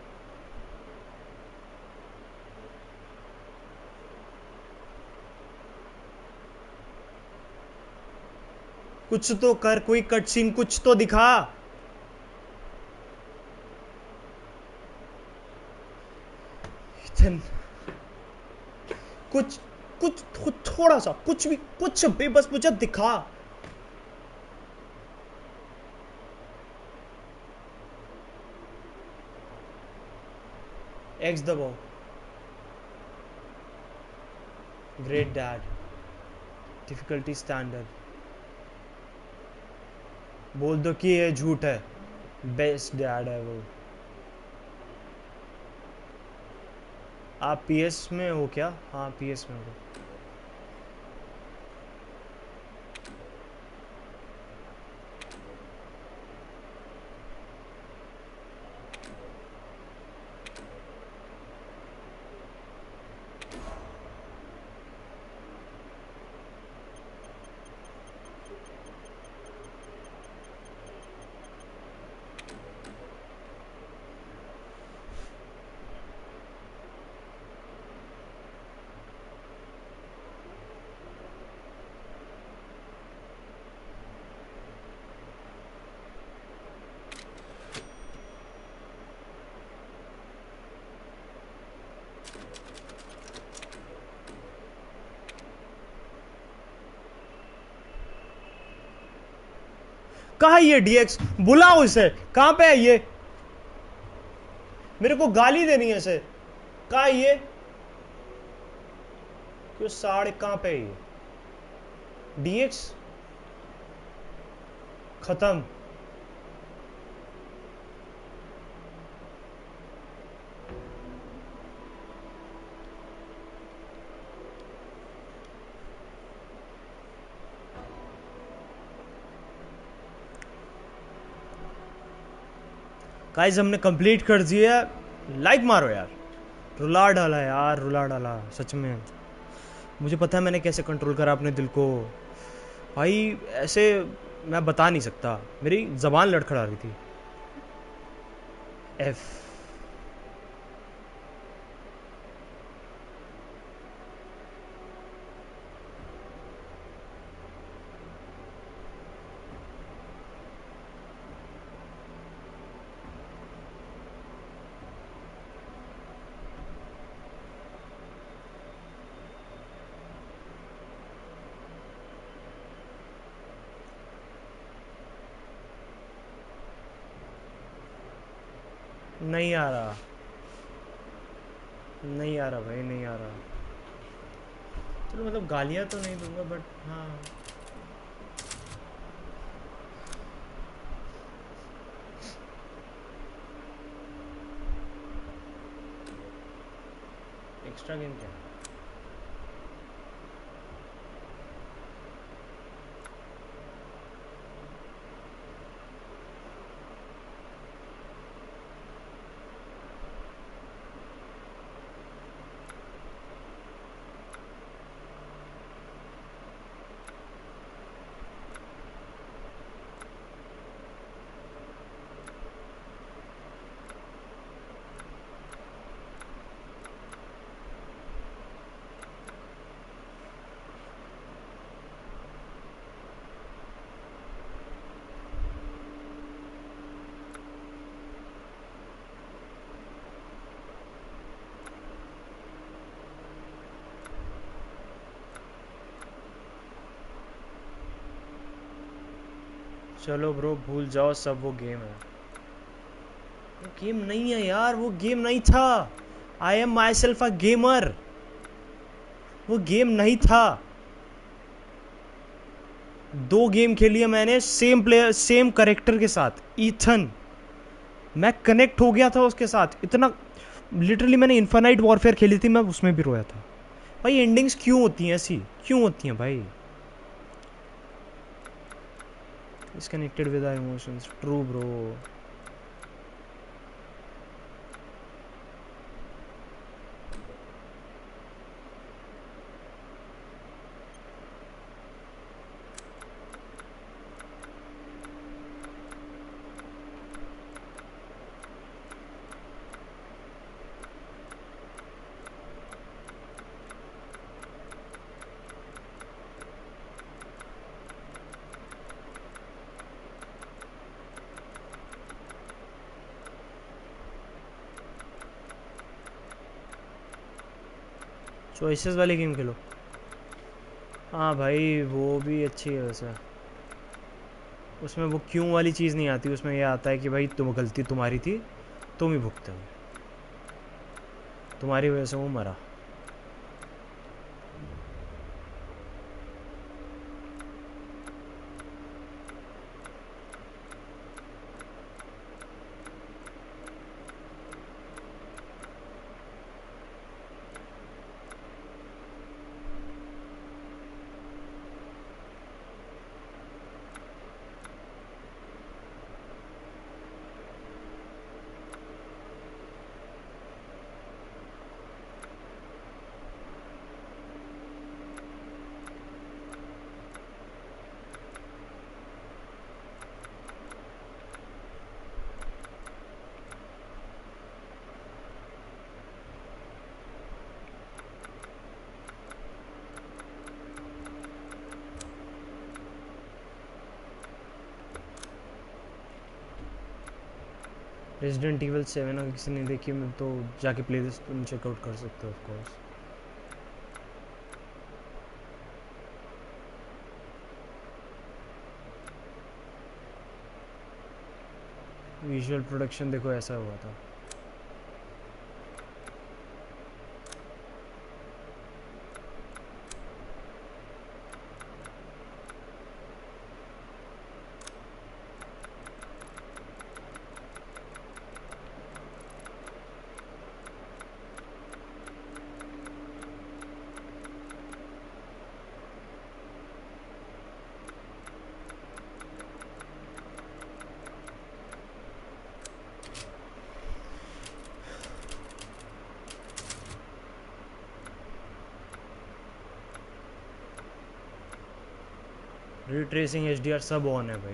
कुछ तो कर, कोई कट सीन कुछ तो दिखा। इथन कुछ कुछ थोड़ा सा कुछ भी, कुछ भी बस मुझे दिखा। एक्स दबाओ। Great dad, difficulty standard. बोल दो कि ये झूठ है, बेस्ट डैड है वो। आप पीएस में हो क्या? हाँ पीएस में हो। कहाँ है ये डीएक्स? बुलाओ इसे, कहाँ पे है ये? मेरे को गाली देनी है इसे। कहाँ है ये? क्यों साढ़े कहाँ पे है ये? डीएक्स खत्म। गाइस हमने कंप्लीट कर दिया। लाइक मारो यार। रुला डाला यार, रुला डाला सच में। मुझे पता है मैंने कैसे कंट्रोल करा अपने दिल को भाई, ऐसे मैं बता नहीं सकता, मेरी जबान लड़खड़ा रही थी। एफ नहीं आ रहा, नहीं आ रहा भाई, नहीं आ रहा। चलो मतलब गालियां तो नहीं दूंगा बट हाँ एक्स्ट्रा गेम क्या? चलो ब्रो भूल जाओ सब, वो गेम है। वो गेम नहीं है यार, वो गेम नहीं था। I am myself a gamer. वो गेम नहीं था। 2 गेम खेली है मैंने सेम प्लेयर सेम कैरेक्टर के साथ, ईथन। मैं कनेक्ट हो गया था उसके साथ इतना, लिटरली मैंने इन्फिनाइट वॉरफेयर खेली थी, मैं उसमें भी रोया था भाई। एंडिंग्स क्यों होती हैं ऐसी, क्यों होती हैं भाई? Disconnected with our emotions. True bro. Choices वाली गेम खेलो। हाँ भाई वो भी अच्छी है वैसे, उसमें वो क्यों वाली चीज़ नहीं आती, उसमें ये आता है कि भाई तुम गलती तुम्हारी थी, तुम ही भुगते हो, तुम्हारी वजह से वो मरा। रेजिडेंट इवल 7 अगर किसी ने देखी मैं तो जाके प्ले लिस्ट तुम चेकआउट कर सकते हो ऑफ कोर्स। विजुअल प्रोडक्शन देखो ऐसा हुआ था। रीट्रेसिंग HDR सब ऑन है भाई।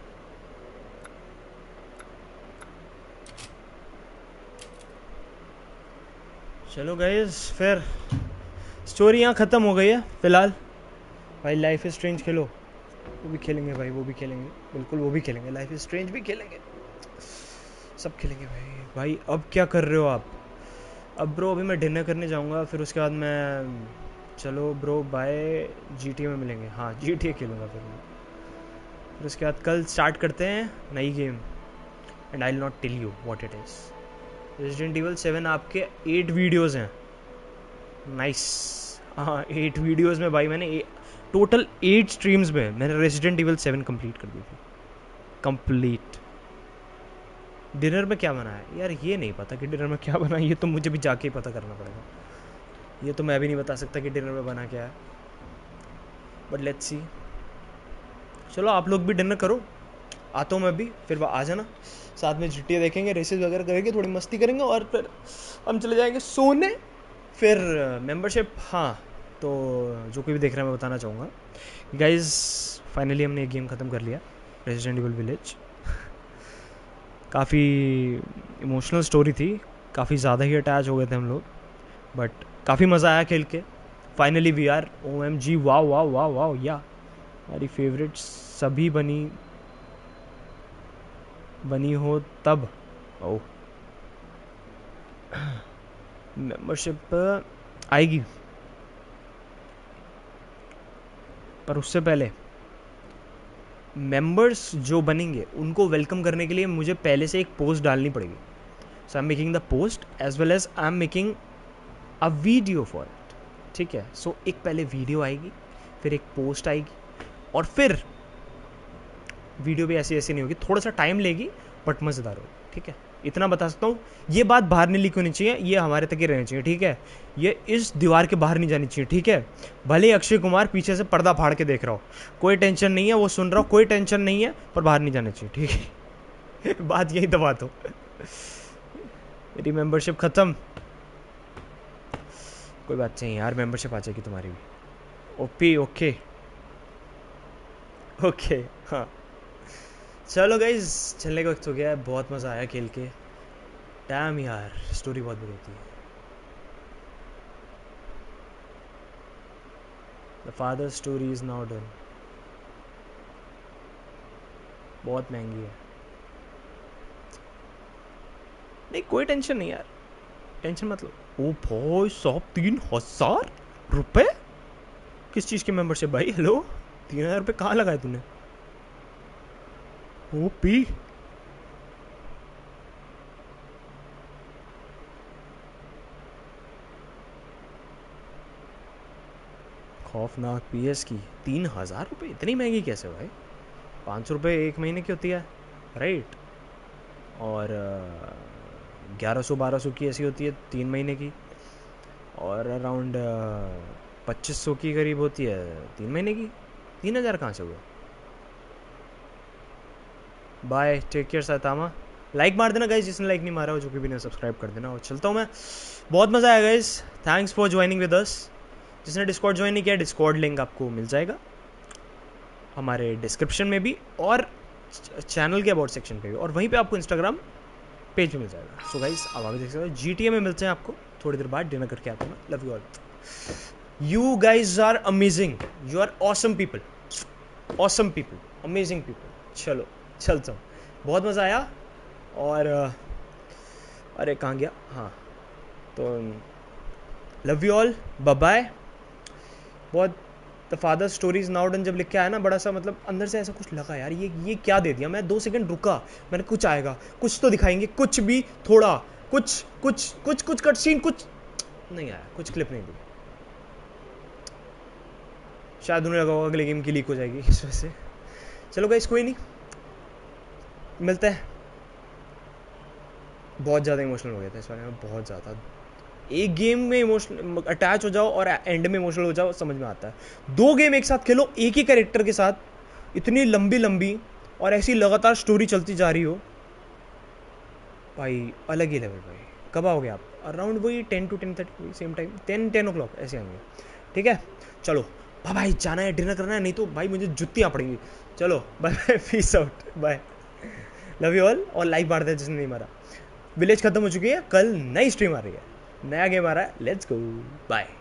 चलो गाइस फिर स्टोरी यहाँ ख़त्म हो गई है फिलहाल। भाई लाइफ इज स्ट्रेंज खेलो, वो भी खेलेंगे भाई, वो भी खेलेंगे, बिल्कुल वो भी खेलेंगे, लाइफ इज स्ट्रेंज भी खेलेंगे, सब खेलेंगे भाई। भाई अब क्या कर रहे हो आप? अब ब्रो अभी मैं डिनर करने जाऊँगा, फिर उसके बाद मैं, चलो ब्रो बाय, GTA में मिलेंगे। हाँ GTA खेलूँगा फिर उसके बाद कल स्टार्ट करते हैं नई game, and I will not tell you what it is. Resident Evil 7 आपके 8 वीडियोज़ हैं। नाइस। हाँ 8 वीडियोज़ में भाई मैंने टोटल 8 स्ट्रीम्स में मैंने रेजिडेंट इवल 7 कंप्लीट कर दी थी। कंप्लीट। डिनर में क्या बना है यार ये नहीं पता कि डिनर में क्या बना है, ये तो मुझे भी जाके ही पता करना पड़ेगा, ये तो मैं भी नहीं बता सकता कि डिनर में बना क्या है, बट लेट्स सी। चलो आप लोग भी डिनर करो, आता हूँ मैं भी, फिर आ जाना, साथ में GTA देखेंगे, रेसेस वगैरह करेंगे, थोड़ी मस्ती करेंगे और फिर हम चले जाएंगे सोने। फिर मेंबरशिप, हाँ तो जो कोई भी देख रहा है मैं बताना चाहूँगा गाइज, फाइनली हमने एक गेम ख़त्म कर लिया, रेजिडेंट इवल विलेज। काफ़ी इमोशनल स्टोरी थी, काफ़ी ज़्यादा ही अटैच हो गए थे हम लोग, बट काफ़ी मज़ा आया खेल के। Finally we are OMG wow wow wow wow, या हमारी फेवरेट सभी बनी हो तब। ओह मेंबरशिप आएगी, पर उससे पहले मेंबर्स जो बनेंगे उनको वेलकम करने के लिए मुझे पहले से एक पोस्ट डालनी पड़ेगी। So I am making the post as well as I am making a video for it, ठीक है। सो एक पहले वीडियो आएगी, फिर एक पोस्ट आएगी, और फिर वीडियो भी ऐसी नहीं होगी, थोड़ा सा टाइम लेगी बट मज़ेदार होगी, ठीक है। इतना बता सकता हूँ, ये बात बाहर नहीं लीक होनी चाहिए, ये हमारे तक ही रहनी चाहिए, ठीक है। ये इस दीवार के बाहर नहीं जानी चाहिए, ठीक है। भले ही अक्षय कुमार पीछे से पर्दा फाड़ के देख रहा हो, कोई टेंशन नहीं है, वो सुन रहा हो, कोई टेंशन नहीं है, पर बाहर नहीं जाना चाहिए, ठीक है। बात यही दबा दो। मेरी मेंबरशिप ख़त्म, कोई बात नहीं यार, मेंबरशिप आ जाएगी तुम्हारी भी। ओपी ओके ओके, हाँ चलो गाइज चलने का वक्त हो गया है, बहुत मज़ा आया खेल के। डैम यार स्टोरी बहुत बड़ी होती है। The father story is now done. बहुत महंगी है। नहीं कोई टेंशन नहीं यार, टेंशन मत लो। ओ भाई साहब 3000 रुपए? किस चीज की मेंबरशिप भाई? हेलो 3000 रुपए कहाँ लगाए तूने? ओपी खौफनाक पीएस की 3000 रुपये इतनी महंगी कैसे भाई? 500 रुपये एक महीने की होती है राइट, और 1100-1200 की ऐसी होती है 3 महीने की, और अराउंड 2500 की करीब होती है 3 महीने की। 3000 कहाँ से हुआ? बाय, टेक केयर सातामा। लाइक मार देना गाइज जिसने लाइक नहीं मारा हो, जो कि भी नहीं सब्सक्राइब कर देना। और चलता हूँ मैं, बहुत मज़ा आया guys, thanks for joining with us. जिसने डिस्कॉर्ड ज्वाइन नहीं किया, डिस्कॉर्ड लिंक आपको मिल जाएगा हमारे डिस्क्रिप्शन में भी और चैनल के अबाउट सेक्शन पे भी, और वहीं पे आपको इंस्टाग्राम पेज भी मिल जाएगा। सो गाइस अब आगे देख सकते हो, GTA में मिलते हैं आपको थोड़ी देर बाद, डिनर करके आते हैं। Love you all, you guys are amazing, you are awesome people, awesome people, amazing people. चलो चलता हूँ, बहुत मज़ा आया। और अरे कहाँ गया, हाँ तो love you all, bye bye. बहुत the father stories now done जब लिख के आया ना, बड़ा सा मतलब अंदर से ऐसा कुछ लगा यार, ये क्या दे दिया। मैं 2 सेकंड रुका, मैंने कुछ आएगा, कुछ तो दिखाएंगे, कुछ भी थोड़ा, कुछ कट सीन, कुछ नहीं आया, कुछ क्लिप नहीं दी। शायद उन्हें लगा होगा अगले गेम की लीक हो जाएगी इस वजह से। चलो गाइस कोई नहीं, मिलते हैं। बहुत ज़्यादा इमोशनल हो गया था इस बारे में, बहुत ज़्यादा। एक गेम में इमोशनल अटैच हो जाओ और एंड में इमोशनल हो जाओ, समझ में आता है। 2 गेम एक साथ खेलो एक ही कैरेक्टर के साथ, इतनी लंबी और ऐसी लगातार स्टोरी चलती जा रही हो भाई, अलग ही लेवल भाई। कब आओगे आप? अराउंड वही 10 to 10:30 सेम टाइम, 10 o'clock ऐसे आएंगे। ठीक है चलो बाय बाय, जाना है डिनर करना है, नहीं तो भाई मुझे जुत्तियाँ पड़ेंगी। चलो bye bye, peace out, bye, love you all. और लाइक मार दे जिसने नहीं मारा। विलेज खत्म हो चुकी है, कल नई स्ट्रीम आ रही है, नया गेम आ रहा है, लेट्स गो, बाय।